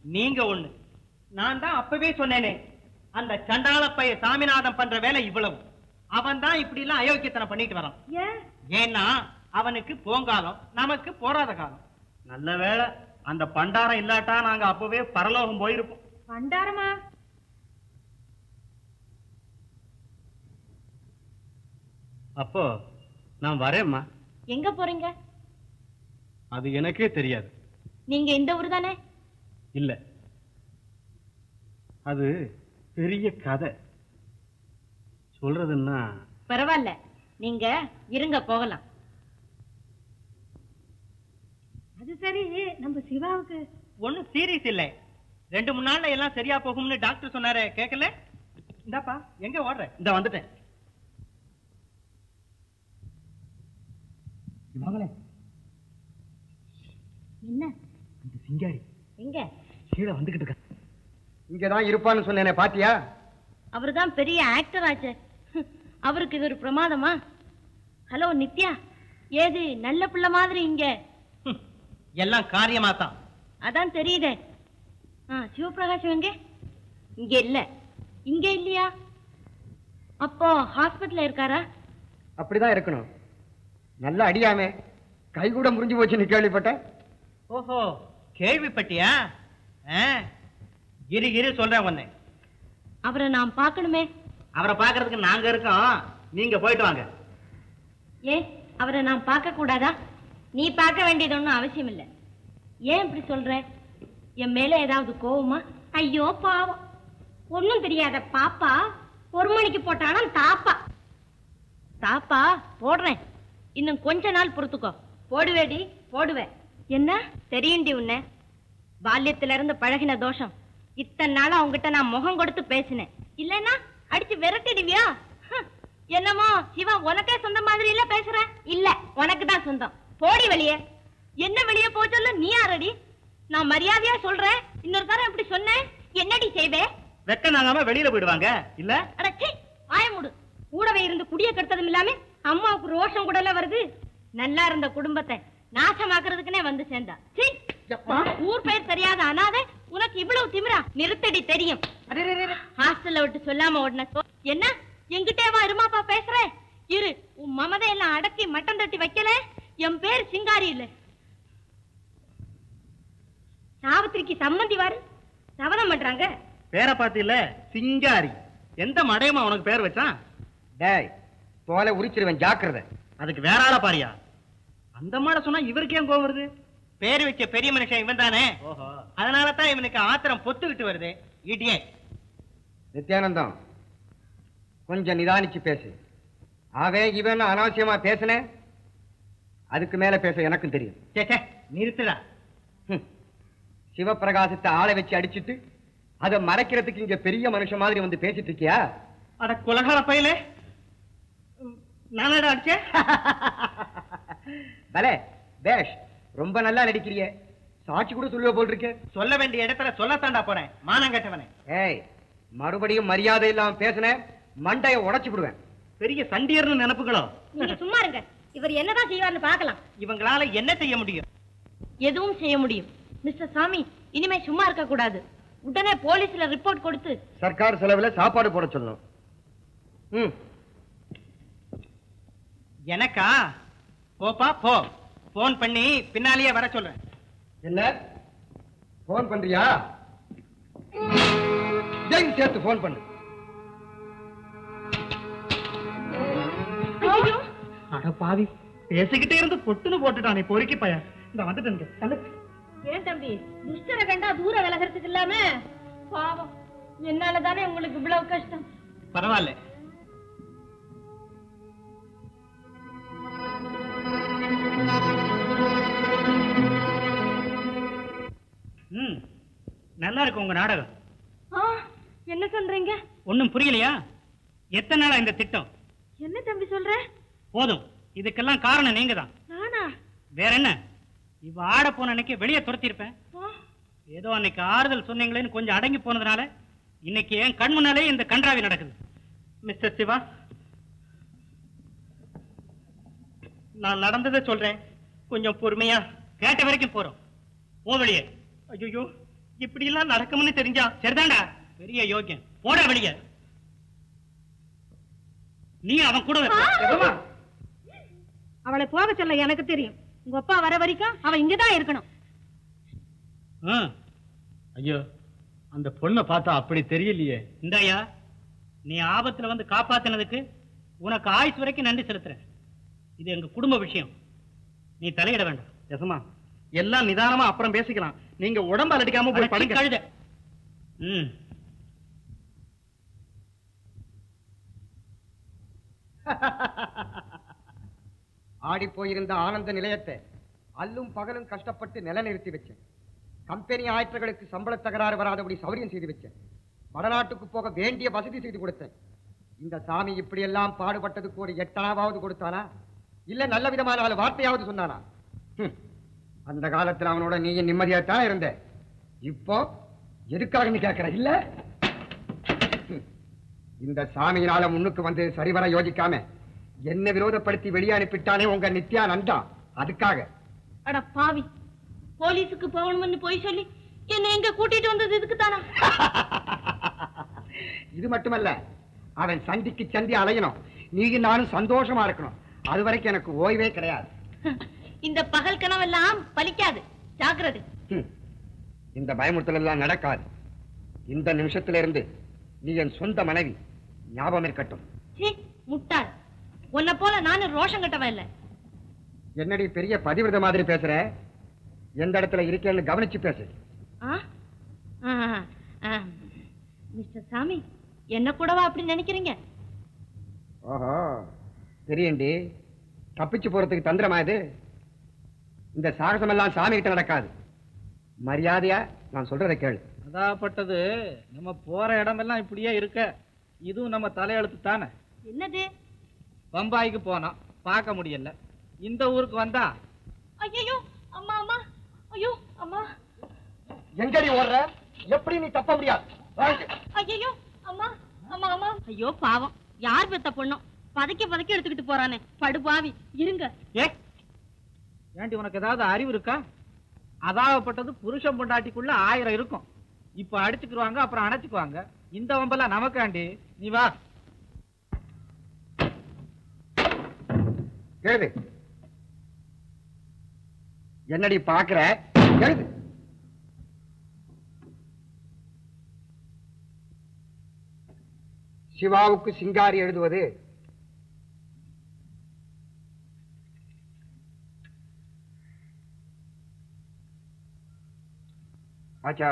நீங்க ஒண்ணு. நான் தான் அப்பவே சொன்னேனே, அந்த சண்டாள பைய சாமிநாதன் பண்ற வேலை இவ்வளவு. அவன் தான் இப்படி எல்லாம் அயோக்கியத்தனம் பண்ணிட்டு வரான். ஏன்னா அவனுக்கு போங்காலம், நமக்கு போராத காலம். நல்ல வேளை அந்த பண்டாரம் இல்லாட்டா நாங்க அப்பவே பரலோகம் போயிருப்போம். பண்டாரமா? அப்போ நான் வரேம்மா. எங்க போறீங்க? அது எனக்கே தெரியாது. நீங்க இந்த ஊர் தானே? இல்ல, அது பெரிய கதை. சொல்றதுன்னா பரவாயில்ல, நீங்க இருங்க, போகலாம். அது சரி, நம்ம சிவாவுக்கு ஒண்ணும் சீரியஸ் இல்லை. ரெண்டு மூணு நாள்ல எல்லாம் சரியா போகும்னு டாக்டர் சொன்னாரு, கேட்கல? இந்தாப்பா, எங்க ஓடுற? இந்த வந்துட்டேன். என்ன அந்த சிங்காரி எங்க? கீழே வந்துகிட்டு இருக்க. இங்கதான் இருப்பான்னு சொன்னேனே, பாத்தியா? அவர்தான் பெரிய ஆக்டர் ஆச்சே. அவருக்கு இது ஒரு பிரமாதமா? ஹலோ நித்யா, ஏது நல்ல பிள்ளை மாதிரி இங்க? எல்லாம் காரியமா தான். அதான் தெரியுதே. சிவபிரகாஷம் எங்க? இங்க இல்ல. இங்க இல்லையா? அப்போ ஹாஸ்பிட்டல்ல இருக்காரா? அப்படிதான் இருக்கணும். நல்லா அடியாமே, கை கூட முறிஞ்சு போச்சுன்னு கேள்விப்பட்டேன். ஓஹோ, கேள்விப்பட்டியா? இரு இரு சொல்றேன் உன்னை. அவரை நான் பார்க்கணுமே. அவரை பார்க்கறதுக்கு நாங்க இருக்கோம், நீங்க போயிட்டு வாங்க. ஏன் அவரை நான் பார்க்க கூடாதா? நீ பார்க்க வேண்டியது ஒன்றும் அவசியம் இல்லை. ஏன் இப்படி சொல்ற? என் மேல ஏதாவது கோவமா? ஐயோ பாவம், ஒன்னும் தெரியாத பாப்பா ஒரு மணிக்கு போட்டாலும் தாப்பா. தாப்பா போடுறேன், இன்னும் கொஞ்ச நாள் பொறுத்துக்கோ. போடுவேடி, போடுவேன். என்ன தெரியுண்டி உன்ன? பால்யத்துல இருந்து பழகின தோஷம். இத்தனை நாளா அவங்ககிட்ட நான் முகம் கொடுத்து பேசினேன், இல்லன்னா அடிச்சு விரட்டிடுவியா? என்னமோ சிவா உனக்கே சொந்த மாதிரி இல்ல பேசுற. இல்ல, உனக்கு தான் சொந்தம். போடி வெளியே. என்ன வெளியே போ சொல்லு, நீ யாரடி? நான் மரியாதையா சொல்றேன், இன்னொரு தரம் இப்படி சொன்னேன் என்னடி செய்வே? வெக்க நாங்காம வெளியில போயிடுவாங்க இல்ல? அடச்சி வாய மூடு. கூடவே இருந்து குடிய கெடுத்ததும் இல்லாம அம்மாவுக்கு ரோஷம் கூட வருது. நல்லா இருந்த குடும்பத்தை நாசமாக்குறதுக்குனே வந்து சேர்ந்தா. ஊர் பெயர் தெரியாத அனாதை உனக்கு இவ்வளவு திமிரா? நிறுத்தடி, தெரியும். ஹாஸ்டல்ல விட்டு சொல்லாம ஓடுன என்ன? எங்கிட்டே வா இருமாப்பா பேசுற. இரு, உன் மமதை எல்லாம் அடக்கி மட்டம் தட்டி வைக்கல. என் பேர் சிங்காரி இல்ல. சாவித்திரிக்கு சம்மந்தி வாரு சபதம் பண்றாங்க. பேரை பாத்தியில, சிங்காரி. எந்த மடையமா உனக்கு பேர் வச்சான்? டேய், தோலை உரிச்சிருவேன், ஜாக்கிரதை. அதுக்கு வேற ஆளா பாரியா? அந்த மாட சொன்னா இவருக்கு ஏன் கோவம் வருது? பேரு வச்ச பெரிய மனுஷன் இவன் தானே, அதனால தான் இவனுக்கு ஆத்திரம் பொத்துக்கிட்டு வருது. இடியே நித்யானந்தம், கொஞ்சம் நிதானிச்சு பேசு. அவன் இவன் அனாவசியமா பேசுன, அதுக்கு மேல பேச எனக்கும் தெரியும். சே நிறுத்துடா. சிவபிரகாசத்தை ஆளை வச்சு அடிச்சுட்டு அதை மறைக்கிறதுக்கு இங்க பெரிய மனுஷன் மாதிரி வந்து பேசிட்டு இருக்கியா? அட குலகால பையலே, நானடா அடிச்சேன். பலே பேஷ், ரொம்ப நல்லா நடிக்கிறிய. சாட்சி கூட சொல்லுவ போல் இருக்க. சொல்ல வேண்டிய இடத்துல சொல்லத்தாண்டா போறேன், மானம் கட்டவனே. ஏய், மறுபடியும் மரியாதை இல்லாம பேசுன, மண்டைய உடைச்சு விடுவேன். பெரிய சண்டியர்னு நினைப்புகளோ? நீங்க சும்மா இருங்க, இவர் என்னதான் செய்வார்னு பார்க்கலாம். இவங்களால என்ன செய்ய முடியும்? எதுவும் செய்ய முடியும். மிஸ்டர் சாமி, இனிமே சும்மா இருக்க கூடாது. உடனே போலீஸ்ல ரிப்போர்ட் கொடுத்து சர்க்கார் செலவுல சாப்பாடு போட சொல்லணும். ம், எனக்கா? போப்பா போ, போன் பண்ணி பின்னாலேயே வர சொல்றேன். என்ன போன் பண்றியா? ஜெயின் சேர்த்து போன் பண்ணு. அட பாவி, பேசிக்கிட்டே இருந்து பொட்டுன்னு போட்டுட்டானே பொறுக்கி பையன். இந்த வந்துட்டு ஏன் தம்பி, துஷ்டரை கண்டா தூர விலகிறதுக்கு இல்லாம பாவம், என்னால தானே உங்களுக்கு இவ்வளவு கஷ்டம். பரவாயில்ல. ம், நல்லா இருக்கு உங்க நாடகம். என்ன சொல்றீங்க? ஒன்னும் புரியலையா? எத்தனை நாளா இந்த திட்டம்? என்ன தம்பி சொல்ற? போதும், இதுக்கெல்லாம் காரணம் நீங்க தான். நானா? வேற என்ன? இவ ஆட போன அன்னைக்கு வெளியே துரத்தி இருப்பேன். ஏதோ அன்னைக்கு ஆறுதல் சொன்னீங்களேன்னு கொஞ்சம் அடங்கி போனதுனால இன்னைக்கு என் கண் முன்னாலே இந்த கன்றாவி நடக்குது. மிஸ்டர் சிவா, நான் நடந்ததை சொல்றேன், கொஞ்சம் பொறுமையா. கேட்ட வரைக்கும் போறோம். போ வெளியே. ஐயோ, இப்படி எல்லாம் நடக்கும்னு தெரிஞ்சா சரிதான்டா. பெரிய யோக்கியம். போடா வெளிய. நீ அவன் கூட வர. அவளை போக சொல்ல எனக்கு தெரியும். உங்க அப்பா வர வரைக்கும் அவ இங்கதான் இருக்கணும். ஐயோ, அந்த பொண்ணை பார்த்தா அப்படி தெரியலையே. இந்தாயா, நீ ஆபத்துல வந்து காப்பாத்தினதுக்கு உனக்கு ஆயுஸ் வரைக்கும் நன்றி செலுத்துறேன். இது எங்க குடும்ப விஷயம், நீ தலையிட வேண்டாம். எசமா, எல்லாம் நிதானமா அப்புறம் பேசிக்கலாம். நீங்க உடம்ப அலட்டிக்காம போய் படுங்க. கழுத. ம். ஆடி போயிருந்த ஆனந்த நிலையத்தை அல்லும் பகலும் கஷ்டப்பட்டு நிலைநிறுத்தி வச்சேன். கம்பெனி ஆயிரங்களுக்கு சம்பள தகராறு வராதபடி சௌரியம் செய்து வச்சேன். வடநாட்டுக்கு போக வேண்டிய வசதி செய்து கொடுத்தேன். இந்த சாமி இப்படி எல்லாம் பாடுபட்டதுக்கு ஒரு எட்டனாவது கொடுத்தானா? இல்ல நல்ல விதமான நாலு வார்த்தையாவது சொன்னானா? அந்த காலத்துல அவனோட நீ நிம்மதியாத்தான் இருந்த. இப்போ எதுக்காக நீ கேட்கிற? இல்ல, இந்த சாமியினால முன்னுக்கு வந்து சரிவர யோசிக்காம என்ன விரோதப்படுத்தி வெளியே அனுப்பிட்டானே உங்க நித்யானந்தா, அதுக்காக. அட பாவி, போலீஸுக்கு போகணும்னு போய் சொல்லி என்ன எங்க கூட்டிட்டு வந்தது இதுக்கு தானா? இது மட்டுமல்ல, அவன் சந்திக்கு சந்தி அலையணும், நீ நானும் சந்தோஷமா இருக்கணும். அது வரைக்கும் எனக்கு ஓய்வே கிடையாது. இந்த பகல் கனவெல்லாம் பலிக்காது, ஜாக்கிரதை. இந்த பயமுறுத்தல் எல்லாம் நடக்காது. இந்த நிமிஷத்துல இருந்து நீ என் சொந்த மனைவி, ஞாபகம் இருக்கட்டும். முட்டாள், உன்னை போல நானும் ரோஷம் கட்டவன் இல்ல. என்னடி பெரிய பதிவிரத மாதிரி பேசுற? எந்த இடத்துல இருக்கேன்னு கவனிச்சு பேசு. மிஸ்டர் சாமி, என்ன கூடவா அப்படி நினைக்கிறீங்க? ஓஹோ, தெரியுண்டி. தப்பிச்சு போறதுக்கு தந்திரமா இது? இந்த சாகசம் எல்லாம் சாமி கிட்ட நடக்காது. மரியாதையா நான் சொல்றதை கேளு. அதாப்பட்டது நம்ம போற இடமெல்லாம் இப்படியே இருக்க. இதுவும் நம்ம தலையெழுத்து தானே. என்னது? பம்பாய்க்கு போனோம், பார்க்க முடியல. இந்த ஊருக்கு வந்தா ஐயோ அம்மா அம்மா, ஐயோ அம்மா. எங்கடி ஓடுற? எப்படி நீ தப்ப முடியாது? ஐயோ அம்மா அம்மா அம்மா. ஐயோ பாவம், யார் பெத்த பொண்ணும் பதைக்க பதைக்க எடுத்துக்கிட்டு போறானே, படுபாவி. இருங்க. ஏ ஏண்டி, உனக்கு ஏதாவது அறிவு இருக்கா? அதாவப்பட்டது புருஷன் பொண்டாட்டிக்குள்ள ஆயிரம் இருக்கும். இப்ப அடிச்சுக்குவாங்க, அப்புறம் அணைச்சுக்குவாங்க. இந்த வம்பெல்லாம் நமக்காண்டி. நீ வா. எழுது. என்னடி பாக்குற? எழுது. சிவாவுக்கு சிங்காரி எழுதுவது ஆச்சா.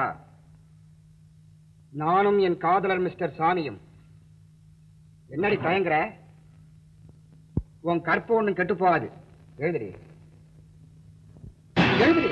நானும் என் காதலர் மிஸ்டர் சாமியும். என்னடி தயங்குற? உன் கற்ப ஒண்ணும் கெட்டு போகாது. எழுதுடி, எழுதுடி.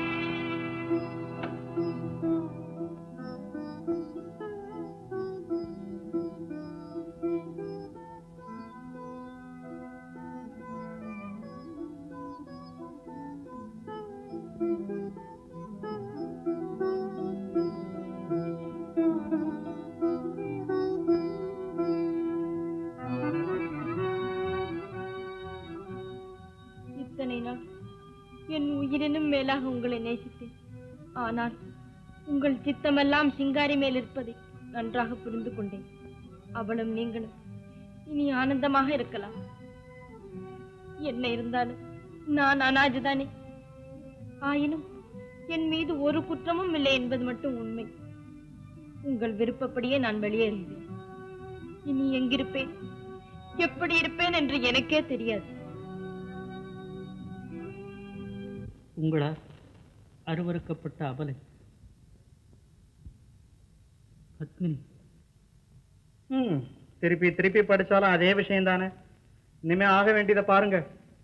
என் உயிரினும் மேலாக உங்களை நேசித்தேன். ஆனால் உங்கள் சித்தமெல்லாம் சிங்காரி மேல் இருப்பதை நன்றாக புரிந்து கொண்டேன். அவளும் நீங்களும் இனி ஆனந்தமாக இருக்கலாம். என்ன இருந்தாலும் நான் அனாஜதானே. ஆயினும் என் மீது ஒரு குற்றமும் இல்லை என்பது மட்டும் உண்மை. உங்கள் விருப்பப்படியே நான் வெளியேறுகிறேன். இனி எங்கிருப்பேன், எப்படி இருப்பேன் என்று எனக்கே தெரியாது. உங்களால் அருவருக்கப்பட்ட அபலை பத்மினி. ம், திருப்பி திருப்பி படிச்சாலும் அதே விஷயம் தானே. இனிமே ஆக வேண்டியதை பாருங்க.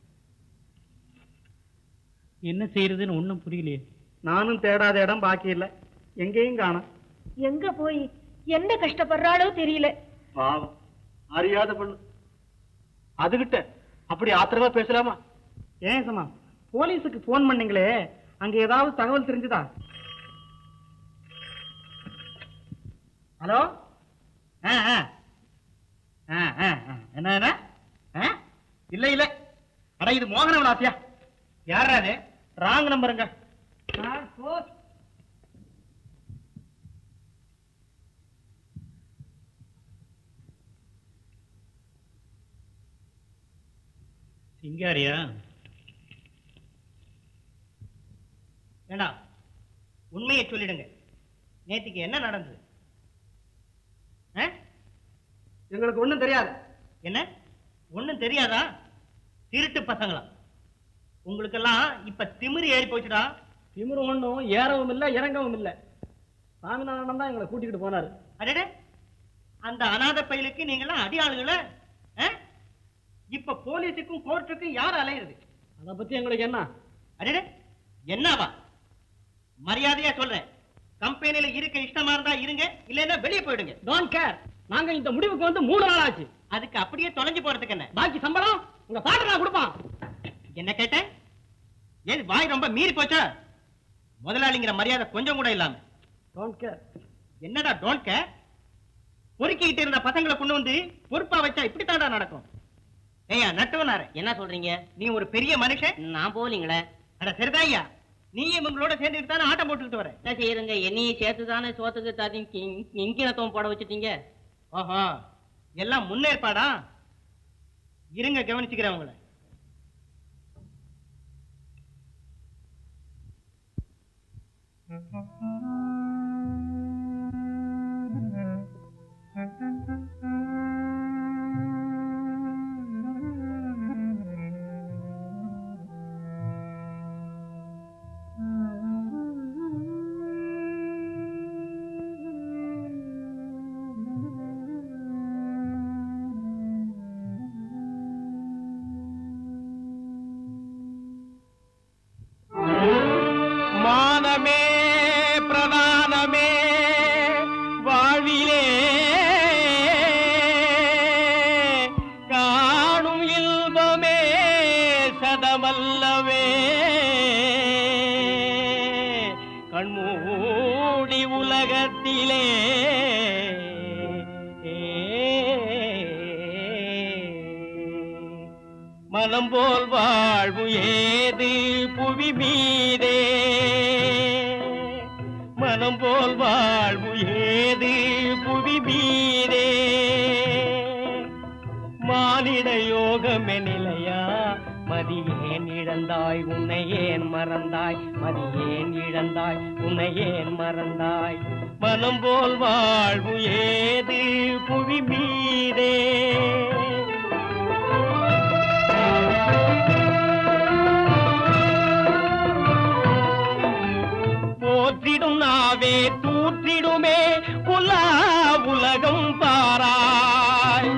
என்ன செய்யறதுன்னு ஒண்ணும் புரியலையே. நானும் தேடாத இடம் பாக்கி இல்லை, எங்கேயும் காணோம். எங்க போய் என்ன கஷ்டப்படுறாளோ தெரியல. பாவம், அறியாத பொண்ணு. அதுகிட்ட அப்படி ஆத்திரமா பேசலாமா? ஏன் சமா, போலீஸுக்கு போன் பண்ணீங்களே, அங்க ஏதாவது தகவல் தெரிஞ்சுதா? ஹலோ, என்ன என்ன? இல்ல இல்ல, அட இது மோகன விலாசியா? யாரா அது? ராங் நம்பருங்க. சிங்காரியா? வேண்டாம், உண்மையை சொல்லிடுங்க. நேற்றுக்கு என்ன நடந்தது? எங்களுக்கு ஒண்ணும் தெரியாது. என்ன ஒண்ணும் தெரியாதா? திருட்டு பசங்களா? உங்களுக்கெல்லாம் இப்ப திமிரு ஏறி போச்சுடா. திமிரு ஒண்ணும் ஏறவும் இல்ல இறங்கவும் இல்ல. சாமிநாதன் தான் எங்களை கூட்டிக்கிட்டு போனாரு. அடடே, அந்த அநாத பையலுக்கு நீங்களாம் அடி ஆளுங்கள. இப்ப போலீஸுக்கும் கோர்ட்டுக்கும் யார் அலையுது? அத பத்தி எங்களுக்கு என்ன? அடடே, என்னவா? மரியாதையா சொல்றேன், கம்பெனியில இருக்க இஷ்டமா இருந்தா இருங்க, இல்லன்னா வெளியே போயிடுங்க. Don't care. நாங்க இந்த முடிவுக்கு வந்து மூணு நாள் ஆச்சு. அதுக்கு அப்படியே தொலைஞ்சு போறதுக்கு என்ன? பாக்கி சம்பளம் உங்க பாட்டு நான் கொடுப்பான். என்ன கேட்டேன்? ஏன் வாய் ரொம்ப மீறி போச்சா? முதலாளிங்கிற மரியாதை கொஞ்சம் கூட இல்லாம. Don't care. என்னடா டோன்ட் கேர்? பொறுக்கிட்டு இருந்த பசங்களை கொண்டு வந்து பொறுப்பா வச்சா இப்படித்தாண்டா நடக்கும். ஏய்யா நட்டவனார, என்ன சொல்றீங்க? நீ ஒரு பெரிய மனுஷன். நான் போலீங்களே. அட சரிதாய்யா, நீ இவங்களோட சேர்ந்துட்டு தானே ஆட்டம் போட்டுக்கிட்டு வர. என்ன செய்யறங்க? என்னையும் சேர்த்து தானே சோத்துக்கு தாத்தி இங்கினத்தவன் போட வச்சுட்டீங்க. ஓஹோ, எல்லாம் முன்னேற்பாடா? இருங்க, கவனிச்சுக்கிறேன் உங்களை. மனம் போல் வாழ்வு ஏது புவி மீதே, மனம் போல் வாழ்வு ஏது புவி மீதே. மானிட யோகமே நிலையா, மதி ஏன் இழந்தாய் உன்னை ஏன் மறந்தாய், மதி ஏன் இழந்தாய் உன்னை ஏன் மறந்தாய். மனம் போல் வாழ்வு ஏது புவி மீதே. போற்றிடும் நாவே தூற்றிடுமே புலா உலகம் பாராய்.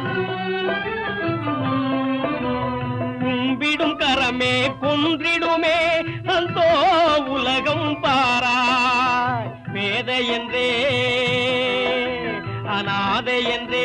கும்பிடும் கரமே கொன்றிடுமே அந்தோ உலகம் பாராய். வேத என்றே அநாதை என்றே,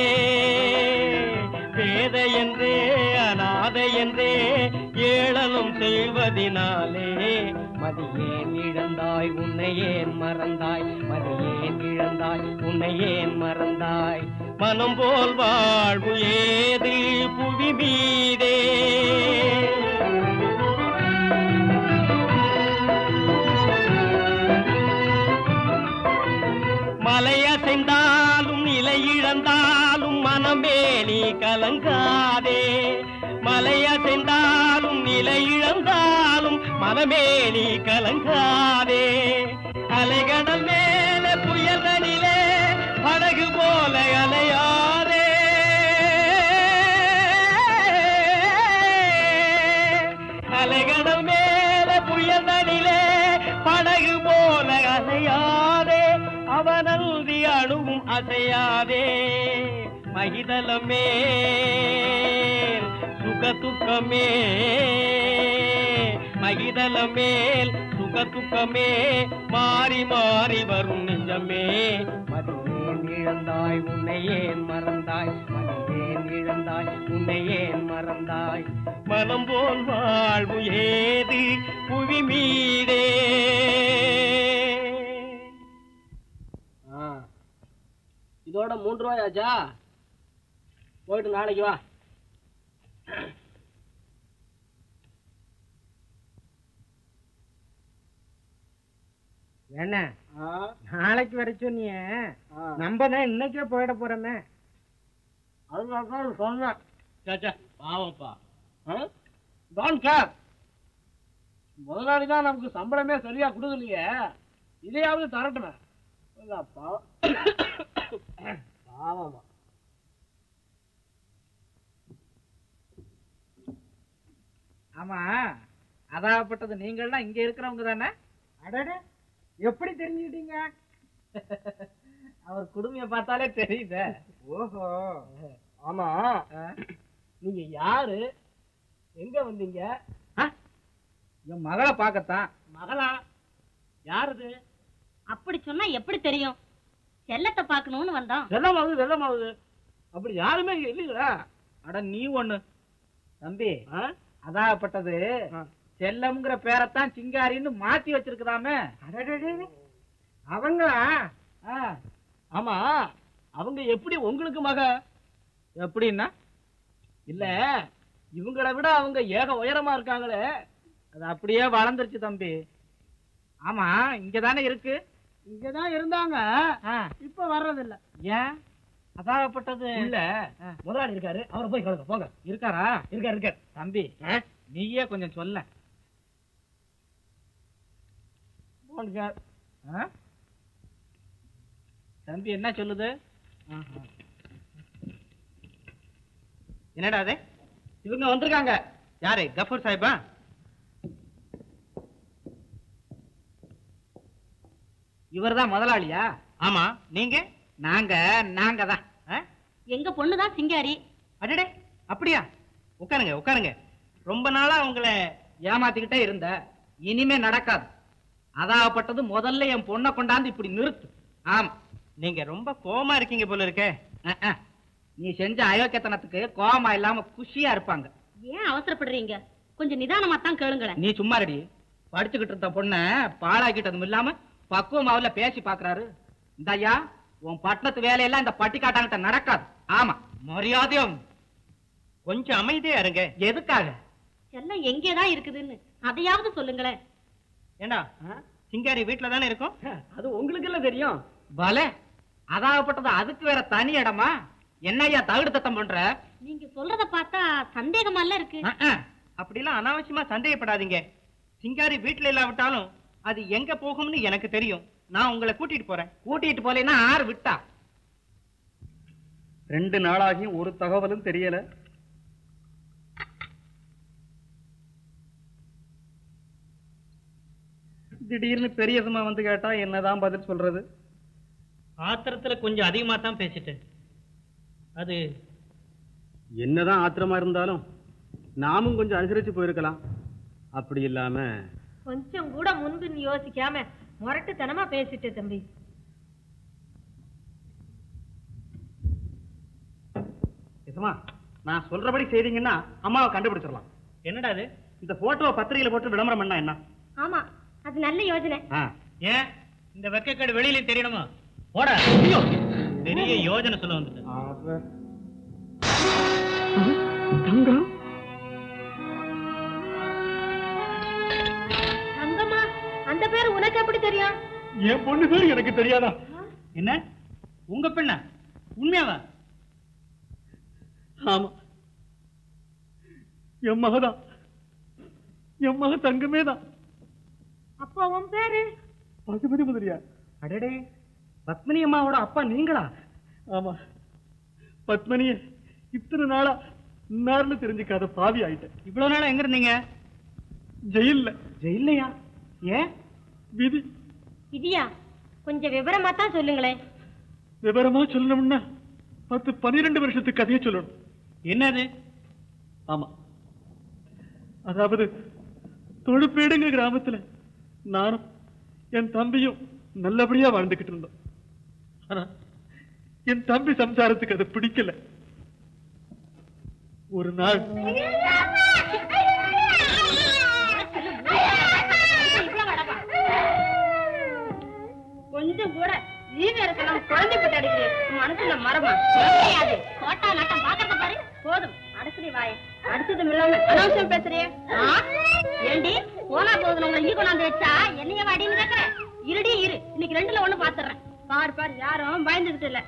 வேத என்றே அநாதை என்றே ஏளனம் செய்வதினாலே மதி ஏன் இழந்தாய் உன்னை ஏன் மறந்தாய், மதி ஏன் இழந்தாய் உன்னை ஏன் மறந்தாய். மனம் போல் வாழ்வு ஏது புவி மீதே. மலையசைந்தாலும் நிலை இழந்தாலும் மனமே நீ கலங்காதே. மலையசைந்தாலும் நிலை இழந்தாலும் மனமே நீ கலங்காதே. அலைகடல் மேல புயல்களிலே படகு போல அலையாதே. அலைகடல் மேல புயல்களிலே படகு போல அலையாதே. அவனல்தி அணுவும் அசையாதே. மகிதலமே சுகதுக்கமே, மகிதலமேல் சுகதுக்கமே மாறி மாறி வரும் நெஞ்சமே. மதி ஏன் இழந்தாய் உன்னை ஏன் மறந்தாய், மதி ஏன் இழந்தாய் உன்னை ஏன் மறந்தாய். மனம் போல் வாழ்வு ஏது புவி மீதே. இதோட மூன்று ரூபாய் ஆச்சா? போயிட்டு நாளைக்கு வா. என்ன நாளைக்கு வர சொன்னிய, நம்ம தான் இன்னைக்கே போயிட போறோமே. அதனால தான் சொன்னேன். பாவப்பா, டோன்ட் கேர். முதலாளி தான் நமக்கு சம்பளமே சரியா கொடுக்கலையே, இதையாவது தரட்டுமே. பாவமா. ஆமா, அதாகப்பட்டது நீங்கள்லாம் இங்க இருக்கிறவங்க தானே? அடட, எப்படி தெரிஞ்சுக்கிட்டீங்க? அவர் குடுமையை பார்த்தாலே தெரியுது. ஓஹோ, ஆமா. நீங்க யாரு, எங்க வந்தீங்க? என் மகளை பார்க்கத்தான். மகளா? யாருது? அப்படி சொன்னா எப்படி தெரியும்? செல்லத்தை பார்க்கணும்னு வந்தோம். வெள்ளமாவுது வெள்ளமாவுது. அப்படி யாருமே இங்க இல்லைங்களா? அட நீ ஒண்ணு தம்பி, அதாகப்பட்டது செல்லம்ங்கிற பேரைத்தான் சிங்காரின்னு மாத்தி வச்சிருக்கலாமே. அவங்களா? ஆமா, அவங்க எப்படி உங்களுக்கு மக? எப்படின்னா? இல்ல, இவங்களை விட அவங்க ஏக உயரமா இருக்காங்களே. அது அப்படியே வளர்ந்துருச்சு தம்பி. ஆமா, இங்கதானே இருக்கு. இங்கதான் இருந்தாங்க, இப்ப வர்றதில்ல. ஏன்? அதாகப்பட்டது இல்ல, முதலாளி இருக்காரு, அவரை போய் கலக்க போங்க. இருக்காரா? இருக்காரு இருக்காரு. தம்பி, நீயே கொஞ்சம் சொல்ல. தம்பி என்ன சொல்லுது? என்னடா அது? இவங்க வந்திருக்காங்க. யாரு? கஃபூர் சாஹிபா? இவர்தான் முதலாளியா? ஆமா. நீங்க? நாங்க நாங்க தான். எங்க பொண்ணுதான் சிங்காரி. அடடே, அப்படியா? உட்காருங்க உட்காருங்க. ரொம்ப நாளா உங்களை ஏமாத்திக்கிட்டே இருந்த, இனிமே நடக்காது. அதாகப்பட்டது முதல்ல என் பொண்ணை கொண்டாந்து இப்படி நிறுத்து. ஆமா, நீங்க ரொம்ப கோவமா இருக்கீங்க போல இருக்கே. நீ செஞ்ச அயோக்கியத்தனத்துக்கு கோவமா இல்லாம குஷியா இருப்பாங்க. ஏன் அவசரப்படுறீங்க? கொஞ்சம் நிதானமா தான் கேளுங்களேன். நீ சும்மா ரெடி. படிச்சுக்கிட்டு இருந்த பொண்ண பாழாக்கிட்டதும் இல்லாம பக்குவமாவில பேசி பாக்குறாரு. இந்த ஐயா, உன் பட்டணத்து வேலையெல்லாம் இந்த பட்டிக்காட்டாங்கிட்ட நடக்காது. ஆமா, மரியாதையும் கொஞ்சம் அமைதியா இருங்க. எதுக்காக? செல்லம் எங்கேதான் இருக்குதுன்னு அதையாவது சொல்லுங்களேன். ஏண்டா, சிங்காரி வீட்டுல தானே இருக்கும்? அது உங்களுக்கு எல்லாம் தெரியும். பல அதாகப்பட்டது அதுக்கு வேற தனி இடமா? என்ன ஐயா தகுடு தத்தம் பண்ற? நீங்க சொல்றத பார்த்தா சந்தேகமா இருக்கு. அப்படிலாம் அனாவசியமா சந்தேகப்படாதீங்க. சிங்காரி வீட்டுல இல்லாவிட்டாலும் அது எங்க போகும்னு எனக்கு தெரியும். நான் உங்களை கூட்டிட்டு போறேன். கூட்டிட்டு போலேன்னா ஆறு விட்டா? ரெண்டு நாளாகியும் ஒரு தகவலும் தெரியல. திடீர்னு பெரியதுமா வந்து கேட்டா என்னதான் பதில் சொல்றது? ஆத்திரத்துல கொஞ்சம் அதிகமா தான் பேசிட்டேன். அது என்னதான் ஆத்திரமா இருந்தாலும் நாமும் கொஞ்சம் அனுசரிச்சு போயிருக்கலாம். அப்படி இல்லாம கொஞ்சம் கூட முன்பு யோசிக்காம முரட்டுத்தனமா பேசிட்டு தம்பி. நான் சொல்றபடி செய்தீங்கன்னா அம்மாவை கண்டுபிடிச்சிடலாம். என்னடா அது? இந்த போட்டோவை பத்திரிகையில போட்டு விளம்பரம் பண்ணா என்ன? ஆமா, அது நல்ல யோசனை. ஏன் இந்த வெக்கக்கேடு வெளியில தெரியணுமா? போட, பெரிய யோஜனை சொல்ல வந்துட்டு. தங்கம்மா, அந்த பேர் உனக்கு எப்படி தெரியும்? என் பொண்ணு பேர் எனக்கு தெரியாதா? என்ன, உங்க பெண்ணா? உண்மையாவா? ஆமா, என் மகதான். என் மக தங்கமே தான். அப்போ உன் பேரு? பசுபதி முதலியா? அடடே, பத்மினி அம்மாவோட அப்பா நீங்களா? ஆமா, பத்மனிய இத்தனை நாளா இன்னார்னு தெரிஞ்சுக்காத பாவி ஆயிட்டேன். இவ்வளவு நாளா எங்க இருந்தீங்க? ஜெயில்ல. ஜெயில்லையா? ஏன்? விதி. விதியா? கொஞ்சம் விவரமா தான் சொல்லுங்களேன். விவரமா சொல்லணும்னா பத்து பன்னிரண்டு வருஷத்துக்கு கதையை சொல்லணும். என்னது? ஆமா, அதாவது தொழுப்பேடுங்க கிராமத்துல நானும் என் தம்பியும் நல்லபடியா வாழ்ந்துகிட்டு இருந்தோம். ஆனா என் தம்பி சம்சாரத்துக்கு அது பிடிக்கல. ஒரு நாள் கொஞ்சம் கூட ஈவேரத்தெல்லாம் குழந்தை பட்டு அடிக்கிறேன். மனசுல மரமா கிடையாது. கோட்டா நாட்டம் பாக்கிறத பாரு. போதும், அடுக்கடி வாய. அடுத்ததும் இல்லாம அனாவசியம் பேசுறியே. ஏண்டி போனா போதும் உங்களை இங்க கொண்டாந்து வச்சா என்னைய வாடின்னு கேக்குற? இருடி இரு, இன்னைக்கு ரெண்டுல ஒண்ணு பாத்துறேன். பாரு பாரு, யாரும் பயந்துகிட்டு இல்ல.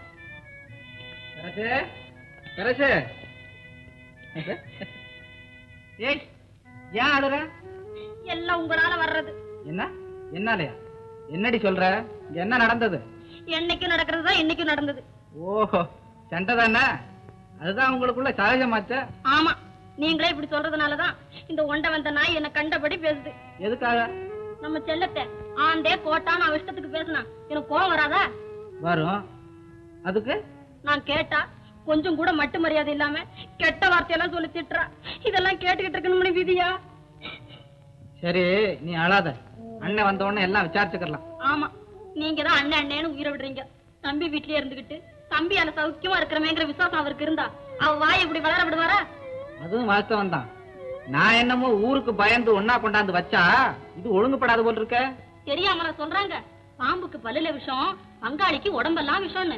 ஏய், ஏன் அழுற? எல்லாம் உங்களால வர்றது. என்ன என்னாலயா? என்னடி சொல்ற? என்ன நடந்தது? என்னைக்கும் நடக்கிறது தான் இன்னைக்கும் நடந்தது. ஓஹோ, சண்டை தானே? அதுதான் உங்களுக்குள்ள சகஜமாச்ச. ஆமா, நீங்களே இப்படி சொல்றதுனாலதான் இந்த ஒண்ட வந்த நாய் என்ன கண்டபடி பேசுது. எதுக்காக? நம்ம செல்லத்தை ஆண்டே கோட்டான்னு அவ இஷ்டத்துக்கு பேசினா எனக்கு கோவம் வராதா? வரும். அதுக்கு நான் கேட்டா கொஞ்சம் கூட மட்டு மரியாதை இல்லாம கெட்ட வார்த்தையெல்லாம் சொல்லி திட்டுறா. இதெல்லாம் கேட்டுக்கிட்டு இருக்கணும்னு விதியா? சரி, நீ அழாத. அண்ணன் வந்த உடனே எல்லாம் விசாரிச்சுக்கலாம். ஆமா, நீங்க தான் அண்ணன் அண்ணேன்னு உயிரை விடுறீங்க. தம்பி வீட்லயே இருந்துகிட்டு தம்பி அந்த சௌக்கியமா இருக்கிறமேங்கிற விசுவாசம் அவருக்கு இருந்தா அவ வாய் இப்படி வளர விடுவாரா? அதுவும் வாஸ்தவம் தான். நான் என்னமோ ஊருக்கு பயந்து ஒன்னா கொண்டாந்து வச்சா இது ஒழுங்குபடாது போல் இருக்க. தெரியாமல சொல்றாங்க, பாம்புக்கு பல்லுல விஷம், பங்காளிக்கு உடம்பெல்லாம் விஷம்னு.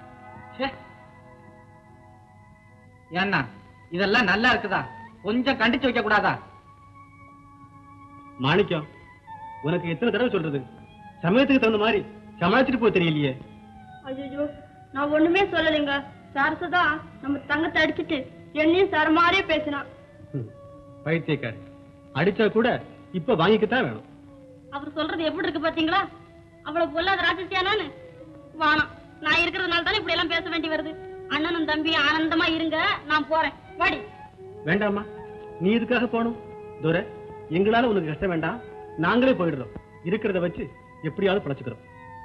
ஏன்னா இதெல்லாம் நல்லா இருக்குதா? கொஞ்சம் கண்டிச்சு வைக்க கூடாதா? மாணிக்கம், உனக்கு எத்தனை தடவை சொல்றது? சமயத்துக்கு தகுந்த மாதிரி சமாளிச்சுட்டு போக தெரியலையே. ஐயோ, நான் ஒண்ணுமே சொல்லலைங்க. சரசதா நம்ம தங்கத்தை அடிச்சுட்டு என்னையும் சர மாதிரியே பேசினான். பைத்தியக்காரி, அடிச்சா கூட இப்ப வாங்கிக்கத்தான் வேணும். அவர் சொல்றது எப்படி இருக்கு பாத்தீங்களா? அவ்வளவு பொல்லாத ராட்சசியா நானு? வானம், நான் இருக்கிறதுனால தானே இப்படி எல்லாம் பேச வேண்டி வருது. அண்ணனும் தம்பி ஆனந்தமா இருங்க, நான் போறேன். வாடி. வேண்டாமா, நீ இதுக்காக போகணும்? தூர, எங்களால உனக்கு கஷ்டம் வேண்டாம், நாங்களே போயிடுறோம். இருக்கிறத வச்சு எப்படியாவது பழச்சுக்கிறோம்.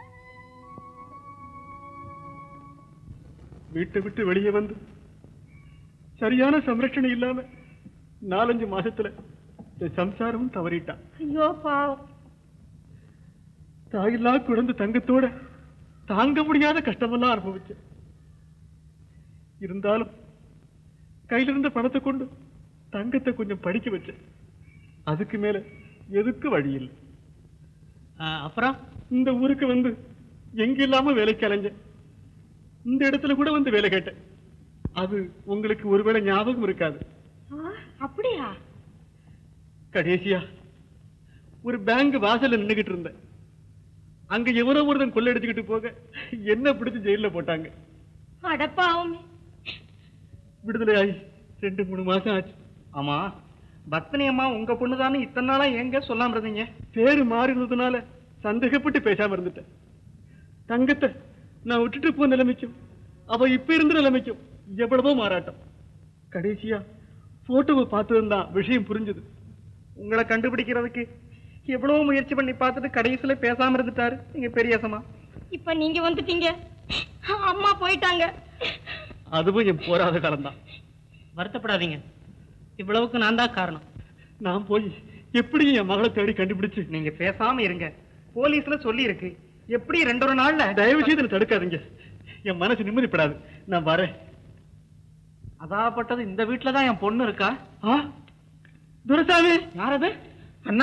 வீட்டை விட்டு வெளியே வந்து சரியான சம்ரட்சணை இல்லாம நாலஞ்சு மாசத்துல சம்சாரமும் தவறிட்டான். ஐயோ பாவம். தாயில்லா குழந்தை தங்கத்தோட தாங்க முடியாத கஷ்டமெல்லாம் அனுபவிச்ச. இருந்தாலும் கையில இருந்த பணத்தை கொண்டு தங்கத்தை கொஞ்சம் படிக்க வச்ச. அதுக்கு மேல எதுக்கு வழி இல்லை. அப்புறம் இந்த ஊருக்கு வந்து எங்க இல்லாம வேலைக்கு அலைஞ்ச. இந்த இடத்துல கூட வந்து வேலை கேட்டேன். அது உங்களுக்கு ஒருவேளை ஞாபகம் இருக்காது. அப்படியா? கடைசியா ஒரு பேங்க் வாசல்ல நின்னுகிட்டு இருந்தேன். அங்க எவரோ ஒருத்தன் கொள்ளை அடிச்சுக்கிட்டு போக என்ன பிடிச்சு ஜெயில போட்டாங்க. அடப்பாவுமே. விடுதலை ஆகி ரெண்டு மூணு மாசம் ஆச்சு. ஆமா, பத்மினி அம்மா உங்க பொண்ணுதானே இத்தனை நாளா எங்க சொல்லாம இருந்தீங்க? பேரு மாறி இருந்ததுனால சந்தேகப்பட்டு பேசாம இருந்துட்டேன். தங்கத்தை நான் விட்டுட்டு போன நிலைமைக்கும் அவ இப்ப இருந்த நிலைமைக்கும் எவ்வளவோ மாறாட்டம். கடைசியா போட்டோவை பார்த்ததுதான் விஷயம் புரிஞ்சது. உங்களை கண்டுபிடிக்கிறதுக்கு எவ்வளவு முயற்சி பண்ணி பார்த்துட்டு கடைசியில பேசாம இருந்துட்டாரு நீங்க பெரியசமா. இப்ப நீங்க வந்துட்டீங்க, அம்மா போயிட்டாங்க. அதுவும் என் போராத காலம் தான். வருத்தப்படாதீங்க, இவ்வளவுக்கு நான் தான் காரணம். நான் போய் எப்படி என் மகளை தேடி கண்டுபிடிச்சு. நீங்க பேசாம இருங்க, போலீஸ்ல சொல்லி இருக்கு. எப்படி ரெண்டு ஒரு நாள்ல. தயவு செய்து தடுக்காதீங்க, என் மனசு நிம்மதிப்படாது. நான் வரேன். அதாப்பட்டது இந்த வீட்டுலதான் என் பொண்ணு இருக்கா? துரைசாமி. யாரது? அண்ணா.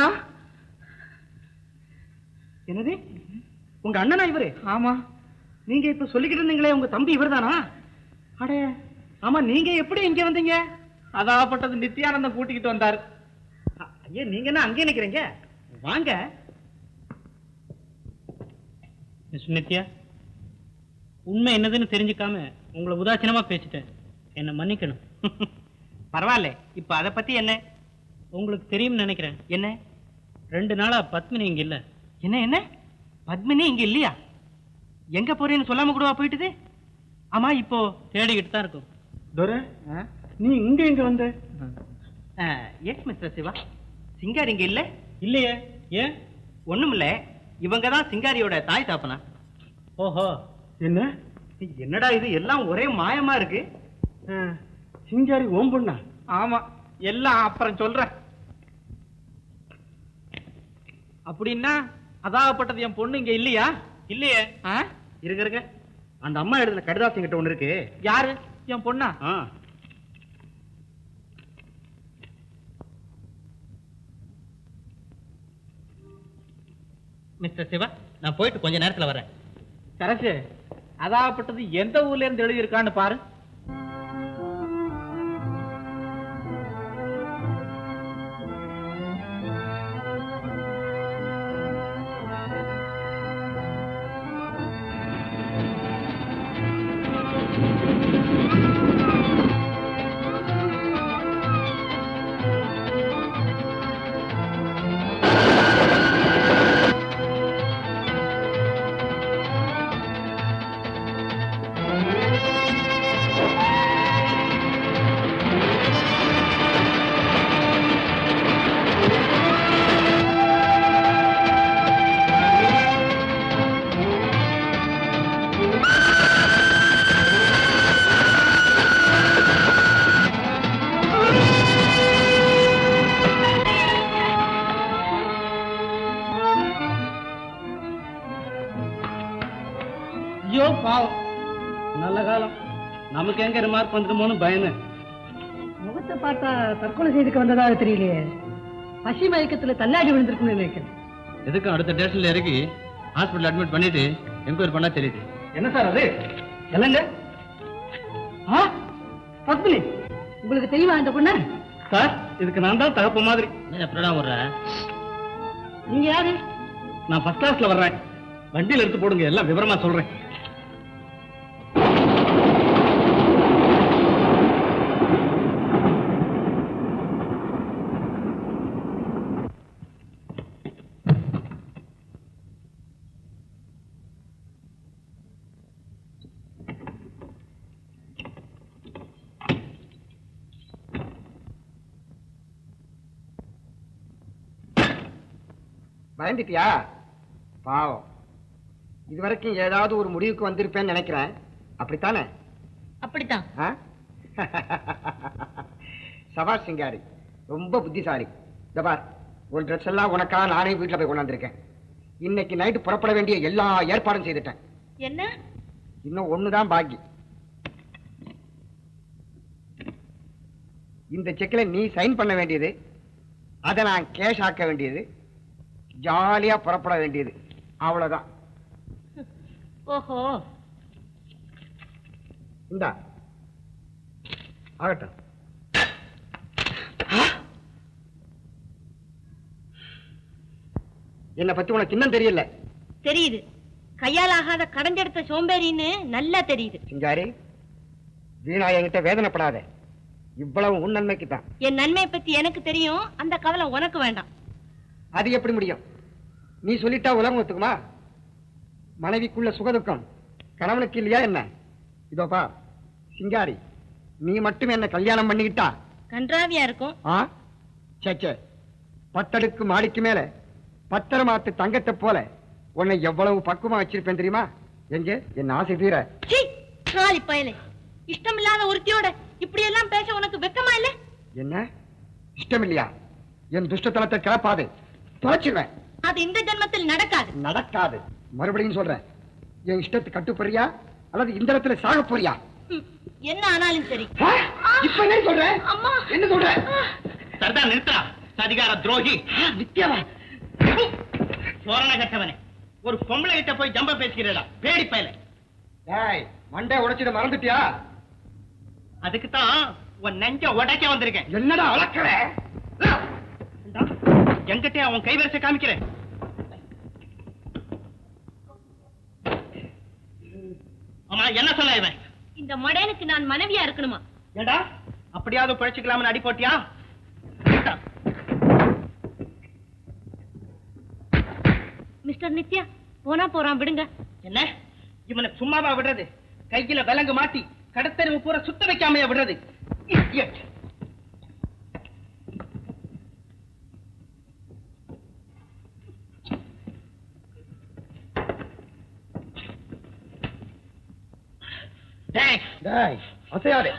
என்னது, உங்க அண்ணனா இவரு? ஆமா. நீங்க இப்ப சொல்லிக்கிட்டு இருந்தீங்களே உங்க தம்பி இவர்தானா? அடே ஆமா, நீங்க எப்படி இங்க வந்தீங்க? அதாப்பட்டது நித்யானந்தம் கூட்டிக்கிட்டு வந்தாரு. ஐயா, நீங்க என்ன அங்கே நிக்கிறீங்க? வாங்க. நித்யா, உண்மை என்னதுன்னு தெரிஞ்சுக்காம உங்களை உதாசீனமா பேசிட்டேன், என்ன மன்னிக்கணும். பரவாயில்ல, இப்ப அதை பத்தி என்ன? உங்களுக்கு தெரியும் நினைக்கிறேன். என்ன? ரெண்டு நாளா பத்மினி இங்க இல்ல. என்ன என்ன பத்மினி இங்க இல்லையா? எங்க போறேன்னு சொல்லாம கூடவா போயிட்டுது? ஆமா, இப்போ தேடிக்கிட்டு தான் இருக்கும். துரை, நீ இங்க எங்க வந்த? எஸ் மிஸ்டர் சிவா, சிங்காரி இங்க இல்ல. இல்லையே. ஏன்? ஒண்ணும் இல்ல, இவங்க தான் சிங்காரியோட தாய் தாப்பனா. ஓஹோ. என்ன என்னடா இது எல்லாம் ஒரே மாயமா இருக்கு. சிங்காரி ஓம் பொண்ணா? ஆமா, எல்லாம் அப்புறம் சொல்றேன். அப்படின்னா அதாகப்பட்டது என் பொண்ணு இங்க இல்லையா? இல்லையே. இருக்க இருக்க அந்த அம்மா எழுதின கடிதாசம் கிட்ட ஒண்ணு இருக்கு. யாரு? என் பொண்ணா? மிஸ்டர் சிவா, நான் போயிட்டு கொஞ்ச நேரத்துல வரேன். கரெக்ட். அதாகப்பட்டது எந்த ஊர்ல இருந்து எழுதியிருக்கான்னு பாரு. பாவம் நல்ல காலம் நமக்கு எங்க ரிமார்க் வந்துடுமோன்னு பயந்தேன். முகத்தை பார்த்தா தற்கொலை செய்துக்கு வந்ததாக தெரியலையே. பசி மயக்கத்துல தள்ளாடி விழுந்திருக்குன்னு நினைக்கிறேன். எதுக்கும் அடுத்த ஸ்டேஷன்ல இறக்கி ஹாஸ்பிட்டல் அட்மிட் பண்ணிட்டு என்கொயரி பண்ணா தெரியுது. என்ன சார் அது? என்னங்க பத்மினி, உங்களுக்கு தெரியுமா இந்த பொண்ணு? சார், இதுக்கு நான் தான் தகப்பு மாதிரி. எப்படா வர்ற? நீங்க யாரு? நான் ஃபர்ஸ்ட் கிளாஸ்ல வர்றேன். வண்டியில எடுத்து போடுங்க, எல்லாம் விவரமா சொல்றேன். பயந்துட்டியா? பாவம். இதுவரைக்கும் ஏதாவது ஒரு முடிவுக்கு வந்திருப்பேன்னு நினைக்கிறேன். அப்படித்தானே? அப்படித்தான். சபாஷ் சிங்காரி, ரொம்ப புத்திசாலி. பார், ஒரு ட்ரெஸ் எல்லாம் உனக்கா நானே வீட்டுல போய் கொண்டாந்துருக்கேன். இன்னைக்கு நைட்டு புறப்பட வேண்டிய எல்லா ஏற்பாடும் செய்துட்டேன். என்ன? இன்னும் ஒண்ணுதான் பாக்கி. இந்த செக்ல நீ சைன் பண்ண வேண்டியது, அதை நான் கேஷ் ஆக்க வேண்டியது, ஜாலியா புறப்பட வேண்டியது. அவ்வளவுதான். ஓஹோ, இந்தா ஆகட்டும். என்னை பத்தி உனக்கு இன்னும் தெரியல. தெரியுது. கையால் ஆகாத கடைஞ்செடுத்த சோம்பேறின்னு நல்லா தெரியுது. சிங்காரி, வீணா என்கிட்ட வேதனைப்படாத. இவ்வளவு உன் நன்மைக்கு தான். என் நன்மையை பத்தி எனக்கு தெரியும். அந்த கவலை உனக்கு வேண்டாம். அது எப்படி முடியும்? நீ சொல்லிட்டா உலகம் ஒத்துக்குமா? மனைவிக்குள்ள சுகதுக்கம் கணவனுக்கு இல்லையா என்ன? இதோப்பா சிங்காரி, நீ மட்டும் என்ன கல்யாணம் பண்ணிக்கிட்டா கன்றாவியா இருக்கும். ஆ சே, பத்தடுக்கு மாடிக்கு மேல பத்திரமாத்து தங்கத்தை போல உன்னை எவ்வளவு பக்குவமா வச்சிருப்பேன் தெரியுமா? எங்க என் ஆசை தீர. காலி பயலே, இஷ்டம் இல்லாத ஒருத்தியோட இப்படி எல்லாம் பேச உனக்கு வெக்கமா இல்ல? என்ன இஷ்டம் இல்லையா? என் துஷ்டத்தனத்தை கிளப்பாது, தொலைச்சிருவேன். அது இந்த ஜென்மத்தில் நடக்காது. நடக்காது. மறுபடியும் சொல்றேன், என் இஷ்டத்துக்கு கட்டுப்பறியா அல்லது இந்த இடத்துல சாக போறியா? என்ன ஆனாலும் சரி. இப்ப என்ன சொல்ற? அம்மா, என்ன சொல்ற? சர்தார் நிறுத்தா, அதிகார துரோகி. வித்தியாவா சோரண கட்டவனே, ஒரு பொம்பளை கிட்ட போய் ஜம்ப பேசுகிறடா, பேடி பயல. டேய், மண்டை உடைச்சிட மறந்துட்டியா? அதுக்கு தான் உன் நெஞ்ச உடைக்க வந்திருக்கேன். என்னடா அளக்கற? என்கிட்ட அவன் கைவரிசை காமிக்கிறேன். ஆமா, என்ன சொல்ல இவன்? இந்த மடனுக்கு நான் மனைவியா இருக்கணுமா? ஏண்டா, அப்படியாவது பழச்சிக்கலாம்னு அடி போட்டியா? மிஸ்டர் நித்யா, போனா போறான், விடுங்க. என்ன, இவனை சும்மாவா விடுறது? கையில விலங்கு மாட்டி கடத்தெருவு பூரா சுத்த வைக்காமையா விடுறது? Idiot. டேய், அசையாதே.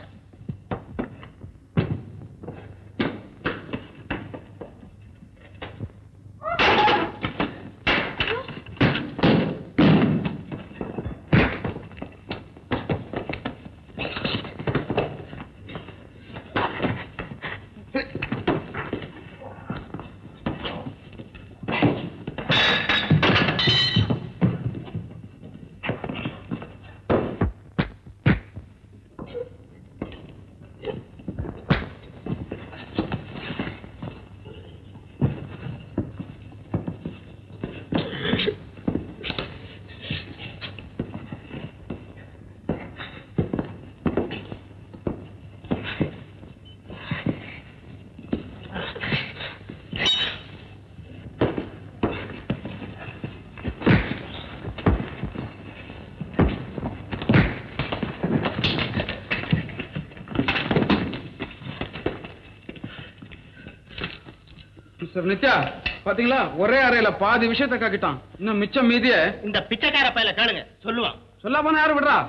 நித்யா, பாத்தீங்களா, ஒரே அறையில பாதி விஷயத்தை காக்கிட்டான். இன்னும் மிச்சம் மீதிய இந்த பிச்சைக்கார பையல கேளுங்க, சொல்லுவான். சொல்ல போனா யாரு விடுறா?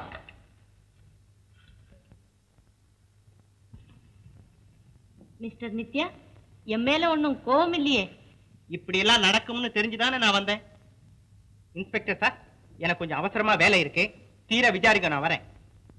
மிஸ்டர் நித்யா, என் மேல ஒன்னும் கோபம் இல்லையே? இப்படி எல்லாம் நடக்கும்னு தெரிஞ்சுதானே நான் வந்தேன். இன்ஸ்பெக்டர் சார், எனக்கு கொஞ்சம் அவசரமா வேலை இருக்கு. தீர விசாரிக்க நான் வரேன்.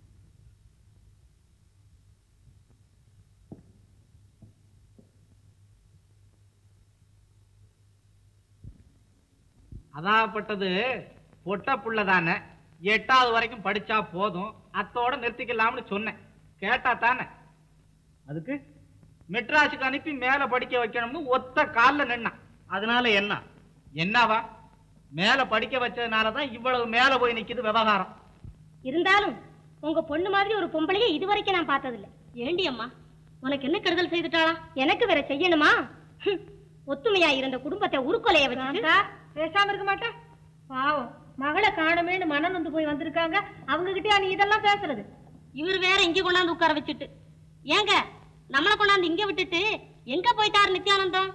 அதாப்பட்டது பொட்ட புள்ளதானே, எட்டாவது வரைக்கும் படிச்சா போதும், அத்தோட நிறுத்திக்கலாம்னு சொன்னேன். கேட்டா தானே? அதுக்கு மெட்ராஸுக்கு அனுப்பி மேல படிக்க வைக்கணும்னு ஒத்த கால்ல நின்னான். அதனால என்ன? என்னவா, மேல படிக்க வச்சதுனாலதான் இவ்வளவு மேல போய் நிக்குது விவகாரம். இருந்தாலும் உங்க பொண்ணு மாதிரி ஒரு பொம்பளைய இதுவரைக்கும் நான் பார்த்ததில்ல. ஏண்டி அம்மா, உனக்கு என்ன கெடுதல் செய்துட்டாளா? எனக்கு வேற செய்யணுமா? ஒத்துமையா இருந்த குடும்பத்தை உருக்கொலைய வச்சு பேசாம இருக்க மாட்டேன். பாவம், மகளை காணமேன்னு மனம் வந்து போய் வந்திருக்காங்க, அவங்க கிட்டயா நீ இதெல்லாம் பேசுறது? இவர் வேற இங்க கொண்டாந்து உட்கார வச்சுட்டு, ஏங்க நம்மளை கொண்டாந்து இங்க விட்டுட்டு எங்க போயிட்டாரு நித்யானந்தம்?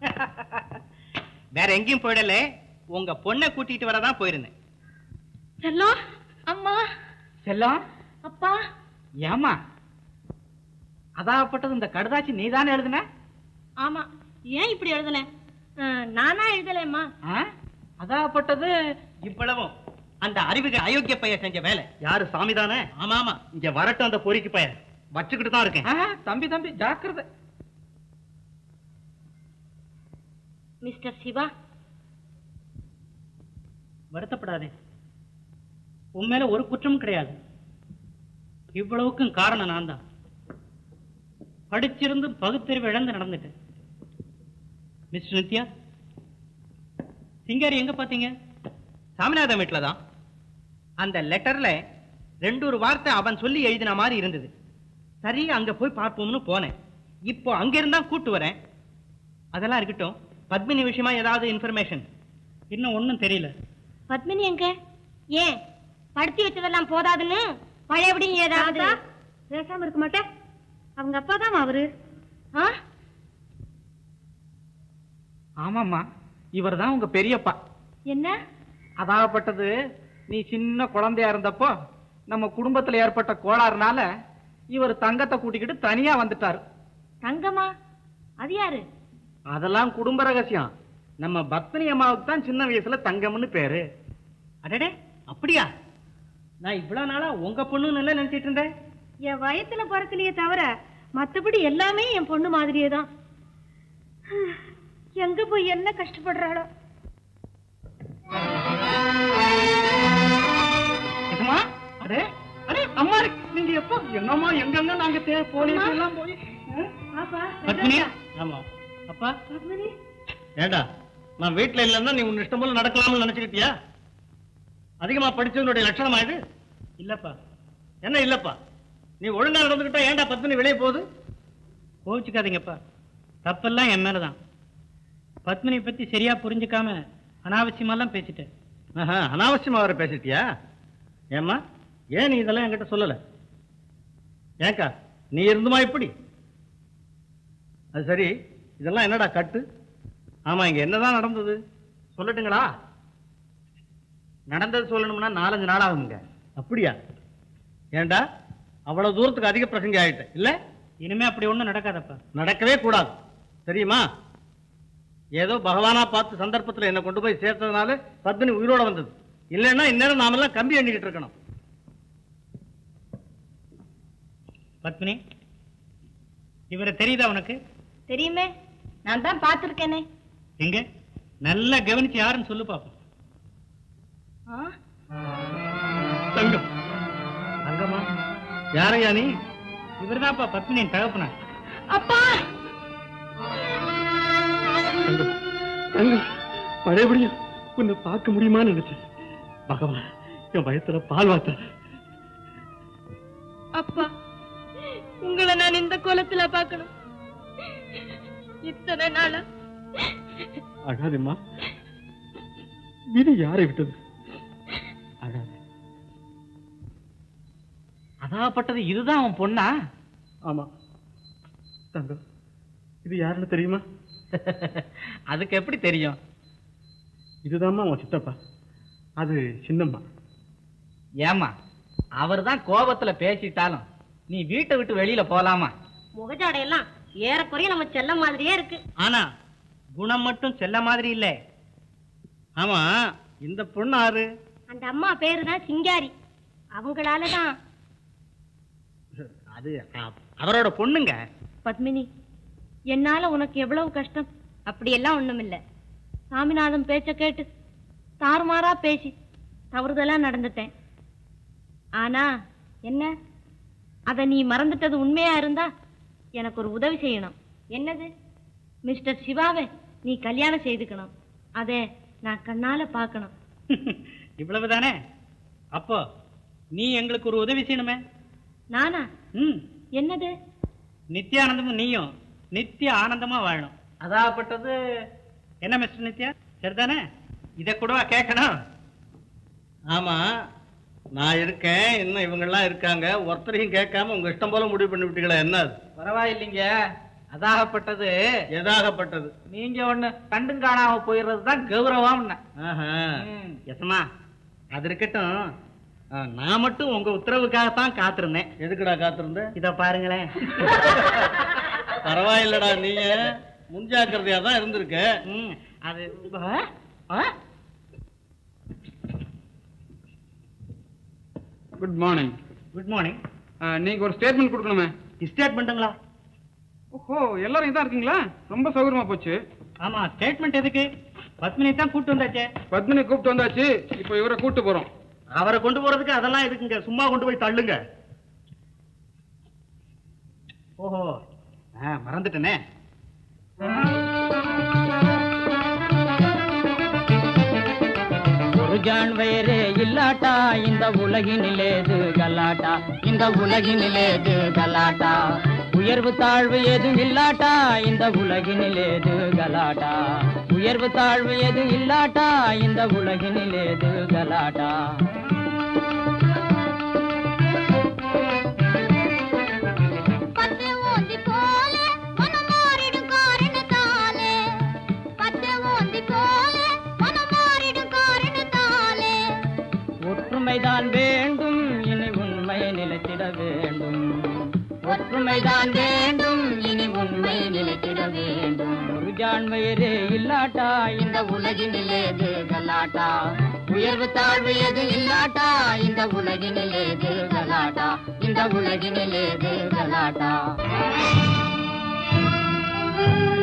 வேற எங்கேயும் போயிடல, உங்க பொண்ணை கூட்டிட்டு வரதான் போயிருந்தேன். செல்லம், அம்மா, செல்லம், அப்பா. ஏமா, அதாப்பட்டது இந்த கடுதாச்சி நீதானே எழுதுன? ஆமா. ஏன் இப்படி எழுதுன? நானா எழுதலேம்மா. அதாப்பட்டது இவ்வளவும் அந்த அறிவுக்கு அயோக்கிய பையன் செஞ்ச வேலை. யாரு? சாமிதானே? ஆமா ஆமா. இங்க வரட்டும் அந்த பொறிக்கு பையன், வச்சுக்கிட்டு தான் இருக்கேன். தம்பி தம்பி ஜாக்கிரதை. மிஸ்டர் சிவா, வருத்தப்படாதே, உன் மேல ஒரு குற்றமும் கிடையாது. இவ்வளவுக்கும் காரணம் நான் தான். படிச்சிருந்து பகுத்தறிவு இழந்து நடந்துட்டேன். மிஸ்டர் நித்யா, சிங்காரி எங்க பாத்தீங்க? சாமிநாதன் வீட்டுல தான். அந்த லெட்டர்ல ரெண்டு ஒரு வார்த்தை அவன் சொல்லி எழுதின மாதிரி இருந்தது. சரி, அங்க போய் பார்ப்போம்னு போனேன். இப்போ அங்க இருந்தா கூட்டு வரேன். அதெல்லாம் இருக்கட்டும், பத்மினி விஷயமா ஏதாவது இன்ஃபர்மேஷன்? இன்னும் ஒன்னும் தெரியல. பத்மினி எங்க? ஏன் படுத்தி வச்சதெல்லாம் போதாதுன்னு பழையபடி ஏதாவது பேசாம இருக்க மாட்டேன். அவங்க அப்பா தான் அவரு. ஆமாம்மா, இவர் தான் உங்க பெரியப்பா. என்ன? அதாகப்பட்டது நீ சின்ன குழந்தையா இருந்தப்போ நம்ம குடும்பத்துல ஏற்பட்ட கோளாறுனால இவர் தங்கத்தை கூட்டிக்கிட்டு தனியா வந்துட்டாரு. தங்கமா? அது யாரு? அதெல்லாம் குடும்ப ரகசியம். நம்ம பத்மினி அம்மாவுக்கு தான் சின்ன வயசுல தங்கம்னு பேரு. அடடே, அப்படியா? நான் இவ்வளவு நாளா உங்க பொண்ணுன்னு எல்லாம் நினைச்சிட்டு இருந்தேன். என் வயத்துல பிறக்கலையே தவிர மத்தபடி எல்லாமே என் பொண்ணு மாதிரியே தான். எங்க போய் என்ன கஷ்டப்படுறாளோ? அடே அடே அம்மா, நீங்க எப்போ என்னம்மா எங்கெங்க நாங்க போலீஸ் எல்லாம் போய் பத்மினி? ஆமா அப்பா. பத்மினி, ஏண்டா நான் வீட்டுல இல்லைன்னா நீ உன் இஷ்டம் போல நடக்கலாம்னு நினைச்சுக்கிட்டியா? அதிகமா படிச்சவனுடைய லட்சணமா இது? இல்லப்பா. என்ன இல்லப்பா? நீ ஒழுங்கா நடந்துக்கிட்டா ஏண்டா பத்மினி வெளியே போகுது? கோவிச்சுக்காதீங்கப்பா, தப்பெல்லாம் என் மேலதான். பத்மினி பத்தி சரியா புரிஞ்சுக்காம அனாவசியமாலாம் பேசிட்டேன். அனாவசியமா வர பேசிட்டியா? ஏம்மா, ஏன் நீ இதெல்லாம் என்கிட்ட சொல்லல? ஏக்கா, நீ இருந்துமா இப்படி? அது சரி, இதெல்லாம் என்னடா கட்டு? ஆமா, இங்க என்னதான் நடந்தது சொல்லட்டுங்களா? நடந்தது சொல்லணும்னா நாலஞ்சு நாள் ஆகுங்க. அப்படியா? ஏண்டா அவ்வளவு தூரத்துக்கு அதிக பிரசங்க ஆயிட்ட இல்ல? இனிமே அப்படி ஒண்ணும் நடக்காதப்பா. நடக்கவே கூடாது, தெரியுமா? ஏதோ பகவானா பார்த்து சந்தர்ப்பத்தில் என்ன கொண்டு போய் சேர்த்ததுனால பத்மினி உயிரோட வந்தது. இல்லைன்னா இந்நேரம் நாமெல்லாம் கம்பி எண்ணிக்கிட்டு இருக்கணும். பத்மினி, இவரை தெரியுதா உனக்கு? தெரியுமே, நான் தான் பார்த்திருக்கேனே. எங்க நல்லா கவனிச்சு யாருன்னு சொல்லு பாப்போம். தங்கம். தங்கமா? யாரையா நீ? இவர்தான்ப்பா பத்மினியின் தகப்பனா. அப்பா, பழையபடியும் உன்னை பார்க்க முடியுமான்னு நினைச்சேன். பகவான் என் பயத்துல பால் வாத்த. அப்பா, உங்களை நான் இந்த கோலத்துல பார்க்கணும் இத்தனை நாளா. அழாதம்மா, விதி யாரை விட்டது? அழாத. அதாப்பட்டது இதுதான் அவன் பொண்ணா? ஆமா தங்கம், இது யாருன்னு தெரியுமா? அதுக்கு எப்படி தெரியும்? இதுதான்மா உன் சித்தப்பா, அது சின்னம்மா. ஏமா, அவர் தான் கோபத்துல பேசிட்டாலும் நீ வீட்டை விட்டு வெளியில போலாமா? முகஜாடையெல்லாம் ஏறக்குறைய நம்ம செல்ல மாதிரியே இருக்கு. ஆனா குணம் மட்டும் செல்ல மாதிரி இல்ல. ஆமா, இந்த பொண்ணு ஆறு? அந்த அம்மா பேரு தான் சிங்காரி. அவங்களாலதான். அது அ- அவரோட பொண்ணுங்க. பத்மினி, என்னால உனக்கு எவ்வளவு கஷ்டம். அப்படியெல்லாம் ஒண்ணுமில்ல. சாமிநாதன் பேச்ச கேட்டு தாறுமாறா பேசி தவறுதலா நடந்துட்டேன். ஆனா என்ன, அத நீ மறந்துட்டது உண்மையா இருந்தா எனக்கு ஒரு உதவி செய்யணும். என்னது? மிஸ்டர் சிவாவை நீ கல்யாணம் செய்துக்கணும். அதை நான் கண்ணால பார்க்கணும். இவ்வளவுதானே? அப்போ நீ எங்களுக்கு ஒரு உதவி செய்யணுமே. நானா? ம், என்னது? நித்யானந்தமும் நீயும் நித்திய ஆனந்தமா வாழணும். அதாகப்பட்டது என்ன மிஸ்டர் நித்யா, சரிதானே? இத கூடவா கேட்கணும்? ஆமா, நான் இருக்கேன், இன்னும் இவங்கெல்லாம் இருக்காங்க, ஒருத்தரையும் கேட்காம உங்க இஷ்டம் போல முடிவு பண்ணி விட்டீங்களா? என்ன அது? பரவாயில்லைங்க. அதாகப்பட்டது எதாகப்பட்டது? நீங்க ஒண்ணு கண்டும் காணாம போயிடுறதுதான் கௌரவம். எசமா, அது இருக்கட்டும். ஆ, நான் மட்டும் உங்க உத்தரவுக்காகத்தான் காத்திருந்தேன். எதுக்குடா காத்திருந்த? இத பாருங்களேன். பரவாயில்லடா, நீங்க முன்ஜாக்கிரதையா தான் இருந்திருக்க. ம், அது குட் மார்னிங். Good morning. நீங்க ஒரு ஸ்டேட்மெண்ட் கொடுக்கணுமே. ஸ்டேட்மெண்ட்டுங்களா? ஓஹோ, எல்லாரும் இதான் இருக்கீங்களா? ரொம்ப சௌகரியமா போச்சு. ஆமா, ஸ்டேட்மெண்ட் எதுக்கு? பத்மினி தான் கூப்பிட்டு வந்தாச்சே. பத்மினி கூப்பிட்டு வந்தாச்சு, இப்போ இவரை கூப்பிட்டு போறோம். அவரை கொண்டு போறதுக்கு அதெல்லாம் எதுக்குங்க? சும்மா கொண்டு போய் தள்ளுங்க. ஓஹோ, ஆ, மறந்துட்டேனே. ஒரு ஜான் வயரே இல்லாட்டா இந்த உலகினிலேது கலாட்டா, இந்த உலகினிலேது கலாட்டா. உயர்வு தாழ்வு எதுவும் இல்லாட்டா இந்த உலகினிலேது கலாட்டா, உயர்வு தாழ்வு எதுவும் இல்லாட்டா இந்த உலகினிலேது கலாட்டா. ஒற்றுமைதான் வேண்டும், இனி உண்மை நிலைத்திட வேண்டும். ஒற்றுமைதான் வேண்டும், இனி உண்மை நிலைத்திட வேண்டும். ஒரு ஜான் வயரே இல்லாட்டா இந்த உலகினிலேது கலாட்டா, உயர்வு தாழ்வு எது இல்லாட்டா இந்த உலகினிலேது கலாட்டா, இந்த உலகினிலேது கலாட்டா.